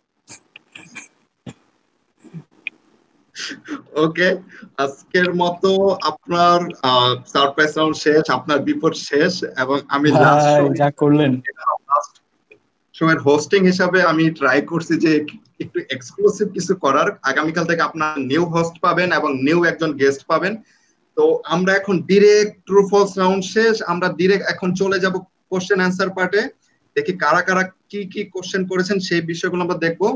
ওকে, আজকের মতো আপনার সারপ্রাইজ রাউন্ড শেষ, আপনার বিপদ শেষ, এবং আমি লাস্ট ভাই যা করলেন। সময়ের হোস্টিং হিসাবে আমি ট্রাই করছি যে একটু এক্সক্লুসিভ কিছু করার। আগামীকাল থেকে আপনার নিউ হোস্ট পাবেন এবং নিউ একজন গেস্ট পাবেন। তো আমরা এখন ডিরেক্ট ট্রু ফলস রাউন্ড শেষ, আমরা ডিরেক্ট এখন চলে যাব কোশ্চেন অ্যান্সার পার্টে। দেখি কারা কারা কি কি কোশ্চেন করেছেন, সেই বিষয়গুলো আমরা দেখবো।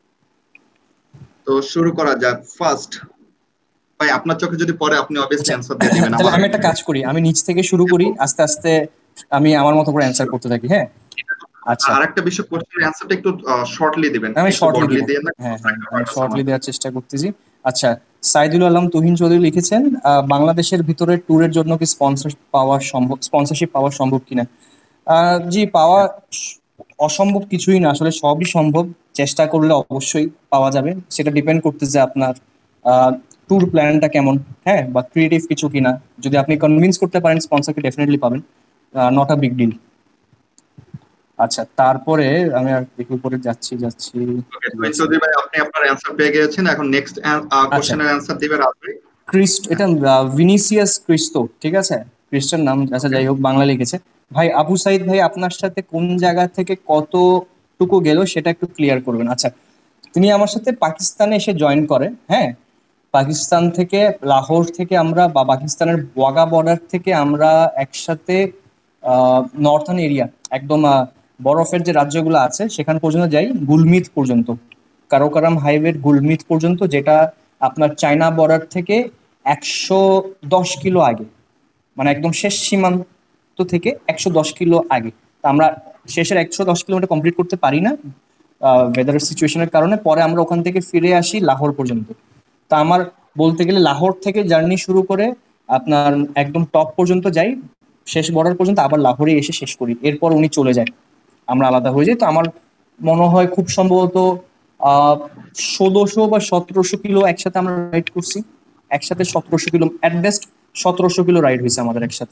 তো শুরু করা যাক। ফার্স্ট ভাই, আপনার চোখে যদি পড়ে আপনি অবভিয়াসলি আচ্ছা, অ্যান্সার দিয়ে দিবেন তাহলে আমার আমি আগে। একটা কাজ করি, আমি নিচ থেকে শুরু করি, আস্তে আস্তে আমি আমার মতো করে অ্যান্সার করতে থাকি, হ্যাঁ। আচ্ছা, আর একটা বিষয়, কোশ্চেনের অ্যান্সারটা একটু শর্টলি দিবেন, আমি একটু শর্টলি বর্ডলি দিব। দিয়ে না, হ্যাঁ হ্যাঁ, একটা আমি পারপাস শর্টলি আমার। দেওয়ার চেষ্টা করতেছি। আচ্ছা, সাইদুল আলম তুহিন চৌধুরী লিখেছেন, আহ, বাংলাদেশের ভিতরে ট্যুরের জন্য কি স্পন্সর পাওয়া সম্ভব, স্পন্সরশিপ পাওয়া সম্ভব কিনা? আহ, জি, পাওয়া স- অসম্ভব কিছুই না, আসলে সবই সম্ভব। চেষ্টা করলে অবশ্যই পাওয়া যাবে, সেটা ডিপেন্ড করতেছে আপনার ট্যুর প্ল্যানটা কেমন, হ্যাঁ, বা ক্রিয়েটিভ কিছু কিনা। যদি আপনি কনভিন্স করতে পারেন স্পন্সরকে, ডেফিনেটলি পাবেন, নট আ বিগ ডিল। আচ্ছা, তারপরে আমি আর দেখি উপরে যাচ্ছি যাচ্ছি ওকে, কি তুহিন আছে। চৌধুরী ভাই, আপনি আপনার অ্যান্সার পেয়ে গিয়েছেন, এখন নেক্সট আচ্ছা, কোশ্চেনের অ্যান্সার দিবে রাজভাই। ক্রিস্ট, এটা আহ, ভিনিসিয়াস ক্রিস্তো, ঠিক আছে, ক্রিস্টার নাম, আচ্ছা ওকে, যাই হোক, বাংলা লিখেছে। ভাই আবু সাইদ ভাই আপনার সাথে কোন জায়গা থেকে কতটুকু গেল সেটা একটু ক্লিয়ার করবেন। আচ্ছা, তিনি আমার সাথে পাকিস্তানে এসে জয়েন করে, হ্যাঁ। পাকিস্তান থেকে, লাহোর থেকে আমরা, বা পাকিস্তানের ওয়াগা বর্ডার থেকে আমরা একসাথে নর্থার্ন এরিয়া, একদম আহ, বরফের যে রাজ্যগুলো আছে সেখান পর্যন্ত যাই, গুলমিত পর্যন্ত, কারাকোরাম হাইওয়ের গুলমিত পর্যন্ত, যেটা আপনার চায়না বর্ডার থেকে একশো দশ কিলো আগে, মানে একদম শেষ সীমান্ত থেকে একশো দশ কিলো আগে। তা আমরা শেষের একশো দশ কিলোমিটার কমপ্লিট করতে পারি না ওয়েদার সিচুয়েশনের কারণে, পরে আমরা ওখান থেকে ফিরে আসি লাহোর পর্যন্ত। তা আমার বলতে গেলে লাহোর থেকে জার্নি শুরু করে আপনার একদম টপ পর্যন্ত যাই, শেষ বর্ডার পর্যন্ত, আবার লাহোরে এসে শেষ করি, এরপর উনি চলে যায়, আমরা আলাদা হয়ে যাই। তো আমার মনে হয় খুব সম্ভবত আহ ষোলোশো বা সতেরোশো কিলো একসাথে আমরা রাইড করছি, একসাথে সতেরোশো কিলো, অ্যাট বেস্ট সতেরোশো কিলো রাইড হয়েছে আমাদের একসাথে।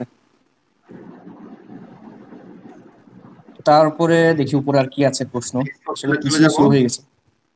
তারপরে দেখি উপরে আর কি আছে প্রশ্ন, নেক্সট আসলে কোশ্চেনে চলে পিসিও যাব। স্লো হয়ে গেছে,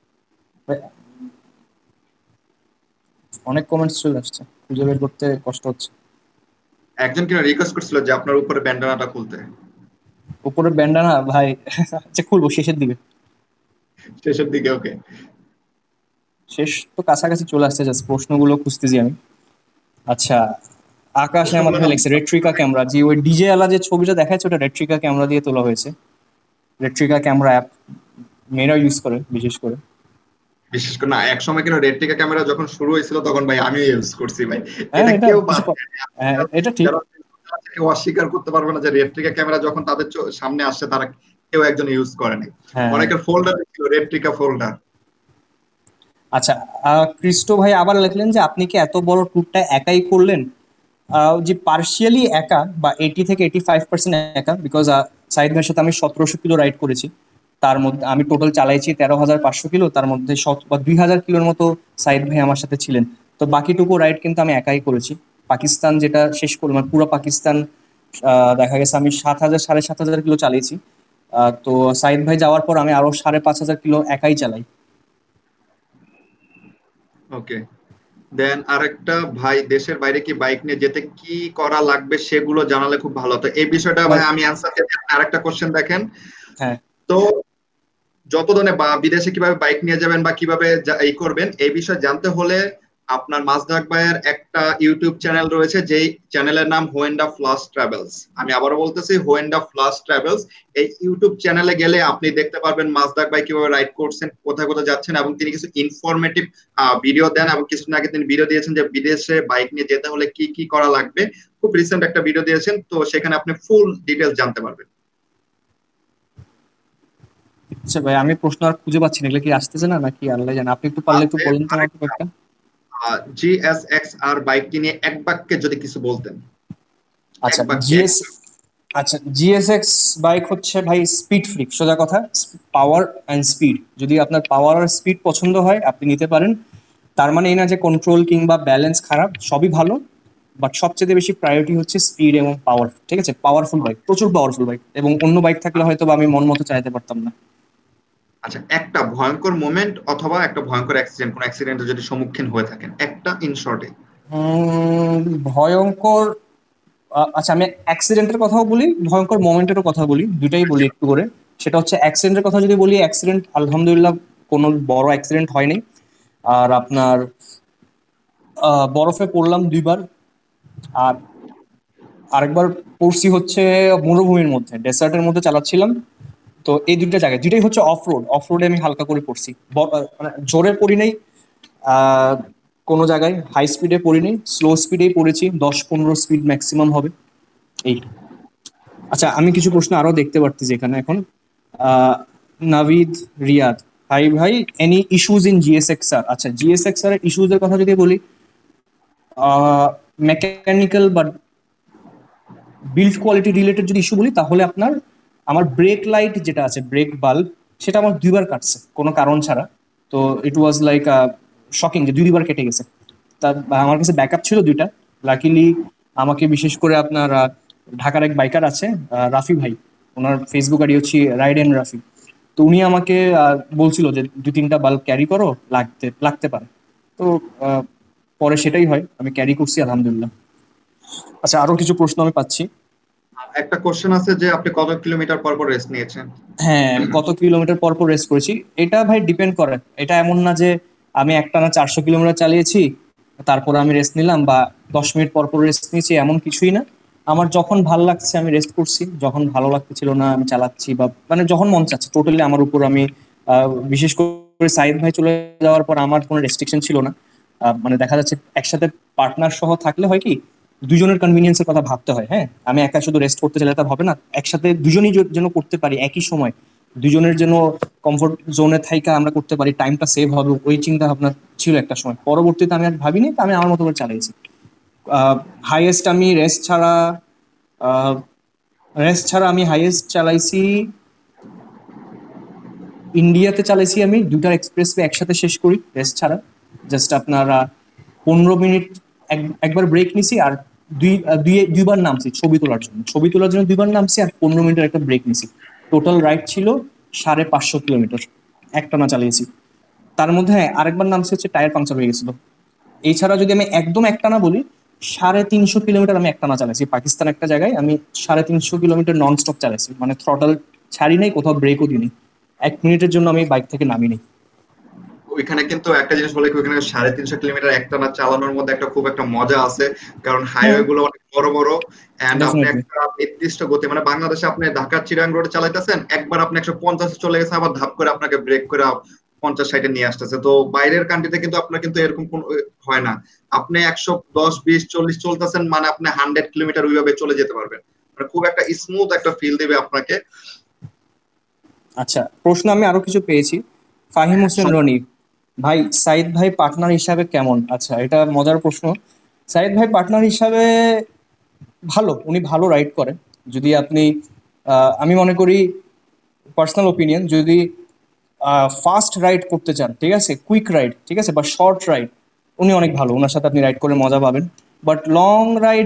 অনেক কমেন্টস চলে আসছে, খুঁজে বের করতে কষ্ট হচ্ছে। একজন কিনা রিকোয়েস্ট করছিল যে আপনার উপরে ব্যান্ডানাটা খুলতে, উপরে ব্যান্ডানা ভাই, আচ্ছা খুলবো শেষের দিকে, শেষের দিকে। ওকে, শেষ তো কাছাকাছি চলে আসছে, জাস্ট প্রশ্নগুলো খুঁজতেছি আমি। আচ্ছা, আকাশ আহমদ প্রশ্নগুলো ভাই না, লিখছে রেট্রিকা ক্যামেরা, যে ওই ডিজে আলা যে ছবিটা দেখাচ্ছে ওটা রেট্রিকা ক্যামেরা দিয়ে তোলা হয়েছে। রেট্রিকা ক্যামেরা অ্যাপ মেয়েরা ইউজ করে বিশেষ করে। বিশেষ করে না, এক সময় কিন্তু রেট্রিকা ক্যামেরা যখন শুরু হয়েছিল তখন ভাই আমিও ইউজ করছি ভাই। হ্যাঁ এটা এটা কেউ কিছু বাদ ক- দেয়নি। হ্যাঁ আজকাল এটা ঠিক। যারা Facebook চালাচ্ছে কেউ অস্বীকার করতে পারবে না যে রেট্রিকা ক্যামেরা যখন তাদের চো- সামনে আসছে তারা কেউ একজন ইউজ করেনি। হ্যাঁ অনেকের ফোল্ডার ছিল রেট্রিকা ফোল্ডার। আচ্ছা, আহ, ক্রিস্টো ভাই আবার লিখলেন যে আপনি কি এত বড় ট্যুরটা একাই করলেন? আহ, যে পার্শিয়ালি একা বা এইটি থেকে এইটি ফাইভ পার্সেন্ট একা, বিকজ সাইদ ভাইয়ের সাথে আমি সতেরোশো কিলো রাইড করেছি। তার মধ্যে আমি টোটাল চালাইছি তেরো হাজার পাঁচশো কিলো, তার মধ্যে শত বা দুই হাজার কিলোর মতো সাইদ ভাই আমার সাথে ছিলেন। তো বাকিটুকু রাইড কিন্তু আমি একাই করেছি। পাকিস্তান যেটা শেষ করলাম, মানে পুরো পাকিস্তান আহ, দেখা গেছে আমি সাত হাজার সাড়ে সাত হাজার কিলো চালিয়েছি। আহ, তো সাইদ ভাই যাওয়ার পর আমি আরো সাড়ে পাঁচ হাজার কিলো একাই চালাই। ওকে, দেন আরেকটা ভাই, দেশের বাইরে কি বাইক নিয়ে যেতে কি করা লাগবে সেগুলো জানালে খুব ভালো হতো। এই বিষয়টা ভাই লাইক, আমি অ্যান্সার দিই। আরেকটা কোশ্চেন দেখেন হ্যাঁ তো, যত ধরনের বা বিদেশে কিভাবে বাইক নিয়ে যাবেন বা কিভাবে যা- এই করবেন এই বিষয়ে জানতে হলে আপনার মাজদাক ভাইয়ের একটা ইউটিউব চ্যানেল রয়েছে, যেই চ্যানেলের নাম হোয়েন্ডা ফ্লাস ট্রাভেলস। আমি আবারও বলতেছি হোয়েন্ডা ফ্লাস ট্রাভেলস। এই ইউটিউব চ্যানেলে গেলে আপনি দেখতে পারবেন মাজদাক ভাই কিভাবে রাইড করছেন, কোথায় কোথায় যাচ্ছেন, এবং তিনি কিছু ইনফরমেটিভ ভিডিও দেন। এবং কিছুদিন আগে তিনি ভিডিও দিয়েছেন যে বিদেশে বাইক নিয়ে যেতে হলে কি কি করা লাগবে। খুব রিসেন্ট একটা ভিডিও দিয়েছেন, তো সেখানে আপনি ফুল ডিটেলস জানতে পারবেন। আচ্ছা ভাই, আমি প্রশ্ন আর খুঁজে পাচ্ছি না, এগুলো কি আসতেছে না নাকি আল্লাহ জানে। আপনি একটু পারলে একটু আছে বলেন তো আমাকে আরেকটা কয়েকটা। জি এস এক্স আর বাইকটি নিয়ে এক বাক্যে যদি কিছু বলতেন। এক আচ্ছা বাক্যে এক। জিএস আচ্ছা জিএসএক্স বাইক হচ্ছে ভাই স্পিড ফ্রিক, সোজা কথা। পাওয়ার অ্যান্ড স্পিড, যদি আপনার পাওয়ার আর স্পিড পছন্দ হয় আপনি নিতে পারেন। তার মানে এই না যে কন্ট্রোল কিংবা ব্যালেন্স খারাপ, সবই ভালো। বাট সবচেয়ে বেশি প্রায়োরিটি হচ্ছে স্পিড এবং পাওয়ার, ঠিক আছে? পাওয়ারফুল বাইক, প্রচুর পাওয়ারফুল বাইক, এবং অন্য বাইক থাকলে হয়তো বা আমি মন মতো চালাতে পারতাম না। আচ্ছা, একটা ভয়ঙ্কর মোমেন্ট অথবা একটা ভয়ঙ্কর অ্যাক্সিডেন্ট, কোন অ্যাক্সিডেন্টের যদি সম্মুখীন হয়ে থাকেন, একটা ইন শর্টে। উম, ভয়ঙ্কর, আ- আচ্ছা আমি অ্যাক্সিডেন্টের কথাও বলি, ভয়ঙ্কর মোমেন্টেরও কথা বলি, দুইটাই বলি একটু করে। সেটা হচ্ছে অ্যাক্সিডেন্টের কথা যদি বলি, অ্যাক্সিডেন্ট আলহামদুলিল্লাহ কোনো বড় অ্যাক্সিডেন্ট হয়নি। আর আপনার আহ, বরফে পড়লাম দুইবার। আর আরেকবার পড়ছি হচ্ছে মরুভূমির মধ্যে, ডেসার্টের মধ্যে চালাচ্ছিলাম। তো এই দুইটা জায়গায়, দুইটাই হচ্ছে অফ রোড, অফ রোডে আমি হালকা করে পড়ছি। ব- আহ, মানে জোরে পড়ি নাই। আহ, কোনো জায়গায় হাই স্পিডে পড়িনি, স্লো স্পিডেই পড়েছি, দশ পনেরো স্পিড ম্যাক্সিমাম হবে এই। আচ্ছা, আমি কিছু প্রশ্ন আরো দেখতে পারতেছি এখানে এখন। আহ, নাভিদ রিয়াদ, হাই ভাই, এনি ইস্যুজ ইন জিএসএক্সআর? আচ্ছা, জিএসএক্সআর এর ইস্যুজ এর কথা যদি বলি, মেকানিক্যাল বা বিল্ড কোয়ালিটি রিলেটেড যদি ইস্যু বলি, তাহলে আপনার আমার ব্রেক লাইট যেটা আছে, ব্রেক বাল্ব, সেটা আমার দুইবার কাটছে কোনো কারণ ছাড়া। তো ইট ওয়াজ লাইক শকিং যে দুই দুইবার কেটে গেছে। তার আমার কাছে ব্যাকআপ ছিল দুইটা। লাকিলি আমাকে বিশেষ করে আপনার আহ, ঢাকার এক বাইকার আছে, আহ, রাফি ভাই, ওনার ফেসবুক আইডি হচ্ছে রাইড এন্ড রাফি। তো উনি আমাকে আহ, বলছিল যে দুই তিনটা বাল্ব ক্যারি করো, লাগতে লাগতে পারে। তো আহ, পরে সেটাই হয়, আমি ক্যারি করছি আলহামদুলিল্লাহ। আচ্ছা, আরো কিছু প্রশ্ন আমি পাচ্ছি। একটা কোশ্চেন আছে যে আপনি কত কিলোমিটার পর পর রেস্ট নিয়েছেন। হ্যাঁ, আমি কত কিলোমিটার পর পর রেস করেছি, এটা ভাই ডিপেন্ড করে। এটা এমন না যে আমি একটানা চারশো কিলোমিটার চালিয়েছি তারপর আমি রেস্ট নিলাম, বা দশ মিনিট পর পর রেস্ট নিয়েছি, এমন কিছুই না। আমার যখন ভালো লাগছে আমি রেস্ট করছি, যখন ভালো লাগতেছিল না আমি চালাচ্ছি, বা মানে যখন মন চাচ্ছে, টোটালি আমার উপর আমি আহ, বিশেষ করে সাইদ ভাই চলে যাওয়ার পর আমার কোনো রেস্ট্রিকশন ছিল না। আহ, মানে দেখা যাচ্ছে একসাথে পার্টনার সহ থাকলে হয় কি, দুজনের কনভিনিয়েন্সের কথা ভাবতে হয়। হ্যাঁ, আমি একা শুধু রেস্ট করতে চাইলে তা হবে না, একসাথে দুজনই য- যেন করতে পারি একই সময়, দুজনের যেন কমফোর্ট জোনে থাইকা আমরা করতে পারি, টাইমটা সেভ হবে, ওই চিন্তা ভাবনা ছিল একটা সময়। পরবর্তীতে আমি আর ভাবিনি, তো আমি আমার মতো করে চালিয়েছি। হাইয়েস্ট আমি রেস্ট ছাড়া রেস্ট ছাড়া আমি হাইয়েস্ট চালাইছি ইন্ডিয়াতে, চালাইছি আমি দুটার এক্সপ্রেসওয়ে একসাথে শেষ করি রেস্ট ছাড়া। জাস্ট আপনারা পনেরো মিনিট, একবার ব্রেক নিছি, আর দুই আহ, দুই দুইবার নামছি ছবি তোলার জন্য, ছবি তোলার জন্য দুইবার নামছি, আর পনেরো মিনিটের একটা ব্রেক নিছি। টোটাল রাইড ছিল সাড়ে পাঁচশো কিলোমিটার, একটানা চালিয়েছি। তার মধ্যে হ্যাঁ, আরেকবার নামছি হচ্ছে টায়ার পাংচার হয়ে গেছিল। এছাড়া যদি আমি একদম একটানা বলি, সাড়ে তিনশো কিলোমিটার আমি একটানা চালাইছি পাকিস্তান একটা জায়গায়, আমি সাড়ে তিনশো কিলোমিটার নন স্টপ চালাইছি, মানে থ্রটল ছাড়ি নাই, কোথাও ব্রেকও দিই নাই, এক মিনিটের জন্য আমি বাইক থেকে নামি নাই। ওইখানে কিন্তু একটা জিনিস বলে কি, ওইখানে সাড়ে তিনশো কিলোমিটার একটানা চালানোর মধ্যে একটা খুব একটা মজা আছে। কারণ হ্যাঁ, হাইওয়ে গুলো অনেক বড় বড়, এন্ড আপনি ডেফিনেটলি। একটা নির্দিষ্ট গতি, মানে বাংলাদেশে আপনি ঢাকা চিরাং রোডে চালাইতেছেন, একবার আপনি একশো পঞ্চাশে চলে গেছে, আবার ধাপ করে আপনাকে ব্রেক করে পঞ্চাশ ষাটে নিয়ে আসতেছে। তো বাইরের কান্ট্রিতে কিন্তু আপনার কিন্তু এরকম কোন হয় না। আপনি একশো দশ বিশ চল্লিশ চলতেছেন মানে আপনি হান্ড্রেড কিলোমিটার ওইভাবে চলে যেতে পারবেন। মানে খুব একটা স্মুথ একটা ফিল দেবে আপনাকে। আচ্ছা, প্রশ্ন আমি আরো কিছু পেয়েছি। ফাহিম হোসেন রনি ভাই, সাইদ ভাই পার্টনার হিসাবে কেমন? আচ্ছা, এটা মজার প্রশ্ন। সাইদ ভাই পার্টনার হিসাবে ভালো, উনি ভালো রাইড করেন। যদি আপনি আহ, আমি মনে করি পার্সোনাল ওপিনিয়ন, যদি ফাস্ট রাইড করতে চান, ঠিক আছে, কুইক রাইড, ঠিক আছে, বা শর্ট রাইড, উনি অনেক ভালো, ওনার সাথে আপনি রাইড করে মজা পাবেন। বাট লং রাইড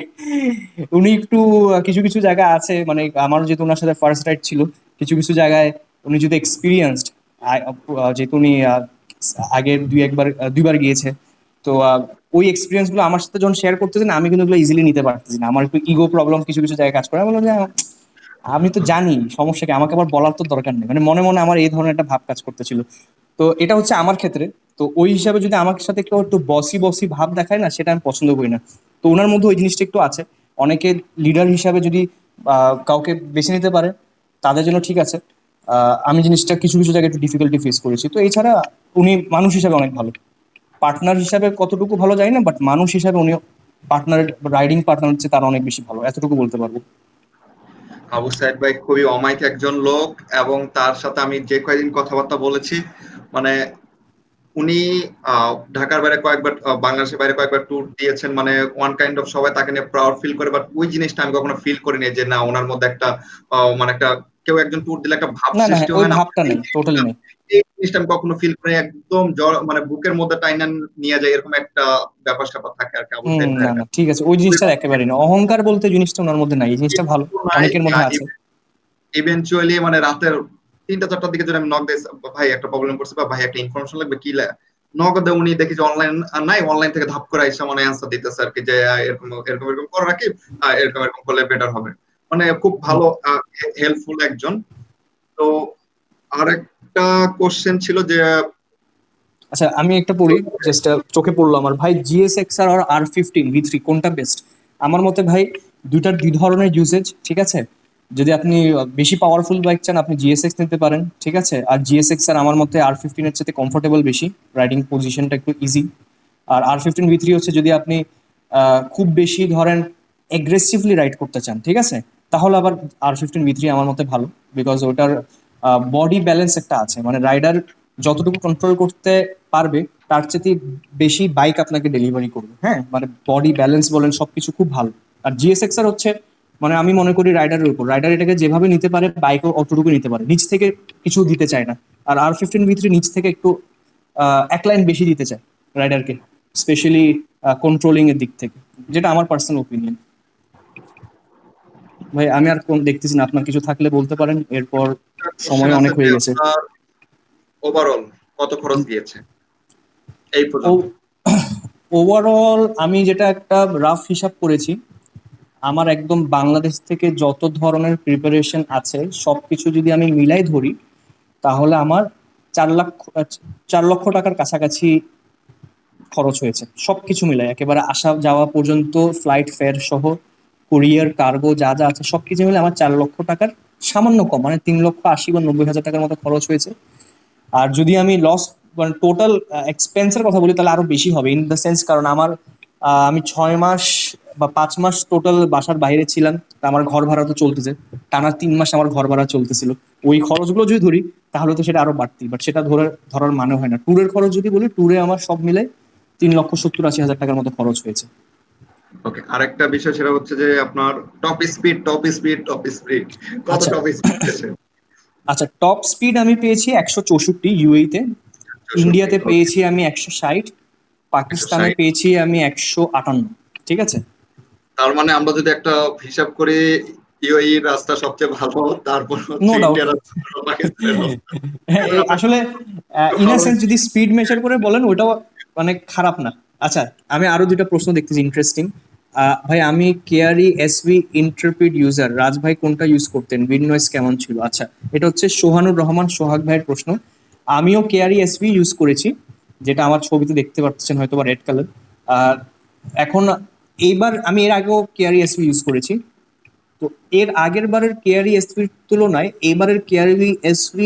উনি একটু আহ, কিছু কিছু জায়গা আছে, মানে আমার যেহেতু ওনার সাথে ফার্স্ট রাইড ছিল, কিছু কিছু জায়গায় উনি যদি এক্সপিরিয়েন্সড, যেহেতু উনি আহ, আগে দুই একবার আহ, দুইবার গিয়েছে, তো আহ, ওই এক্সপিরিয়েন্স গুলো আমার সাথে যখন শেয়ার করতেছেন, আমি কিন্তু ওগুলো ইজিলি নিতে পারতেছি না। আমার একটু ইগো প্রবলেম কিছু কিছু জায়গায় কাজ করে। আমি বললাম যে আমি তো জানি সমস্যা কি, আমাকে আবার বলার তো দরকার নেই, মানে মনে মনে আমার এই ধরনের একটা ভাব কাজ করতেছিল। তো এটা হচ্ছে আমার ক্ষেত্রে। তো ওই হিসাবে যদি আমার সাথে কেউ একটু বসি বসি ভাব দেখায় না, সেটা আমি পছন্দ করি না। তো ওনার মধ্যে ওই জিনিসটা একটু আছে। অনেকে লিডার হিসাবে যদি আহ, কাউকে বেছে নিতে পারে, তাদের জন্য ঠিক আছে। আহ, আমি জিনিসটা কিছু কিছু জায়গায় একটু ডিফিকাল্টি ফেস করেছি। তো এছাড়া উনি মানুষ হিসাবে অনেক ভালো। পার্টনার হিসাবে কতটুকু ভালো জানি না, বাট মানুষ হিসাবে উনি পার্টনারের, রাইডিং পার্টনার হচ্ছে তার অনেক বেশি ভালো, এতটুকু বলতে পারবো। আবু সাইদ ভাই খুবই অমায়িক একজন লোক, এবং তার সাথে আমি যে কয়েকদিন কথাবার্তা বলেছি, মানে উনি আহ, ঢাকার বাইরে কয়েকবার, আহ, বাংলাদেশের বাইরে কয়েকবার ট্যুর দিয়েছেন, মানে ওয়ান কাইন্ড অফ সবাই তাকে নিয়ে প্রাউড ফিল করে, বাট ওই জিনিসটা আমি কখনো ফিল করিনি যে না ওনার মধ্যে একটা আহ, মানে একটা কেউ একজন ট্যুর দিলে একটা ভাব না না, হ্যাঁ, সৃষ্টি ওই হয় না, ভাবটা এই নেই, টোটালি জিনিসটা নেই। এই জিনিসটা আমি কখনো ফিল করি একদম জ্বর, মানে বুকের মধ্যে টাইনা নিয়ে যায় এরকম একটা ব্যাপার স্যাপার থাকে আর কি আবু হুম, সাইদ না ভাইয়ের না, কাছে। ঠিক আছে, ওই জিনিসটা একেবারেই না, অহংকার বলতে জিনিসটা ওনার মধ্যে নাই, এই জিনিসটা ভালো। একটু নাই। অনেকের মধ্যে আছে। ইভেনচুয়ালি মানে রাতের তিনটা চারটার দিকে যদি আমি নক দিই, ভাই একটা প্রবলেম করছে বা ভাই একটা ইনফরমেশন লাগবে, কি নক দেয়, উনি দেখি যে অনলাইন নাই, অনলাইন থেকে ধাপ করে এসে মানে অ্যান্সার দিতেছে আর কি, যে আহ, এরকম এরকম এরকম করে রাখি, আহ, এরকম এরকম করলে বেটার হবে। মানে খুব হুম। ভালো হেল্পফুল একজন। তো আরেকটা কোশ্চেন ছিল যে আচ্ছা, আমি একটা পড়ি, জাস্ট চোখে পড়লো আমার ভাই, GS XR R R fifteen V three কোনটা বেস্ট? আমার মতে ভাই, দুইটার দুই ধরনের ইউসেজ, ঠিক আছে। যদি আপনি আহ, বেশি পাওয়ারফুল বাইক চান, আপনি জিএসএক্স নিতে পারেন, ঠিক আছে। আর জিএসএক্স আর আমার মতে আর ফিফটিনের সাথে কমফোর্টেবল বেশি, রাইডিং পজিশনটা একটু easy. R R fifteen V three হচ্ছে যদি আপনি আহ, খুব বেশি ধরেন এগ্রেসিভলি রাইড করতে চান, ঠিক আছে, তাহলে আবার আর ফিফটিন ভি থ্রি আমার মতে ভালো। বিকজ ওটার বডি ব্যালেন্স একটা আছে, মানে রাইডার যতটুকু কন্ট্রোল করতে পারবে, তার চেয়ে বেশি বাইক আপনাকে ডেলিভারি করবে, হ্যাঁ, মানে বডি ব্যালেন্স বলেন সবকিছু খুব ভালো। আর জিএসএক্স আর হচ্ছে, মানে আমি মনে করি রাইডারের উপর, রাইডার এটাকে যেভাবে নিতে পারে বাইকও অতটুকু নিতে পারে, নিচ থেকে কিছু দিতে চায় না। R R fifteen V three নিচ থেকে একটু আহ, এক লাইন বেশি দিতে চায় রাইডারকে, স্পেশালি কন্ট্রোলিং এর দিক থেকে, যেটা আমার পার্সোনাল ওপিনিয়ন। ভাই আমি আর কোন দেখতেছি না, আপনার কিছু থাকলে বলতে পারেন, এরপর কোশ্চেন সময় আছে অনেক যে হয়ে গেছে। আপনার ওভারঅল কত খরচ গিয়েছে এই ও, পর্যন্ত? ওভারঅল আমি যেটা একটা রাফ হিসাব করেছি, আমার একদম বাংলাদেশ থেকে যত ধরনের প্রিপারেশন আছে সব কিছু যদি আমি মিলাই ধরি, তাহলে আমার চার লক্ষ চার লক্ষ টাকার কাছাকাছি খরচ হয়েছে সব কিছু মিলাই, একেবারে আসা যাওয়া পর্যন্ত, ফ্লাইট ফেয়ার সহ, কুরিয়ার কার্গো যা যা আছে সব কিছু মিলে আমার চার লক্ষ টাকার সামান্য কম, মানে তিন লক্ষ আশি বা নব্বই হাজার টাকার মতো খরচ হয়েছে। আর যদি আমি লস, মানে টোটাল এক্সপেন্সের কথা বলি, তাহলে আরো বেশি হবে, ইন দ্য সেন্স, কারণ আমার আহ, আমি ছয় মাস বা পাঁচ মাস টোটাল বাসার বাইরে ছিলাম। তা আমার ঘর ভাড়া তো চলতেছে, টানা তিন মাস আমার ঘর ভাড়া চলতেছিল। ওই খরচগুলো যদি ধরি, তাহলে তো সেটা আরো বাড়তি, বাট সেটা ধরে ধরার মানে হয় না। ট্যুরের খরচ যদি বলি, ট্যুরে আমার সব মিলে তিন লক্ষ সত্তর আশি হাজার টাকার মতো খরচ হয়েছে। ওকে, আরেকটা বিষয় সেটা হচ্ছে যে আপনার top speed top speed top speed কত আচ্ছা, টপ স্পিড গেছে? আচ্ছা, টপ স্পিড আমি পেয়েছি একশো চৌষট্টি, ইউএইতে। চৌষট্টি, ইন্ডিয়াতে ওকে। পেয়েছি আমি একশো ষাট, একশো পাকিস্তানে ষাট পেয়েছি আমি একশো আটান্ন। ঠিক আছে। তার মানে আমরা যদি একটা হিসাব করি, ইউএই রাস্তা সবচেয়ে ভালো, তারপর নো হচ্ছে ডাউট। ইন্ডিয়ার রাস্তা, তারপর পাকিস্তানের রাস্তা। এবার আমরা আসলে ভালো ইনাসেন্স যদি স্পিড মেজার করে বলেন, ওইটাও মানে খারাপ না। আচ্ছা, আমি আরো দুইটা প্রশ্ন দেখতেছি ইন্টারেস্টিং। ভাই, আমি KRE SV interpret user, Raj ভাই কোনটা ইউজ করতেন, বিন নয়েস কেমন ছিল? আচ্ছা, এটা হচ্ছে সোহানুর রহমান সোহাগ ভাইয়ের প্রশ্ন। আমিও কেআরই এসভি ইউজ করেছি, যেটা আমার ছবিতে দেখতে পাচ্ছেন হয়তো বা রেড কালার। আর এখন এইবার আমি এর আগেও কেআরই এসভি ইউজ করেছি। তো এর আগের বারের কেআরই এসভির তুলনায় এবারের KRE SV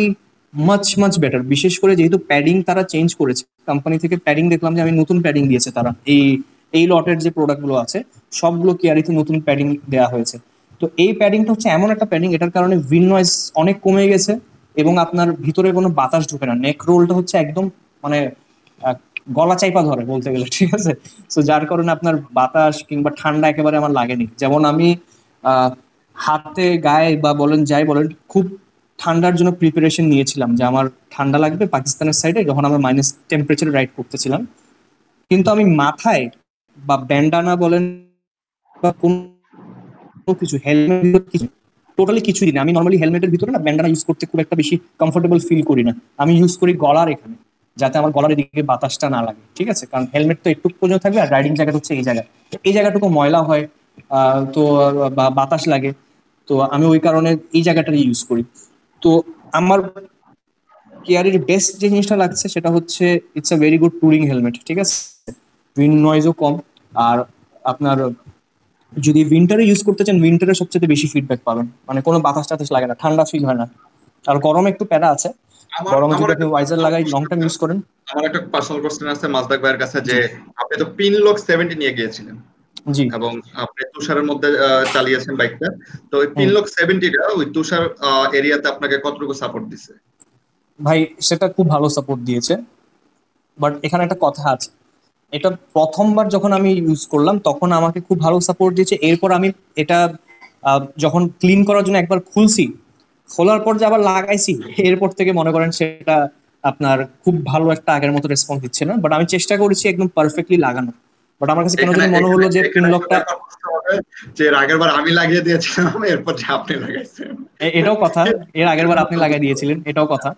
much much better. বিশেষ করে যেহেতু প্যাডিং তারা চেঞ্জ করেছে, কোম্পানি থেকে প্যাডিং দেখলাম যে আমি নতুন প্যাডিং দিয়েছে তারা, এই এই লটের যে প্রোডাক্টগুলো আছে সবগুলো কেয়ারিতে নতুন প্যাডিং দেওয়া হয়েছে। তো এই প্যাডিংটা হচ্ছে এমন একটা প্যাডিং, এটার কারণে উইন্ড নয়েজ অনেক কমে গেছে এবং আপনার ভিতরে কোনো বাতাস ঢুকে না। নেক রোলটা হচ্ছে একদম মানে আহ, গলা চাইপা ধরে বলতে গেলে, ঠিক আছে। তো যার কারণে আপনার বাতাস কিংবা ঠান্ডা একেবারে আমার লাগেনি। যেমন আমি আহ হাতে গায়ে বা বলেন যাই বলেন খুব ঠান্ডার জন্য প্রিপারেশন নিয়েছিলাম যে আমার ঠান্ডা লাগবে পাকিস্তানের সাইডে, যখন আমরা মাইনাস টেম্পারেচারে রাইড করতেছিলাম। কিন্তু আমি মাথায় বা ব্যান্ডানা বলেন বা কোনো কিছু হেলমেট কিছু টোটালি কিছুই দিই না। আমি নর্মালি হেলমেটের ভিতরে না ব্যান্ডানা ইউজ করতে খুব একটা বেশি কমফোর্টেবল ফিল করি না। আমি ইউজ করি গলার এখানে, যাতে আমার গলার এদিকে বাতাসটা না লাগে, ঠিক আছে। কারণ হেলমেট তো একটু পর্যন্ত থাকবে আর রাইডিং জায়গাটা হচ্ছে এই জায়গায়, তো এই জায়গাটুকু ময়লা হয়, আহ, তো আহ, বা বাতাস লাগে। তো আমি ওই কারণে এই জায়গাটাই ইউজ করি। তো আমার কেয়ারের বেস্ট যে জিনিসটা লাগছে সেটা হচ্ছে it's a very good touring helmet, ঠিক আছে। উইন্ড নয়েজও কম। আর আপনার যদি উইন্টারে ইউজ করতে চান, উইন্টারে সবচেয়ে বেশি ফিডব্যাক পাবেন, মানে কোনো বাতাস টাতাস লাগে না, ঠান্ডা ফিল হয় না। আর গরমে একটু প্যারা আছে, আমার গরমে আমার যদি আপনি একটা ওয়াইজার পার্সোনাল লাগাই লং কোশ্চেন টাইম ইউজ করেন। আমার একটা পার্সোনাল কোশ্চেন আছে মাজদাক ভাইয়ের কাছে, যে জি আপনি তো পিন লক সেভেন্টি নিয়ে গিয়েছিলেন জি। এবং আপনি তুষারের মধ্যে আহ, চালিয়েছেন বাইকটা। তো ওই হুম। পিনলক সেভেন্টিটা ওই তুষার এরিয়াতে আপনাকে কতটুকু সাপোর্ট দিছে? ভাই সেটা খুব ভালো সাপোর্ট দিয়েছে, বাট এখানে একটা কথা আছে। এটা প্রথমবার যখন আমি ইউজ করলাম তখন আমাকে খুব ভালো সাপোর্ট দিয়েছে। এরপর আমি এটা আহ, যখন ক্লিন করার জন্য একবার খুলছি, খোলার পর যে আবার লাগাইছি, এরপর থেকে মনে করেন সেটা আপনার খুব ভালো একটা আগের মতো রেসপন্স দিচ্ছে না। বাট আমি চেষ্টা করেছি একদম পারফেক্টলি লাগানো। বাট আমার কাছে কেন এখানে জানি মনে এখানে হলো যে পিন এখানে একটা লকটা, ব্যাপার বুঝতে হবে যে এর আগের বার আমি লাগিয়ে দিয়েছিলাম, এরপর যে আপনি লাগাইছেন। এটাও কথা, এর আগের বার আপনি এটা লাগাই বুঝতে হবে। দিয়েছিলেন, এটাও কথা।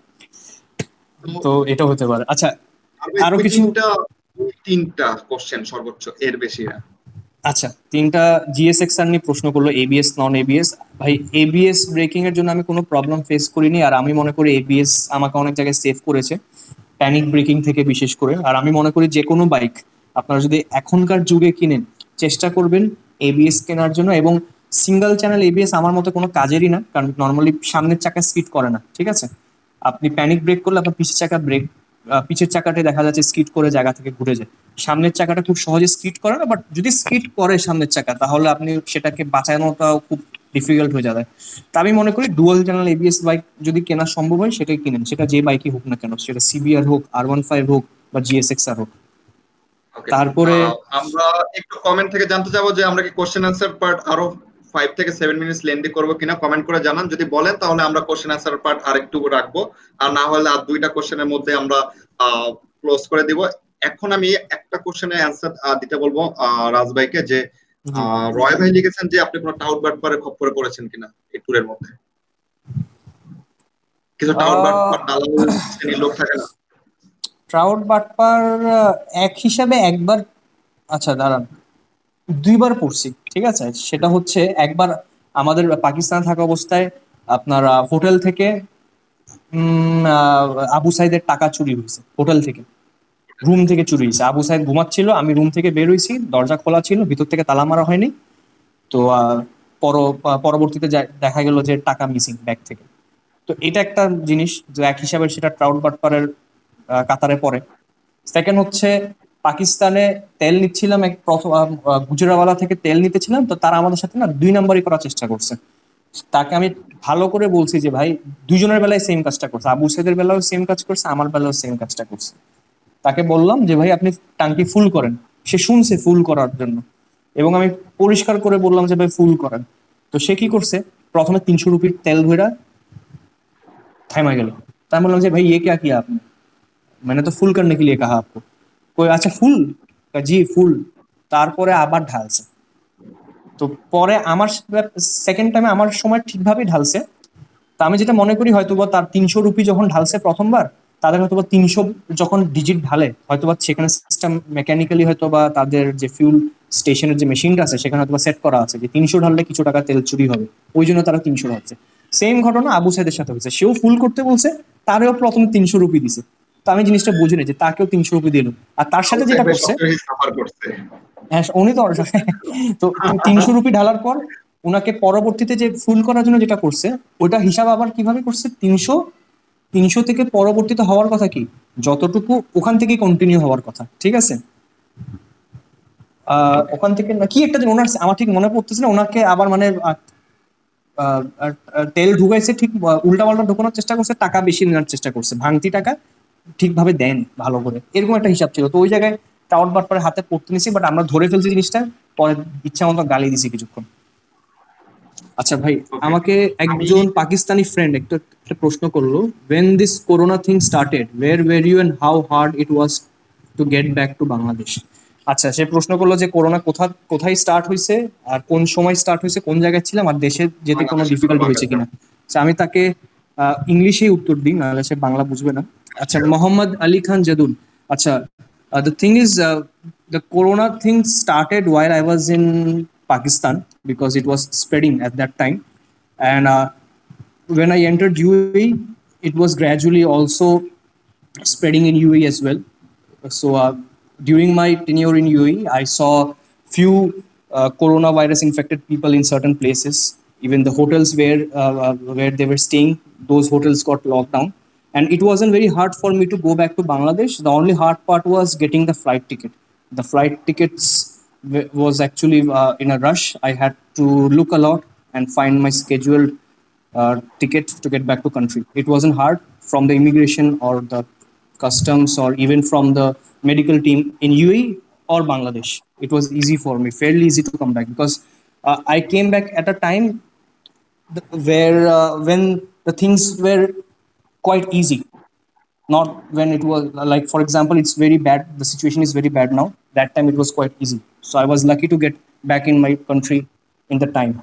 তো তো এটাও হতে পারে। আচ্ছা, আমি আরো দুই কিছু। তিনটা দুই তিনটা কোশ্চেন সর্বোচ্চ, এর বেশি না। আচ্ছা, তিনটা জিএসএক্স আর নিয়ে প্রশ্ন করলো, এবিএস নন এবিএস। ভাই এবিএস ব্রেকিং এর জন্য আমি কোনো প্রবলেম ফেস করিনি, আর আমি মনে করি এবিএস আমাকে অনেক জায়গায় সেভ করেছে প্যানিক ব্রেকিং থেকে বিশেষ করে। আর আমি মনে করি যে কোনো বাইক আপনারা যদি এখনকার যুগে কিনেন, চেষ্টা করবেন এবিএস কেনার জন্য। এবং সিঙ্গেল চ্যানেল এবিএস আমার মতে কোনো কাজেরই না, কারণ নর্মালি সামনের চাকা স্কিড করে না, ঠিক আছে। আপনি প্যানিক ব্রেক করলে আপনার পিছের চাকা ব্রেক, পিছের চাকাটা দেখা যাচ্ছে স্কিড করে জায়গা থেকে ঘুরে যায়। সামনের চাকাটা খুব সহজে স্কিড করে না, বাট যদি স্কিড করে সামনের চাকা তাহলে আপনি সেটাকে বাঁচানোটাও খুব ডিফিকাল্ট হয়ে যাবে। তা আমি মনে করি ডুয়াল চ্যানেল এবিএস বাইক যদি কেনা সম্ভব হয় সেটাই কিনেন, সেটা যে বাইকই হোক না কেন, সেটা সিবিআর হোক, আর ওয়ান ফাইভ হোক বা জিএসএক্স আর হোক। ওকে। তারপরে আমরা একটু কমেন্ট থেকে জানতে চাবো যে আমরা কি কোশ্চেন আনসার পার্ট আরো ফাইভ থেকে সেভেন মিনিটস লেন্দি করবো কিনা, কমেন্ট করে জানান। যদি বলেন তাহলে আমরা কোশ্চেন আনসার পার্ট আরেকটু রাখবো, আর না হলে আর দুইটা কোশ্চেনের মধ্যে আমরা ক্লোজ করে দিব। এখন আমি একটা কোশ্চেনের অ্যান্সার দিতে বলবো আহ, রাজ ভাইকে, যে জি। আহ, রয় ভাই লিখেছেন যে আপনি কোনো টাউট বাটপারে খপ্পরে পড়েছেন কিনা এই ট্যুরের মধ্যে। কিছু টাউট আহ বাটপার দালাল শ্রেণীর লোক থাকে না? ট্রাউট বাটপার আহ, এক হিসাবে একবার, আচ্ছা দাঁড়ান, দুইবার পড়ছি, ঠিক আছে। সেটা হচ্ছে একবার আমাদের পাকিস্তানে থাকা অবস্থায় আপনার হোটেল থেকে উম, আহ, আবু সাইদের টাকা চুরি হয়েছে হোটেল থেকে, রুম থেকে চুরি হয়েছে। আবু সাইদ ঘুমাচ্ছিল, আমি রুম থেকে বের হইছি, দরজা খোলা ছিল, ভিতর থেকে তালা মারা হয়নি। তো আহ, পর পরবর্তীতে যা- দেখা গেল যে টাকা মিসিং ব্যাগ থেকে। তো এটা একটা জিনিস যে এক হিসাবে সেটা ট্রাউট বাটপারের আহ, কাতারে পড়ে। সেকেন্ড হচ্ছে পাকিস্তানে তেল নিচ্ছিলাম, এক প্রথম আহ, আহ, গুজরাওয়ালা থেকে তেল নিতেছিলাম, তো তারা আমাদের সাথে না দুই নাম্বারই করার চেষ্টা করছে। তাকে আমি ভালো করে বলছি যে ভাই দুজনের বেলায় সেম কাজটা করছে, আবু সাইদের বেলাও সেম কাজ করছে, আমার বেলাও সেম কাজটা করছে। তাকে বললাম যে ভাই আপনি টাঙ্কি ফুল করেন, সে শুনছে ফুল করার জন্য, এবং আমি পরিষ্কার করে বললাম যে ভাই ফুল করেন। তো সে কি করছে, প্রথমে তিনশো রুপির তেল ভরা থাইমা গেল। তাই আমি বললাম যে ভাই ये क्या किया आपने, मैंने तो फुल करने के लिए कहा आपको। कोई अच्छा ফুল, জি ফুল। তারপরে আবার ঢালছে। তো পরে আমার সেকেন্ড টাইমে আমার সময় ঠিকভাবেই ঢালছে। তা আমি যেটা মনে করি হয়তোবা তার তিনশো রুপি যখন ঢালছে প্রথমবার, তাদের হয়তোবা তিনশো যখন ডিজিট ঢালে হয়তোবা সেখানে সিস্টেম মেকানিক্যালি হয়তোবা তাদের যে ফিউল স্টেশনের যে মেশিনটা আছে সেখানে হয়তোবা সেট করা আছে যে তিনশো ঢাললে কিছু টাকা তেল চুরি হবে, ওই জন্য তারা তিনশো ঢালছে। সেম ঘটনা আবু সাইদের সাথে হয়েছে, সেও ফুল করতে বলছে, তারেও প্রথমে তিনশো রুপি দিছে। তো আমি জিনিসটা বুঝি না যে তাকেও তিনশো রুপি দিল, আর তার আবু সাথে সাইদ যেটা ভাই করছে, সবচেয়ে সাফার করছে। হ্যাঁ উনি তো তো তিনশো রুপি ঢালার পর ওনাকে পরবর্তীতে যে ফুল করার জন্য যেটা করছে ওইটা হিসাব আবার কিভাবে করছে, তিনশো তিনশো থেকে পরবর্তীতে হওয়ার কথা কি, যতটুকু ওখান থেকে কন্টিনিউ হওয়ার কথা, ঠিক আছে। আহ, ওকে। ওখান থেকে না কি একটা যেন ওনার, আমার ঠিক মনে পড়তেছে না, ওনাকে আবার মানে আহ, আহ, আহ, তেল ঢুকাইছে ঠিক, উল্টা পাল্টা ঢোকানোর চেষ্টা করছে, টাকা বেশি নেওয়ার চেষ্টা করছে, ভাঙতি টাকা ঠিকভাবে দেন ভালো করে, এরকম একটা হিসাব ছিল। তো ওই জায়গায় টাউট বাট পরে হাতে পড়তে নিছি, বাট আমরা ধরে ফেলছি জিনিসটা, পরে ইচ্ছা মতো গালি দিছি কিছুক্ষণ। আচ্ছা ভাই, ওকে। আমাকে আমি একজন পাকিস্তানি ফ্রেন্ড একটা একটা প্রশ্ন করলো, when this corona thing started, where were you and how hard it was to get back to Bangladesh. আচ্ছা, সে প্রশ্ন করলো যে করোনা কোথা কোথায় স্টার্ট হয়েছে, আর কোন সময় স্টার্ট হয়েছে, কোন জায়গায় ছিলাম, আর দেশে যেতে কোনো বাংলাদেশে ডিফিকাল্টি করবা হয়েছে কাজটা। কিনা। আচ্ছা, আমি তাকে ইংলিশেই উত্তর দিই, নাহলে সে বাংলা বুঝবে না। আচ্ছা, Sure. মোহাম্মদ আলী খান জাদুন। আচ্ছা, uh, the thing is, uh, the corona thing started while I was in Pakistan because it was spreading at that time, and uh, when I entered U A E, it was gradually also spreading in U A E as well. So uh, during my tenure in U A E, I saw few uh, coronavirus infected people in certain places. Even the hotels where uh, uh, where they were staying, those hotels got locked down, and it wasn't very hard for me to go back to Bangladesh. The only hard part was getting the flight ticket. The flight tickets w- was actually uh, in a rush. I had to look a lot and find my scheduled uh, ticket to get back to country. It wasn't hard from the immigration or the customs or even from the medical team in U A E or Bangladesh. It was easy for me, fairly easy to come back because uh, I came back at a time th- where uh, when the things were quite easy, not when it was like, for example, it's very bad. The situation is very bad now. That time it was quite easy. So I was lucky to get back in my country in the time.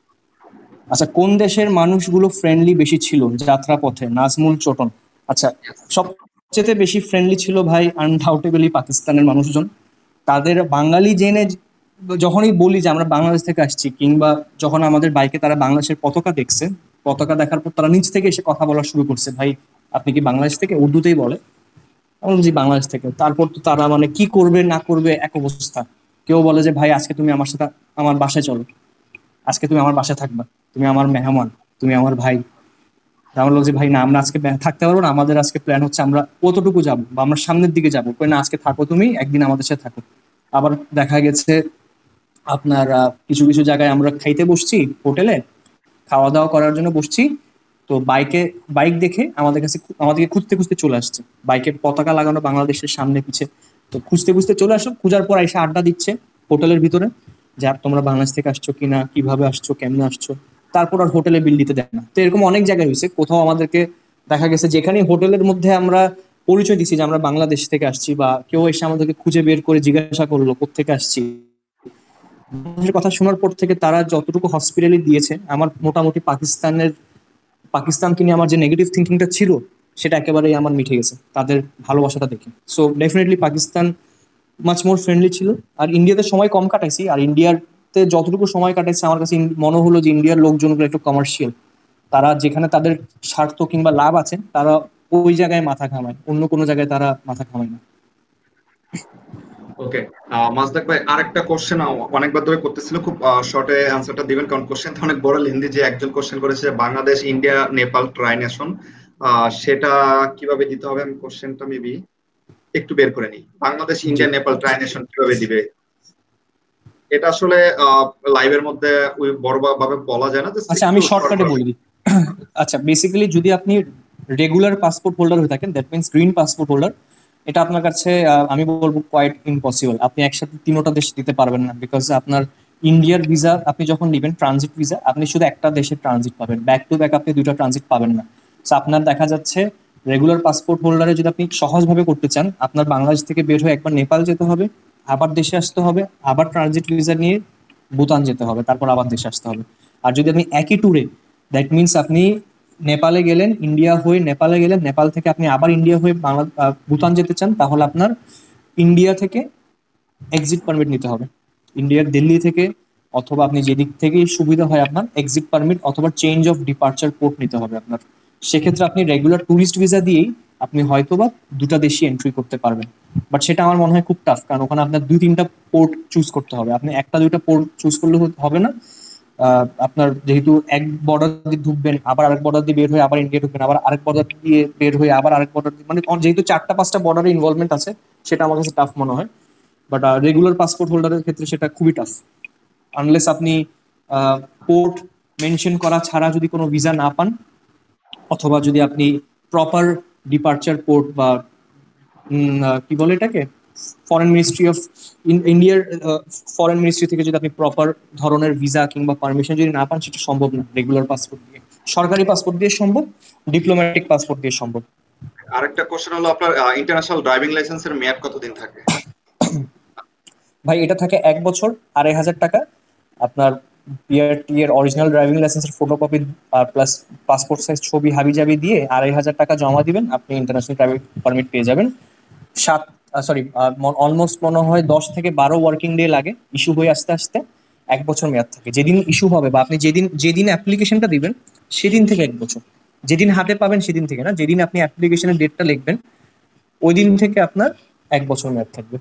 আচ্ছা, কোন দেশের মানুষগুলো friendly বেশি ছিল যাত্রাপথে, নাজমুল চটন। আচ্ছা, Yes. সবচেয়ে বেশি ফ্রেন্ডলি ছিল ভাই আনডাউটেবলি পাকিস্তানের মানুষজন। তাদের বাঙালি জেনে যখনই বলি যে আমরা বাংলাদেশ থেকে আসছি, কিংবা যখন আমাদের বাইকে তারা বাংলাদেশের পতাকা দেখছে, পতাকা দেখার পর তারা নিচ থেকে এসে কথা বলা শুরু করছে, ভাই আপনি কি বাংলাদেশ থেকে, উর্দুতেই বলে। আমি বলছি বাংলাদেশ থেকে। তারপর তো তারা মানে কি করবে না করবে এক অবস্থা। কেউ বলে যে ভাই আজকে তুমি আমার সাথে আমার বাসায় চলো, আজকে তুমি আমার বাসায় থাকবা, তুমি আমার মেহমান, তুমি আমার ভাই। আমরা বলছি ভাই না, আমরা আজকে বে- থাকতে পারবো না, আমাদের আজকে প্ল্যান হচ্ছে আমরা কতটুকু যাবো বা আমরা সামনের দিকে যাবো, কই না আজকে থাকো, তুমি একদিন আমাদের সাথে থাকো। আবার দেখা গেছে আপনার আহ, কিছু কিছু জায়গায় আমরা খাইতে বসছি হোটেলে, খাওয়া দাওয়া করার জন্য বসছি, তো বাইকে বাইক দেখে আমাদের কাছে খু- আমাদেরকে খুঁজতে খুঁজতে চলে আসছে, বাইকের পতাকা লাগানো বাংলাদেশের সামনে পিছে। তো খুঁজতে খুঁজতে চলে আসো, খোঁজার পর এসে আড্ডা দিচ্ছে হোটেলের ভিতরে, যে আর তোমরা বাংলাদেশ থেকে আসছো কিনা, কিভাবে আসছো, কেমনে আসছো। তারপর আর হোটেলে বিল দিতে দেয় না। তো এরকম অনেক জায়গায় হয়েছে, কোথাও আমাদেরকে দেখা গেছে যেখানে হোটেলের মধ্যে আমরা পরিচয় দিছি যে আমরা বাংলাদেশ থেকে আসছি, বা কেউ এসে আমাদেরকে খুঁজে বের করে জিজ্ঞাসা করলো কোত্থেকে আসছি, বাংলাদেশের কথা শোনার পর থেকে তারা যতটুকু হসপিটালি দিয়েছে, আমার মোটামুটি পাকিস্তানের পাকিস্তানকে নিয়ে আমার যে নেগেটিভ থিঙ্কিংটা ছিল, সেটা একেবারেই আমার মিটে গেছে তাদের ভালোবাসাটা দেখে। So definitely Pakistan much more friendly ছিল। আর ইন্ডিয়াতে সময় কম কাটাইছি, আর ইন্ডিয়াতে যতটুকু সময় কাটাইছি আমার কাছে ইন- মনে হলো যে ইন্ডিয়ার লোকজনগুলো একটু কমার্শিয়াল। তারা যেখানে তাদের স্বার্থ কিংবা লাভ আছে, তারা ওই জায়গায় মাথা ঘামায়, অন্য কোনো জায়গায় তারা মাথা ঘামায় না। ওকে। মাজদাক ভাই, আরেকটা কোশ্চেন অনেকবার ধরে করতেছিল, খুব শর্টে আনসারটা দিবেন কারণ কোশ্চেন অনেক বড় লেন্দি। যে একজন কোশ্চেন করেছে বাংলাদেশ ইন্ডিয়া নেপাল ট্রাইনেশন, সেটা কিভাবে দিতে হবে, আমি কোশ্চেনটা মেবি একটু বের করে নিই। বাংলাদেশ জি। ইন্ডিয়া নেপাল ট্রাইনেশন কিভাবে দিবে, এটা আসলে লাইভের মধ্যে ওই বড় ভাবে বলা যায় না, জাস্ট আচ্ছা, একটু আমি শর্ট শর্টকাটে বলে ভার্সন। দিই। আচ্ছা, বেসিক্যালি যদি আপনি রেগুলার পাসপোর্ট হোল্ডার হয়ে থাকেন, that means green passport holder, এটা আপনার কাছে আহ, আমি বলবো কোয়াইট ইম্পসিবল। আপনি একসাথে তিনোটা দেশ দিতে পারবেন না, বিকজ আপনার ইন্ডিয়ার ভিসা আপনি যখন নেবেন ট্রানজিট ভিসা, আপনি শুধু একটা দেশের ট্রানজিট পাবেন, ব্যাক টু ব্যাক আপনি দুইটা ট্রানজিট পাবেন না। সো আপনার দেখা যাচ্ছে রেগুলার পাসপোর্ট হোল্ডারে যদি আপনি সহজভাবে করতে চান, আপনার বাংলাদেশ থেকে বের হয়ে একবার নেপাল যেতে হবে, আবার দেশে আসতে হবে, আবার ট্রানজিট ভিসা নিয়ে ভুটান যেতে হবে, তারপর আবার দেশে আসতে হবে। আর যদি আপনি একই ট্যুরে, দ্যাট মিনস আপনি নেপালে গেলেন, ইন্ডিয়া হয়ে নেপালে গেলেন, নেপাল থেকে আপনি আবার ইন্ডিয়া হয়ে বাংলা আহ, ভুটান যেতে চান, তাহলে আপনার ইন্ডিয়া থেকে এক্সিট পারমিট নিতে হবে। ইন্ডিয়ার দিল্লি থেকে, অথবা আপনি যেদিক থেকেই সুবিধা হয় আপনার, এক্সিট পারমিট অথবা চেঞ্জ অফ ডিপার্চার পোর্ট নিতে হবে আপনার। সেক্ষেত্রে আপনি রেগুলার ট্যুরিস্ট ভিসা দিয়েই আপনি হয়তোবা দুটা দেশই এন্ট্রি করতে পারবেন। বাট সেটা আমার মনে হয় খুব টাফ, কারণ ওখানে আপনার দুই তিনটা পোর্ট চুজ করতে হবে, আপনি একটা দুইটা পোর্ট চুজ করলে হ- হবে না। আহ, আপনার যেহেতু এক বর্ডার দিয়ে ঢুকবেন, আবার আরেক বর্ডার দিয়ে বের হয়ে আবার ইন্ডিয়া ঢুকবেন, আবার আরেক বর্ডার দিয়ে বের হয়ে আবার আরেক বর্ডার দিয়ে, মানে যেহেতু চারটা পাঁচটা বর্ডারে ইনভলভমেন্ট আছে, সেটা আমার কাছে টাফ মনে হয়। বাট রেগুলার পাসপোর্ট হোল্ডারের ক্ষেত্রে সেটা খুবই টাফ, আনলেস আপনি পোর্ট মেনশন করা ছাড়া যদি কোনো ভিসা না পান, অথবা যদি আপনি প্রপার ডিপার্চার পোর্ট বা উম, আহ, কি বলে এটাকে, ফরেন মিনিস্ট্রি অফ ইন্ডিয়ার ফরেন মিনিস্ট্রি থেকে যদি আপনি প্রপার ধরনের ভিসা কিংবা পারমিশন যদি না পান, সেটা সম্ভব না রেগুলার পাসপোর্ট দিয়ে। সরকারি পাসপোর্ট দিয়ে সম্ভব, ডিপ্লোম্যাটিক পাসপোর্ট দিয়ে সম্ভব। আরেকটা কোশ্চেন হলো আপনার ইন্টারন্যাশনাল ড্রাইভিং লাইসেন্সের মেয়াদ কতদিন থাকে? ভাই এটা থাকে এক বছর, আড়াই হাজার টাকা। আপনার বিআরটি এর অরিজিনাল ড্রাইভিং লাইসেন্সের ফটোকপি আর প্লাস পাসপোর্ট সাইজ ছবি হাবি জাবি দিয়ে আড়াই হাজার টাকা জমা দিবেন, আপনি ইন্টারন্যাশনাল ড্রাইভিং পারমিট পেয়ে যাবেন। সাত সরি অলমোস্ট মনে হয় দশ থেকে বারো ওয়ার্কিং ডে লাগে ইস্যু হয়ে আসতে আসতে। এক বছর মেয়াদ থাকে যেদিন ইস্যু হবে, বা আপনি যেদিন যেদিন অ্যাপ্লিকেশনটা দিবেন সেদিন থেকে এক বছর। যেদিন হাতে পাবেন সেদিন থেকে না, যেদিন আপনি অ্যাপ্লিকেশনের ডেটটা লিখবেন ওই দিন থেকে আপনার এক বছর মেয়াদ থাকবে।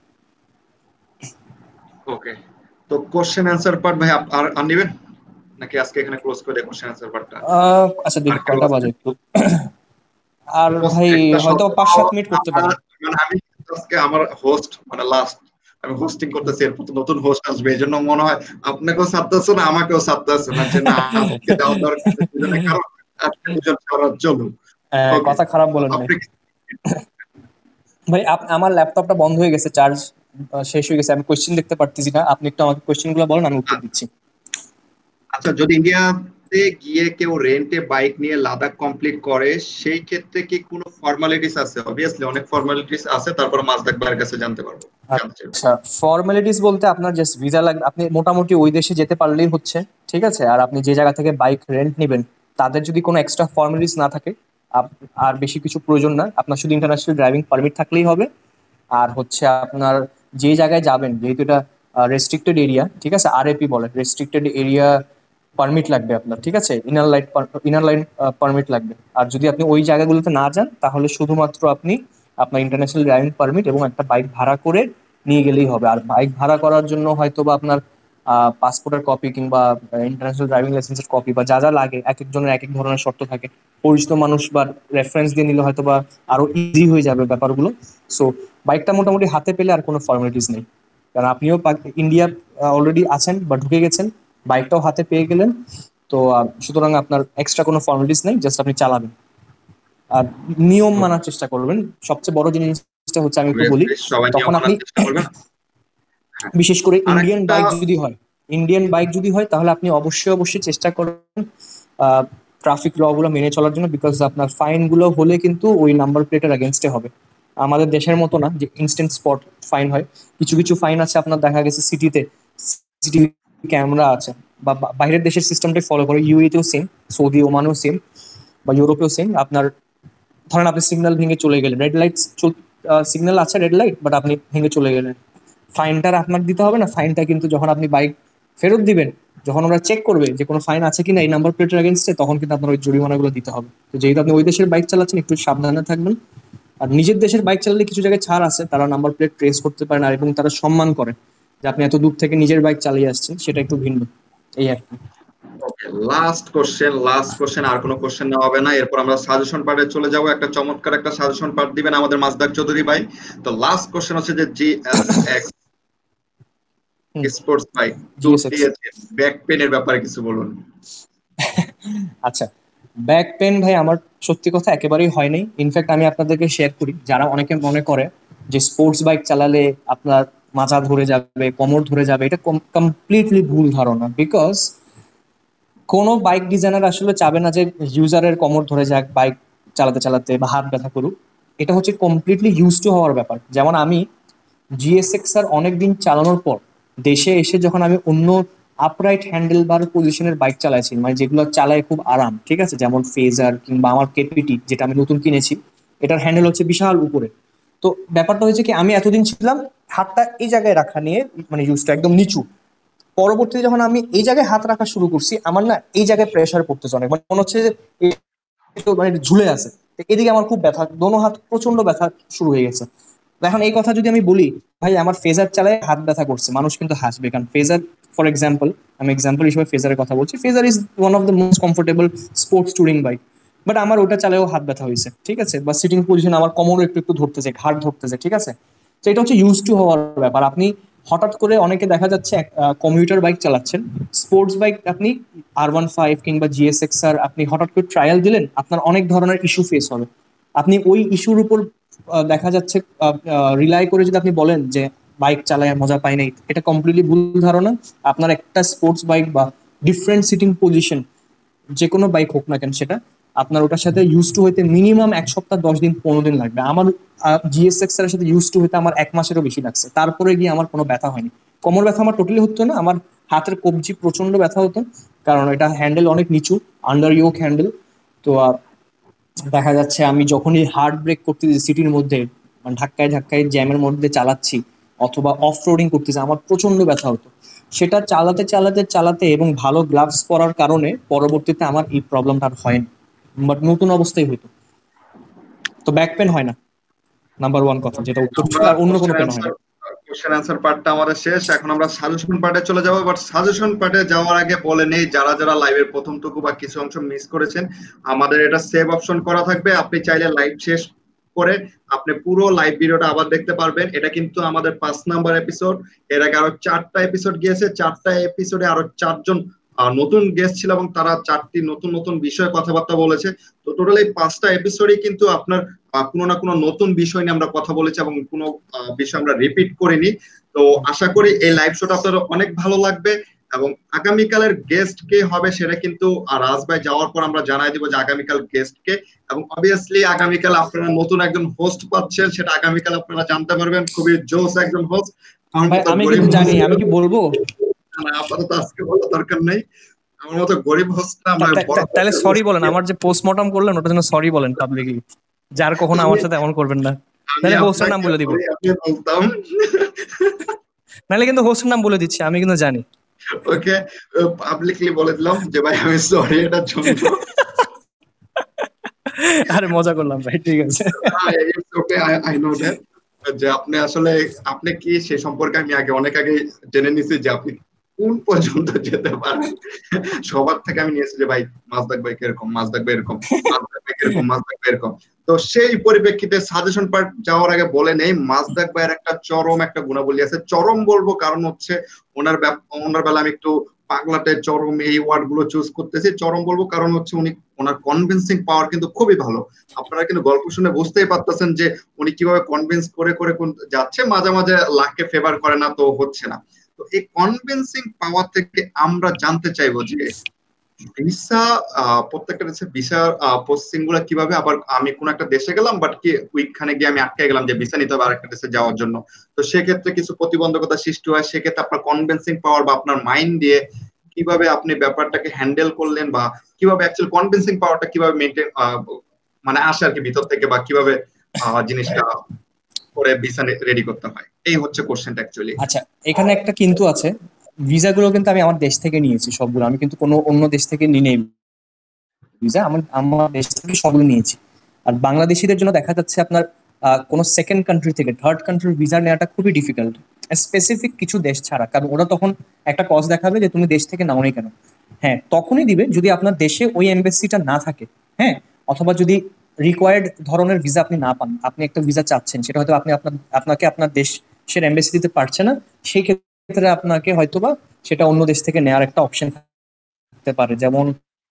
ওকে, তো কোশ্চেন অ্যান্সার পার্ট ভাই আপ- আর আর নেবেন নাকি আজকে এখানে ক্লোজ করে দেয় কোশ্চেন অ্যান্সার পার্টটা? আহ আচ্ছা আর দেখি কেউ কয়টা আছে? বাজে একটু। আর Suppose ভাই একটা হয়তো শর্ত পাঁচ দাও, সাত মিনিট করতে পারি। আমার মানে আমি কিন্তু আজকে আমার হোস্ট মানে লাস্ট আমি হোস্টিং করতেছি, এরপর তো নতুন হোস্ট আসবে, এই জন্য মনে হয় আপনাকেও ছাড়তেছে না আমাকেও ছাড়তেছে না, যে না আজকে যাওয়া দরকার দুজনে, কারণ আজকে দুজন ছাড়া চলুন। আহ, ওকে, কথা খারাপ বলেন নাই। আপনি ভাই আপ- আমার ল্যাপটপটা বন্ধ হয়ে গেছে, চার্জ শেষ হয়ে গেছে, আমি কোয়েশ্চেন দেখতে পারতেছি না। আপনি একটু আমাকে কোয়েশ্চেন গুলো বলেন, আমি উত্তর দিচ্ছি। আচ্ছা, যদি ইন্ডিয়াতে গিয়ে কেউ রেন্টে বাইক নিয়ে লাদাখ কমপ্লিট করে, সেই ক্ষেত্রে কি কোনো ফর্মালিটিস আছে? অবভিয়াসলি অনেক ফর্মালিটিস আছে, তারপর মাসদাক ভাইয়ের কাছে জানতে পারবো, জানতে চাইবো। আচ্ছা, ফর্মালিটিস বলতে আপনার জাস্ট ভিসা লাগবে, আপনি মোটামুটি ওই দেশে যেতে পারলেই হচ্ছে, ঠিক আছে। আর আপনি যে জায়গা থেকে বাইক রেন্ট নেবেন, তাদের যদি কোনো এক্সট্রা ফর্মালিটিস না থাকে, আপ- আর বেশি কিছু প্রয়োজন না, আপনার শুধু ইন্টারন্যাশনাল ড্রাইভিং পারমিট থাকলেই হবে। আর হচ্ছে আপনার যে জায়গায় যাবেন, যেহেতু এটা রেস্ট্রিক্টেড এরিয়া, ঠিক আছে, আরএপি বলে, রেস্ট্রিক্টেড এরিয়া পারমিট লাগবে আপনার, ঠিক আছে, inner line inner line permit লাগবে। আর যদি আপনি ওই জায়গাগুলোতে না যান, তাহলে শুধুমাত্র আপনি আপনার ইন্টারন্যাশনাল ড্রাইভিং পারমিট এবং একটা বাইক ভাড়া করে নিয়ে গেলেই হবে। আর বাইক ভাড়া করার জন্য হয়তো বা আপনার পাসপোর্টের কপি কিংবা ইন্টারন্যাশনাল ড্রাইভিং লাইসেন্সের কপি বা যা যা লাগে, এক একজনের এক এক ধরনের শর্ত থাকে। পরিচিত মানুষ বা রেফারেন্স দিয়ে নিলে হয়তো বা আরো ইজি হয়ে যাবে ব্যাপারগুলো। সো বাইকটা মোটামুটি হাতে পেলে আর কোনো ফর্মালিটিস নেই, কারণ আপনিও পাক- ইন্ডিয়া অলরেডি আছেন বা ঢুকে গেছেন, বাইকটাও হাতে পেয়ে গেলেন। তো আহ, সুতরাং আপনার এক্সট্রা কোনো ফর্মালিটিস নেই, জাস্ট আপনি চালাবেন আর নিয়ম মানার চেষ্টা করবেন। সবচেয়ে বড় জিনিসটা হচ্ছে, আমি একটু বলি, অবভিয়াসলি সবাই নিয়ম তখন আপনি মানার চেষ্টা করবেন। হ্যাঁ, বিশেষ করে ইন্ডিয়ান আরেকটা বাইক যদি হয়, ইন্ডিয়ান বাইক যদি হয় তাহলে আপনি অবশ্যই অবশ্যই চেষ্টা করবেন ট্রাফিক ল গুলো মেনে চলার জন্য, বিকজ আপনার ফাইন গুলো হলে কিন্তু ওই নাম্বার প্লেটের এগেনস্টে হবে। আমাদের দেশের মতো না যে ইনস্ট্যান্ট স্পট ফাইন হয়। কিছু কিছু ফাইন আছে, আপনার দেখা গেছে সিটিতে সিসিটিভি ক্যামেরা আছে, বা বা- বাইরের দেশের সিস্টেমটাই ফলো করে, ইউএতেও সেম, সৌদি ওমানেও সেম, বা ইউরোপেও সেম। আপনার ধরেন আপনি সিগন্যাল ভেঙে চলে গেলেন, রেড লাইট সিগন্যাল আছে, রেড লাইট, বাট আপনি ভেঙে চলে গেলেন, ফাইনটা আপনার দিতে হবে না। ফাইনটা কিন্তু যখন আপনি বাইক ফেরত দিবেন, যখন ওরা চেক করবে যে কোনো ফাইন আছে কিনা এই নাম্বার প্লেটের এগেনস্টে, তখন কিন্তু আপনার ওই জরিমানাগুলো দিতে হবে। তো যেহেতু আপনি ওই দেশের বাইক চালাচ্ছেন, একটু সাবধানে থাকবেন। আর নিজের দেশের বাইক চালালে কিছু জায়গায় ছাড় আছে, তারা নাম্বার প্লেট ট্রেস করতে পারে না, এবং তারা সম্মান করে যে আপনি এত দূর থেকে নিজের বাইক চালিয়ে আসছেন, সেটা একটু ভিন্ন, এই আর কি। Okay, last question, last question, আর কোনো কোশ্চেন নেওয়া হবে না, এরপর আমরা সাজেশন পার্টে চলে যাব। একটা চমৎকার একটা সাজেশন পার্ট দিবেন আমাদের মাসদাক চৌধুরী ভাই। তো লাস্ট কোশ্চেন হচ্ছে যে জিএসএক্স হুম। Sports bike tour GSX. দিয়েছে, ব্যাক পেনের ব্যাপারে কিছু বলুন। আচ্ছা, ব্যাক পেন ভাই আমার সত্যি কথা একেবারেই হয় নাই। ইনফ্যাক্ট আমি আপনাদেরকে শেয়ার করি, যারা অনেকে মনে করে যে স্পোর্টস বাইক চালালে আপনার মাথা ধরে যাবে, কোমর ধরে যাবে, এটা কমপ্লিটলি ভুল ধারণা। বিকজ কোনো বাইক ডিজাইনার আসলে চাবে না যে ইউজারের কোমর ধরে যাক বাইক চালাতে চালাতে, বা হাত ব্যথা করুক। এটা হচ্ছে কমপ্লিটলি ইউজ টু হওয়ার ব্যাপার। যেমন আমি জিএসএক্স আর অনেকদিন চালানোর পর দেশে এসে যখন আমি অন্য আপরাইট হ্যান্ডেল বার পজিশনের বাইক চালাইছি, মানে যেগুলো চালায় খুব আরাম, ঠিক আছে, যেমন ফেজার কিংবা আমার কেপিটি যেটা আমি নতুন কিনেছি, এটার হ্যান্ডেল হচ্ছে বিশাল উপরে। তো ব্যাপারটা হয়েছে কি, আমি এতদিন ছিলাম হাতটা এই জায়গায় রাখা নিয়ে, মানে ইউজটা একদম নিচু। পরবর্তীতে যখন আমি এই জায়গায় হাত রাখা শুরু করছি, আমার না এই জায়গায় প্রেশার পড়তেছে অনেক, মানে মনে হচ্ছে যে একটু মানে ঝুলে আছে। তো এদিকে আমার খুব ব্যথা, দোনো হাত প্রচন্ড ব্যথা শুরু হয়ে গেছে। তো এখন এই কথা যদি আমি বলি, ভাই আমার ফেজার চালায় হাত ব্যথা করছে, মানুষ কিন্তু হাসবে, কারণ ফেজার ফর এক্সাম্পল আমি এক্সাম্পল হিসেবে ফেজারের কথা বলছি, Fazer is one of the most comfortable sports touring bike, but আমার ওটা চালায়ও হাত ব্যথা হয়েছে, ঠিক আছে, বা সিটিং পজিশন আমার কোমরও একটু একটু ধরতেছে, ঘাড় ধরতেছে, ঠিক আছে। তো এটা হচ্ছে ইউজ টু হওয়ার ব্যাপার। আপনি হঠাৎ করে অনেকে দেখা যাচ্ছে কমিউটার বাইক চালাচ্ছেন, স্পোর্টস বাইক আপনি আর ওয়ান ফাইভ কিংবা জিএসএক্স আর আপনি হঠাৎ করে ট্রায়াল দিলেন, আপনার অনেক ধরনের ইস্যু ফেস হবে। আপনি ওই ইস্যুর উপর আহ, দেখা যাচ্ছে রিলাই করে যদি আপনি বলেন যে বাইক চালায় মজা পাই নাই, এটা কমপ্লিটলি ভুল ধারণা। আপনার একটা স্পোর্টস বাইক বা ডিফারেন্ট সিটিং পজিশন যে কোনো বাইক হোক না কেন সেটা, আপনার ওটার সাথে ইউজ টু হইতে মিনিমাম এক সপ্তাহ দশ দিন পনেরো দিন লাগবে। আমার জিএসএক্স এর সাথে ইউজ টু হইতে আমার এক মাসেরও বেশি লাগছে, তারপরে গিয়ে আমার কোনো ব্যথা হয়নি। কোমর ব্যথা আমার টোটালি হতো না, আমার হাতের কবজি প্রচন্ড ব্যথা হতো, কারণ এটা হ্যান্ডেল অনেক নিচু, আন্ডার ইয়োক হ্যান্ডেল। তো আহ, দেখা যাচ্ছে আমি যখনই হার্ড ব্রেক করতেছি সিটির মধ্যে, মানে ধাক্কায় ধাক্কায় জ্যামের মধ্যে চালাচ্ছি অথবা অফ রোডিং করতেছি, আমার প্রচন্ড ব্যথা হতো। সেটা চালাতে চালাতে চালাতে এবং ভালো গ্লাভস পরার কারণে পরবর্তীতে আমার এই প্রবলেমটা আর হয় না, বাট নতুন অবস্থায় হতো। তো ব্যাক পেন হয় না, নাম্বার ওয়ান কথা, যেটা উত্তর ছিল, আমরা আর অন্য কোনো কোশ্চেন পেন হয় অ্যান্সার না। কোশ্চেন অ্যান্সার পার্টটা আমাদের শেষ, এখন আমরা সাজেশন পার্টে চলে যাবো। বাট সাজেশন পার্টে যাওয়ার আগে বলে নেই, যারা যারা লাইভের প্রথমটুকু বা কিছু অংশ মিস করেছেন, আমাদের এটা সেভ অপশন করা থাকবে, আপনি চাইলে লাইভ শেষ করে আপনি পুরো লাইভ ভিডিওটা আবার দেখতে পারবেন। এটা কিন্তু আমাদের পাঁচ নাম্বার এপিসোড, এর আগে আরো চারটা এপিসোড গিয়েছে, চারটা এপিসোডে আরো চারজন আহ, নতুন গেস্ট ছিল এবং তারা চারটি নতুন নতুন বিষয়ে কথাবার্তা বলেছে। তো টোটাল এই পাঁচটা এপিসোডে কিন্তু আপনার আহ, কোনো না কোনো নতুন বিষয় নিয়ে আমরা কথা বলেছি এবং কোনো আহ, বিষয় আমরা রিপিট করিনি। তো আশা করি এই লাইভ শোটা আপনাদের অনেক ভালো লাগবে। এবং আগামীকালের গেস্ট কে হবে সেটা কিন্তু আহ, রাজ ভাই যাওয়ার পর আমরা জানাই দিব যে আগামীকাল গেস্ট কে। এবং অবভিয়াসলি আগামীকাল আপনারা নতুন একজন হোস্ট পাচ্ছেন, সেটা আগামীকাল আপনারা জানতে পারবেন, খুবই জোস একজন হোস্ট। আমার ভাই মতো আমি গরিব কিন্তু জানি, হোস্ট আমি কি বলবো, না, আপাতত আজকে বলার দরকার নেই। আমার মতো গরিব হোস্ট না, আমরা তা- তা- বড় তা- তাহলে সরি বলেন, আমার যে পোস্টমর্টম করলেন ওটার জন্য সরি বলেন পাবলিকলি, যার কখনো আমি আমার সাথে এমন করবেন না। আমি নাহলে হোস্টের নাম আপনাকে বলে দিব, সরি আমি বলতাম। নাহলে কিন্তু হোস্টের নাম বলে দিচ্ছি, আমি কিন্তু জানি। ওকে, পাবলিকলি বলে দিলাম যে ভাই আমি সরি এটার জন্য। আরে মজা করলাম ভাই, ঠিক আছে। ওকে, আই নো দ্যাট যে আপনি আসলে আপনি কি সে সম্পর্কে আমি আগে অনেক আগে জেনে নিছি যে আপনি কোন পর্যন্ত যেতে পারেন। সবার থেকে আমি নিয়েছি যে ভাই মাসদাক ভাই কিরকম, মাসদাক ভাই এরকম, মাসদাক ভাই কিরকম, মাসদাক ভাই এরকম। তো সেই পরিপ্রেক্ষিতে সাজেশন পার্ট যাওয়ার আগে বলে নেই, মাসদাক ভাইয়ের একটা চরম একটা গুণাবলী আছে। চরম বলবো কারণ হচ্ছে ওনার ব্যাপ- ওনার বেলা আমি একটু পাগলাটে চরম এই ওয়ার্ড গুলো চুজ করতেছি। চরম বলবো কারণ হচ্ছে উনি ওনার কনভিন্সিং পাওয়ার কিন্তু খুবই ভালো। আপনারা কিন্তু গল্প শুনে বুঝতেই পারতেছেন যে উনি কিভাবে কনভিন্স করে করে কোন- যাচ্ছে, মাঝে মাঝে লাখকে ফেভার করে না, তো হচ্ছে না। তো এই কনভিন্সিং পাওয়ার থেকে আমরা জানতে চাইবো যে ভিসা, প্রত্যেকটা দেশে ভিসা প্রসেসিং গুলো কিভাবে, আবার আমি কোন একটা দেশে গেলাম বাট কি ওইখানে গিয়ে আমি আটকে গেলাম যে ভিসা নিতে হবে আরেকটা দেশে যাওয়ার জন্য। তো সেক্ষেত্রে কিছু প্রতিবন্ধকতা সৃষ্টি হয়, সেক্ষেত্রে আপনার কনভিন্সিং পাওয়ার বা আপনার মাইন্ড দিয়ে কিভাবে আপনি ব্যাপারটাকে হ্যান্ডেল করলেন, বা কিভাবে অ্যাকচুয়ালি কনভিন্সিং পাওয়ারটা কিভাবে মেনটেন মানে আসে আর কি ভিতর থেকে, বা কিভাবে আহ, জিনিসটা করে ভিসা রেডি করতে হয়, এই হচ্ছে কোশ্চেনটা অ্যাকচুয়ালি। আচ্ছা, এখানে একটা কিন্তু আছে, ভিসাগুলো কিন্তু আমি আমার দেশ থেকে নিয়েছি সবগুলো, আমি কিন্তু কোনো অন্য দেশ থেকে নিয়ে নেই ভিসা, আমার আমার দেশ থেকে সবগুলো নিয়েছি। আর বাংলাদেশিদের জন্য দেখা যাচ্ছে আপনার আহ, কোনো সেকেন্ড কান্ট্রি থেকে থার্ড কান্ট্রির ভিসা নেওয়াটা খুবই ডিফিকাল্ট, স্পেসিফিক কিছু দেশ ছাড়া, কারণ ওরা তখন একটা কজ দেখাবে যে তুমি দেশ থেকে নাও নি কেন। হ্যাঁ, তখনই দিবে যদি আপনার দেশে ওই এমবেসিটা না থাকে। হ্যাঁ, অথবা যদি রিকোয়ার্ড ধরনের ভিসা আপনি না পান, আপনি একটা ভিসা চাচ্ছেন, সেটা হয়তো আপনি আপনার আপনাকে আপনার দেশের এমবেসি দিতে পারছে না, সেই ক্ষেত্রে আপনাকে হয়তোবা সেটা অন্য দেশ থেকে নেওয়ার একটা অপশন থাকতে পারে। যেমন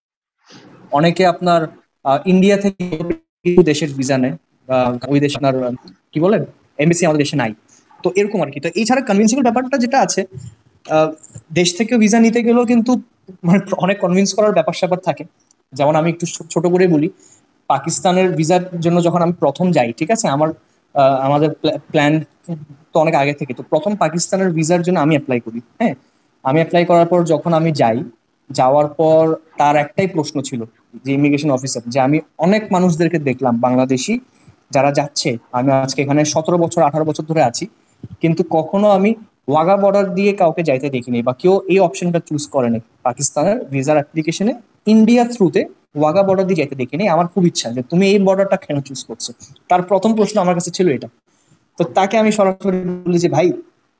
অনেকে আপনার আহ, ইন্ডিয়া থেকে কিছু দেশের ভিসা নেয়, বা ওই দেশে আপনার আহ, কি বলেন এমবেসি আমাদের দেশে নাই। তো এরকম আর কি। তো এছাড়া কনভিন্সিবল ব্যাপারটা যেটা আছে, আহ, দেশ থেকে ভিসা নিতে গেলেও কিন্তু মানে অনেক কনভিন্স করার ব্যাপার স্যাপার থাকে। যেমন আমি একটু ছো- ছোট করে বলি, পাকিস্তানের ভিসার জন্য যখন আমি প্রথম যাই, ঠিক আছে, আমার আহ, আমাদের প্ল্যান তো অনেক আগে থেকে, তো প্রথম পাকিস্তানের ভিসার জন্য আমি অ্যাপ্লাই করি। হ্যাঁ, আমি অ্যাপ্লাই করার পর যখন আমি যাই, যাওয়ার পর তার একটাই প্রশ্ন ছিল, যে ইমিগ্রেশন অফিসার, যে আমি অনেক মানুষদেরকে দেখলাম বাংলাদেশি যারা যাচ্ছে, আমি আজকে এখানে সতেরো বছর আঠারো বছর ধরে আছি, কিন্তু কখনো আমি ওয়াগা বর্ডার দিয়ে কাউকে যাইতে দেখিনি, বা কেউ এই অপশনটা চুজ করেনি পাকিস্তানের ভিসার অ্যাপ্লিকেশনে ইন্ডিয়া থ্রুতে ওয়াগা বর্ডার দিয়ে যাইতে দেখিনি। আমার খুব ইচ্ছা যে তুমি এই বর্ডারটা কেন চুজ করছো। তার প্রথম প্রশ্ন আমার কাছে ছিল এটা। তো তাকে আমি সরাসরি বলি যে ভাই,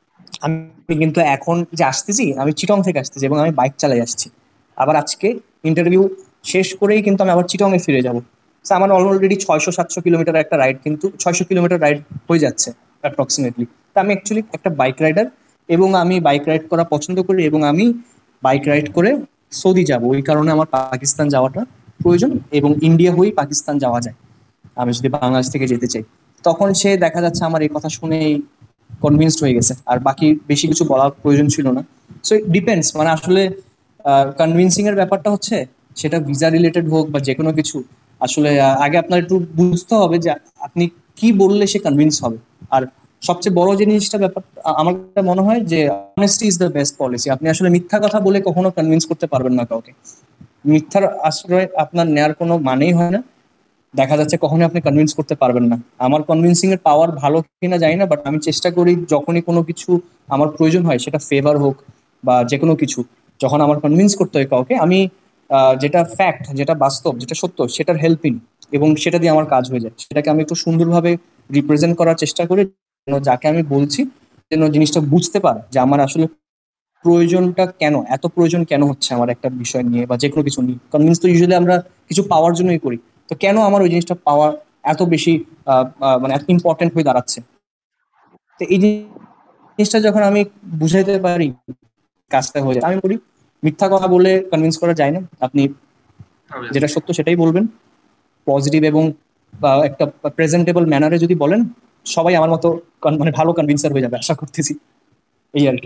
আমি কিন্তু এখন যে আসতেছি, আমি চিটং থেকে আসতেছি এবং আমি বাইক চালাই আসছি। আবার আজকে ইন্টারভিউ শেষ করেই কিন্তু আমি আবার চিটং এ ফিরে যাব। আমার অলরেডি ছয়শো সাতশো কিলোমিটার একটা রাইড, কিন্তু ছয়শো কিলোমিটার রাইড হয়ে যাচ্ছে অ্যাপ্রক্সিমেটলি। তা আমি অ্যাকচুয়ালি একটা বাইক রাইডার এবং আমি বাইক রাইড করা পছন্দ করি, এবং আমি বাইক রাইড করে সৌদি যাব। ওই কারণে আমার পাকিস্তান যাওয়াটা প্রয়োজন, এবং ইন্ডিয়া হয়েই পাকিস্তান যাওয়া যায় আমি যদি বাংলাদেশ থেকে যেতে চাই। তখন সে দেখা যাচ্ছে আমার এই কথা শুনেই কনভিন্সড হয়ে গেছে, আর বাকি বেশি কিছু বলার প্রয়োজন ছিল না। সো ইট ডিপেন্ডস, মানে আসলে কনভিন্সিং এর ব্যাপারটা হচ্ছে, সেটা ভিসা রিলেটেড হোক বা যে কোনো কিছু, আসলে আহ, আগে আপনার একটু বুঝতে হবে যে আপনি কি বললে সে কনভিন্স হবে। আর সবচেয়ে বড় জিনিসটা ব্যাপার আ- আমার কাছে মনে হয় যে honesty is the best policy. আপনি আসলে মিথ্যা কথা বলে কখনো কনভিন্স করতে পারবেন না কাউকে। মিথ্যার আশ্রয় আপনার নেয়ার কোনো মানেই হয় না, দেখা যাচ্ছে কখনোই আপনি কনভিন্স করতে পারবেন না। আমার কনভিন্সিং এর পাওয়ার ভালো কিনা জানি না, বাট আমি চেষ্টা করি যখনই কোনো কিছু আমার প্রয়োজন হয়, সেটা ফেভার হোক বা যে কোনো কিছু, যখন আমার কনভিন্স করতে হয় কাউকে, আমি আহ, যেটা ফ্যাক্ট, যেটা বাস্তব, যেটা সত্য, সেটার হেল্পিং, এবং সেটা দিয়ে আমার কাজ হয়ে যায়। সেটাকে আমি একটু সুন্দরভাবে রিপ্রেজেন্ট করার চেষ্টা করি, যেন যাকে আমি বলছি যেন জিনিসটা বুঝতে পারে যে আমার আসলে প্রয়োজনটা কেন, এত প্রয়োজন কেন হচ্ছে আমার একটা বিষয় নিয়ে বা যে কোনো কিছু নিয়ে। কনভিন্স তো ইউজুয়ালি আমরা কিছু পাওয়ার জন্যই করি, তো কেন আমার ওই জিনিসটা পাওয়া এত বেশি আহ, আহ, মানে এত ইম্পর্টেন্ট হয়ে দাঁড়াচ্ছে। তো এই জিনিসটা যখন আমি বুঝাইতে পারি, কাজটা হয়ে যায়। আমি করি মিথ্যা কথা বলে কনভিন্স করা যায় না। আপনি যেটা Obviously. সত্য সেটাই বলবেন, পজিটিভ এবং বা একটা প্রেজেন্টেবল ম্যানারে যদি বলেন, সবাই আমার মতো con- মানে ভালো কনভিন্সার হয়ে যাবে আশা করতেছি, এই আর কি।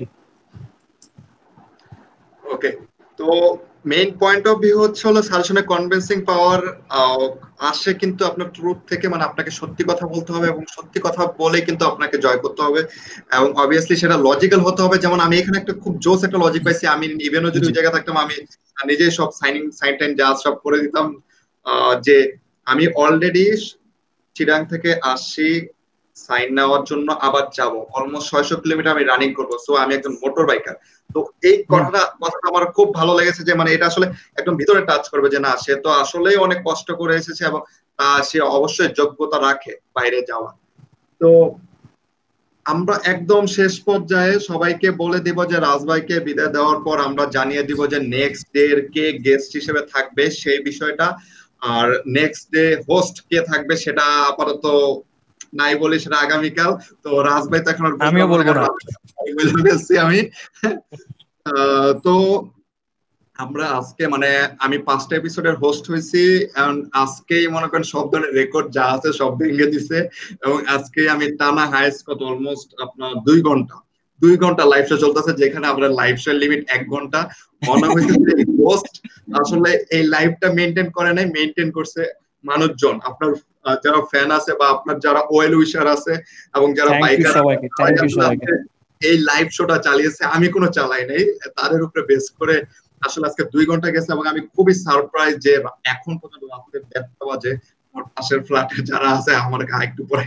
ওকে, তো মেইন পয়েন্ট অফ ভিউ হচ্ছে হলো সাজেশনে কনভিন্সিং পাওয়ার আসে কিন্তু আপনার ট্রুথ থেকে, মানে আপনাকে সত্যি কথা বলতে হবে এবং সত্যি কথা বলে কিন্তু আপনাকে জয় করতে হবে, এবং অবভিয়াসলি সেটা লজিক্যাল হতে হবে। যেমন আমি এখানে একটা খুব জোস একটা লজিক পাইছি, আমি ইভেনও যদি জি। ওই জায়গায় থাকতাম আমি নিজেই সব সাইনিং সাইন টাইন যা সব করে দিতাম। আহ, যে আমি অলরেডি চিরাং থেকে আসছি সাইন নেওয়ার জন্য, আবার যাব অলমোস্ট ছয়শো কিলোমিটার আমি রানিং করবো, সো আমি একজন মোটর বাইকার। তো এই হুম। কথাটা কথাটা আমার খুব ভালো লেগেছে, যে মানে এটা আসলে একদম ভিতরে টাচ করবে, যে না সে তো আসলেই অনেক কষ্ট করে এসেছে এবং আহ, সে অবশ্যই যোগ্যতা রাখে বাইরে যাওয়া। তো আমরা একদম শেষ পর্যায়ে সবাইকে বলে দিব যে রাজভাইকে বিদায় দেওয়ার পর আমরা জানিয়ে দিব যে নেক্সট ডে এর কে গেস্ট হিসেবে থাকবে সেই বিষয়টা। আর নেক্সট ডে হোস্ট কে থাকবে সেটা আপাতত নাই বলি, সেটা আগামীকাল। তো রাজভাই তো এখন আর বলতে আমিও পারবো না, বলবো কারণ না। রাজভাই বলে ফেলছি আমি। আহ, তো আমরা আজকে মানে আমি পাঁচটা এপিসোডের হোস্ট হয়েছি, and আজকেই মনে করেন সব ধরনের রেকর্ড যা আছে সব ভেঙে দিছে। এবং আজকে আমি টানা হাইস্ট কত অলমোস্ট আপনার দুই ঘন্টা দুই ঘন্টা লাইভ শো চলতেছে, যেখানে আমরা লাইভ শো লিমিট এক ঘন্টা। মনে হয়েছে যে হোস্ট আসলে এই লাইভটা মেনটেন করে নাই, মেনটেন করছে মানুষজন, আপনার আহ, যারা ফ্যান আছে বা আপনার যারা ওয়েল উইশার আছে এবং যারা থ্যাংক ইউ বাইকার আছে, সবাইকে, তারাই থ্যাংক ইউ আসলে সবাইকে। আজকে এই লাইভ শোটা চালিয়েছে, আমি কোনো চালাই নাই। তাদের উপরে বেস করে আসলে আজকে দুই ঘন্টা গেছে, এবং আমি খুবই সারপ্রাইজ যে এখন পর্যন্ত রাত্রে দেড়টা বাজে আমার পাশের ফ্ল্যাটে যারা আছে আমার একটু পরে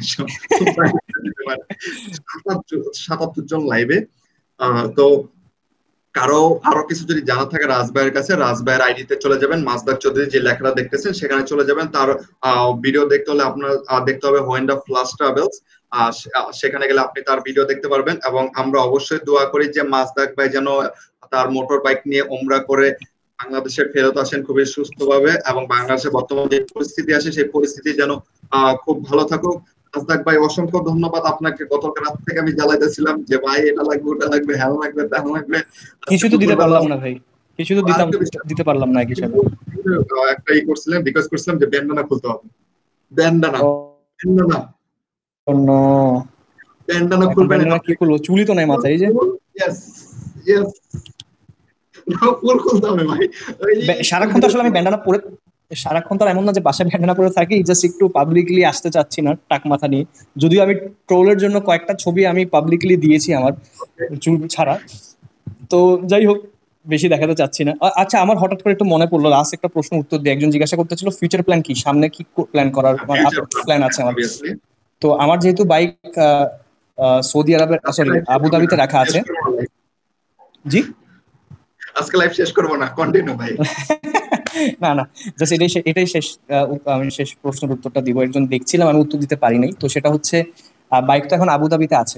সাতাত্তর জন লাইভে। তো কারো আরো কিছু যদি জানা থাকে রাজবাইয়ের কাছে, রাজবাইয়ের আইডিতে চলে যাবেন, মাসদাক চৌধুরী যে লেখাটা দেখতেছেন সেখানে চলে যাবেন। তার ভিডিও দেখতে হলে আপনার আহ, দেখতে হবে হোয়েন দ্য ফ্লাশ ট্রাভেলস। সেখানে গেলে আপনি তার ভিডিও দেখতে পারবেন। এবং আমরা অবশ্যই দোয়া করি যে মাসদাক ভাই যেন তার মোটর বাইক নিয়ে ওমরা করে বাংলাদেশে ফেরত আসেন খুবই সুস্থভাবে, এবং বাংলাদেশে বর্তমানে যে পরিস্থিতি আছে সেই পরিস্থিতি যেন আহ খুব ভালো থাকুক। রাজদাক ভাই অসংখ্য ধন্যবাদ আপনাকে। গতকাল রাত থেকে আমি জ্বালাইতেছিলাম যে ভাই এটা লাগবে, ওটা লাগবে, হ্যাঁ লাগবে, তা লাগবে। আজকে কিছু তো দিতে দুপুরবেলা পারলাম না ভাই, কিছু তো দিতাম, আরেকটা বিষয়, দিতে পারলাম না কিছু। কিন্তু একটা ই করছিলাম, রিকোয়েস্ট করছিলাম যে ব্যান্ডানা খুলতে হবে। ব্যান্ডানা, ও ব্যান্ডানা, নো, ব্যান্ডানা এখন খুলবেন এটা। ব্যান্ডানা কি করবো, চুলই তো নাই মাথায়, এই যে ইয়েস, ইয়েস, ফুল খুলতে হবে ভাই। এই বে- সারাক্ষণ তো আসলে আমি ব্যান্ডানা পরে, সারাক্ষণ তো আর এমন না যে বাসায় ব্যান্ডানা পরে থাকি, জাস্ট একটু পাবলিকলি আসতে চাচ্ছি না টাক মাথা নিয়ে। যদিও আমি ট্রোলের জন্য কয়েকটা ছবি আমি পাবলিকলি দিয়েছি আমার চুল ছাড়া। তো যাই হোক, বেশি দেখাতে চাচ্ছি না। আ- আচ্ছা, আমার হঠাৎ করে একটু মনে পড়লো, লাস্ট একটা প্রশ্ন উত্তর দিয়ে একজন জিজ্ঞাসা করতেছিল ফিউচার প্ল্যান কি, সামনে কি প্ল্যান করার ফিউচার প্ল্যান আছে আমার। অবভিয়াসলি। তো আমার যেহেতু বাইক সৌদি আরবের, আজকে সরি লাইভ শেষ হবে না, আবুধাবিতে রাখা শেষ আছে। করবো না। জি। আজকে লাইভ শেষ করবো না, কন্টিনিউ ভাই। না না, জাস্ট এটাই শে- এটাই শেষ আহ, উত- আমি শেষ প্রশ্নের উত্তরটা দিব। একজন দেখছিলাম, আমি উত্তর দিতে পারি নাই, তো সেটা হচ্ছে বাইক তো এখন আবুধাবিতে আছে।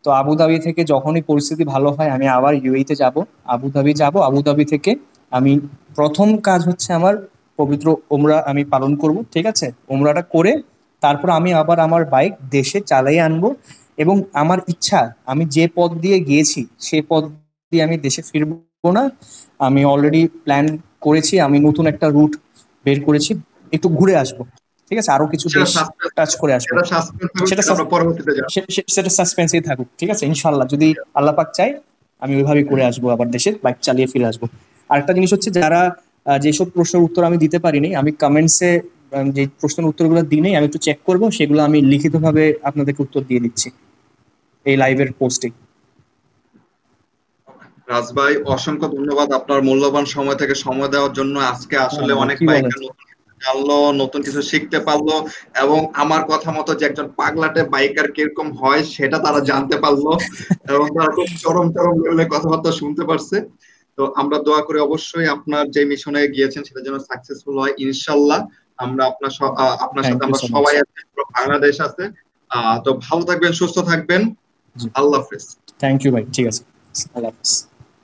তো আবুধাবি থেকে যখনই পরিস্থিতি ভালো হয় আমি আবার ইউএইতে যাব, আবুধাবি যাব, আবুধাবি থেকে আমি প্রথম কাজ হচ্ছে আমার পবিত্র ওমরা আমি পালন করব, ঠিক আছে? ওমরাটা করে তারপর আমি আবার আমার বাইক দেশে চালিয়ে আনবো। এবং আমার ইচ্ছা, আমি যে পথ দিয়ে গিয়েছি সে পথ দিয়ে আমি দেশে ফিরবো না। আমি অলরেডি প্ল্যান করেছি, আমি নতুন একটা রুট বের করেছি, একটু ঘুরে আসবো, ঠিক আছে? আরো কিছু সেটা দেশ সাসপেন্স টাচ করে আসবো। সেটা সাসপেন্স থাকুক, সেটা সেটা সাস- আমরা পরবর্তীতে জানবো। সে- সে- সেটা সাসপেন্সেই থাকুক, ঠিক আছে? ইনশাল্লাহ যদি আল্লাহ পাক চাই আমি ওইভাবেই করে আসবো, আবার দেশে বাইক চালিয়ে ফিরে আসবো। আরেকটা জিনিস হচ্ছে, যারা আহ, যেসব প্রশ্নের উত্তর আমি দিতে পারিনি, আমি কমেন্টসে যে প্রশ্নের উত্তরগুলো দিই নাই আমি একটু চেক করবো, সেগুলো আমি লিখিতভাবে আপনাদেরকে উত্তর দিয়ে দিচ্ছি এই লাইভের পোস্টে। রাজ ভাই, অসংখ্য ধন্যবাদ আপনার মূল্যবান সময় থেকে সময় দেওয়ার জন্য। আজকে আসলে অনেক কি বলেন? বাইকার নতুন কিছু জানলো, নতুন কিছু শিখতে পারলো, এবং আমার কথা মতো যে একজন পাগলাটে বাইকার কিরকম হয় সেটা তারা জানতে পারলো, এবং তারা খুব চরম চরম লেভেলে কথাবার্তা শুনতে পারছে। তো আমরা দোয়া করি অবশ্যই আপনার যে মিশনে গিয়েছেন সেটা যেন সাকসেসফুল হয় ইনশাল্লাহ। আমরা আপনার স- আহ, আপনার থ্যাংক সাথে ইউ আমরা সো মাচ। সবাই আছি, পুরো বাংলাদেশ আছে। আহ তো ভালো থাকবেন, সুস্থ থাকবেন। জি, আল্লাহ হাফেজ। থ্যাংক ইউ ভাই, ঠিক আছে, আল্লাহ হাফিজ।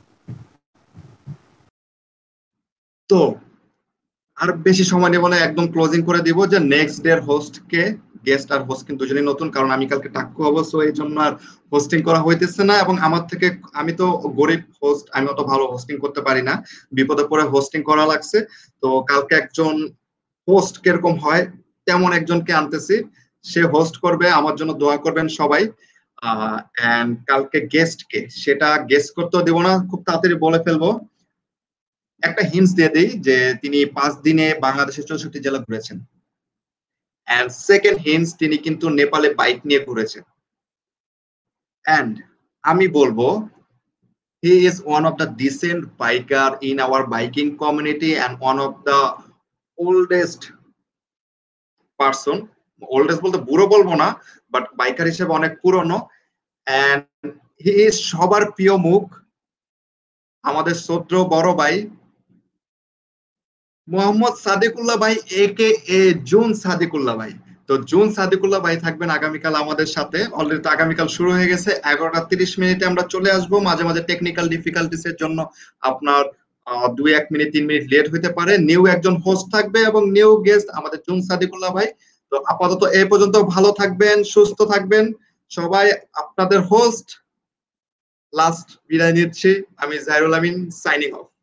তো আর বেশি সময় নেব না, একদম ক্লোজিং করে দিব যে নেক্সট ডে এর হোস্ট কে, গেস্ট আর হোস্ট কিন্তু দুজনেই নতুন, কারণ আমি কালকে টাক্কু হবো, সো এই জন্য আর হোস্টিং করা হইতেছে না। এবং আমার থেকে, আমি তো গরিব হোস্ট, আমি অত ভালো হোস্টিং করতে পারি না, বিপদে পড়ে হোস্টিং করা লাগছে। তো কালকে একজন হোস্ট কিরকম হয় তেমন একজনকে আনতেছি, সে হোস্ট করবে, আমার জন্য দোয়া করবেন সবাই। আহ এন্ড কালকে গেস্ট কে সেটা গেস্ট করতেও দিব না, খুব তাড়াতাড়ি বলে ফেলবো। একটা হিন্টস দিয়ে দিই যে তিনি পাঁচ দিনে বাংলাদেশের চৌষট্টি জেলা ঘুরেছেন। এন্ড সেকেন্ড হিন্টস, তিনি কিন্তু নেপালে বাইক নিয়ে ঘুরেছেন। এন্ড আমি বলবো, he is one of the decent biker in our biking community and one of the oldest person. Oldest বলতে বুড়ো বলবো না, বাট বাইকার হিসেবে অনেক পুরনো। এন্ড হি ইজ সবার প্রিয় মুখ, আমাদের শ্রদ্ধেয় বড় ভাই মোহাম্মদ সাদিকুল্লাহ ভাই, এ কে এ জুন সাদিকুল্লাহ ভাই। তো জুন সাদিকুল্লাহ ভাই থাকবেন আগামীকাল আমাদের সাথে। অলরেডি তো আগামীকাল শুরু হয়ে গেছে, এগারোটা তিরিশ মিনিটে আমরা চলে আসবো। মাঝে মাঝে টেকনিক্যাল ডিফিকাল্টিস এর জন্য আপনার আহ, দুই এক মিনিট তিন মিনিট লেট হতে পারে। নিউ একজন হোস্ট থাকবে এবং নিউ গেস্ট আমাদের জুন সাদিকুল্লাহ ভাই। তো আপাতত এই পর্যন্ত, ভালো থাকবেন, সুস্থ থাকবেন সবাই। আপনাদের হোস্ট লাস্ট বিদায় নিচ্ছি, আমি জাহিরুল আমিন, সাইনিং অফ।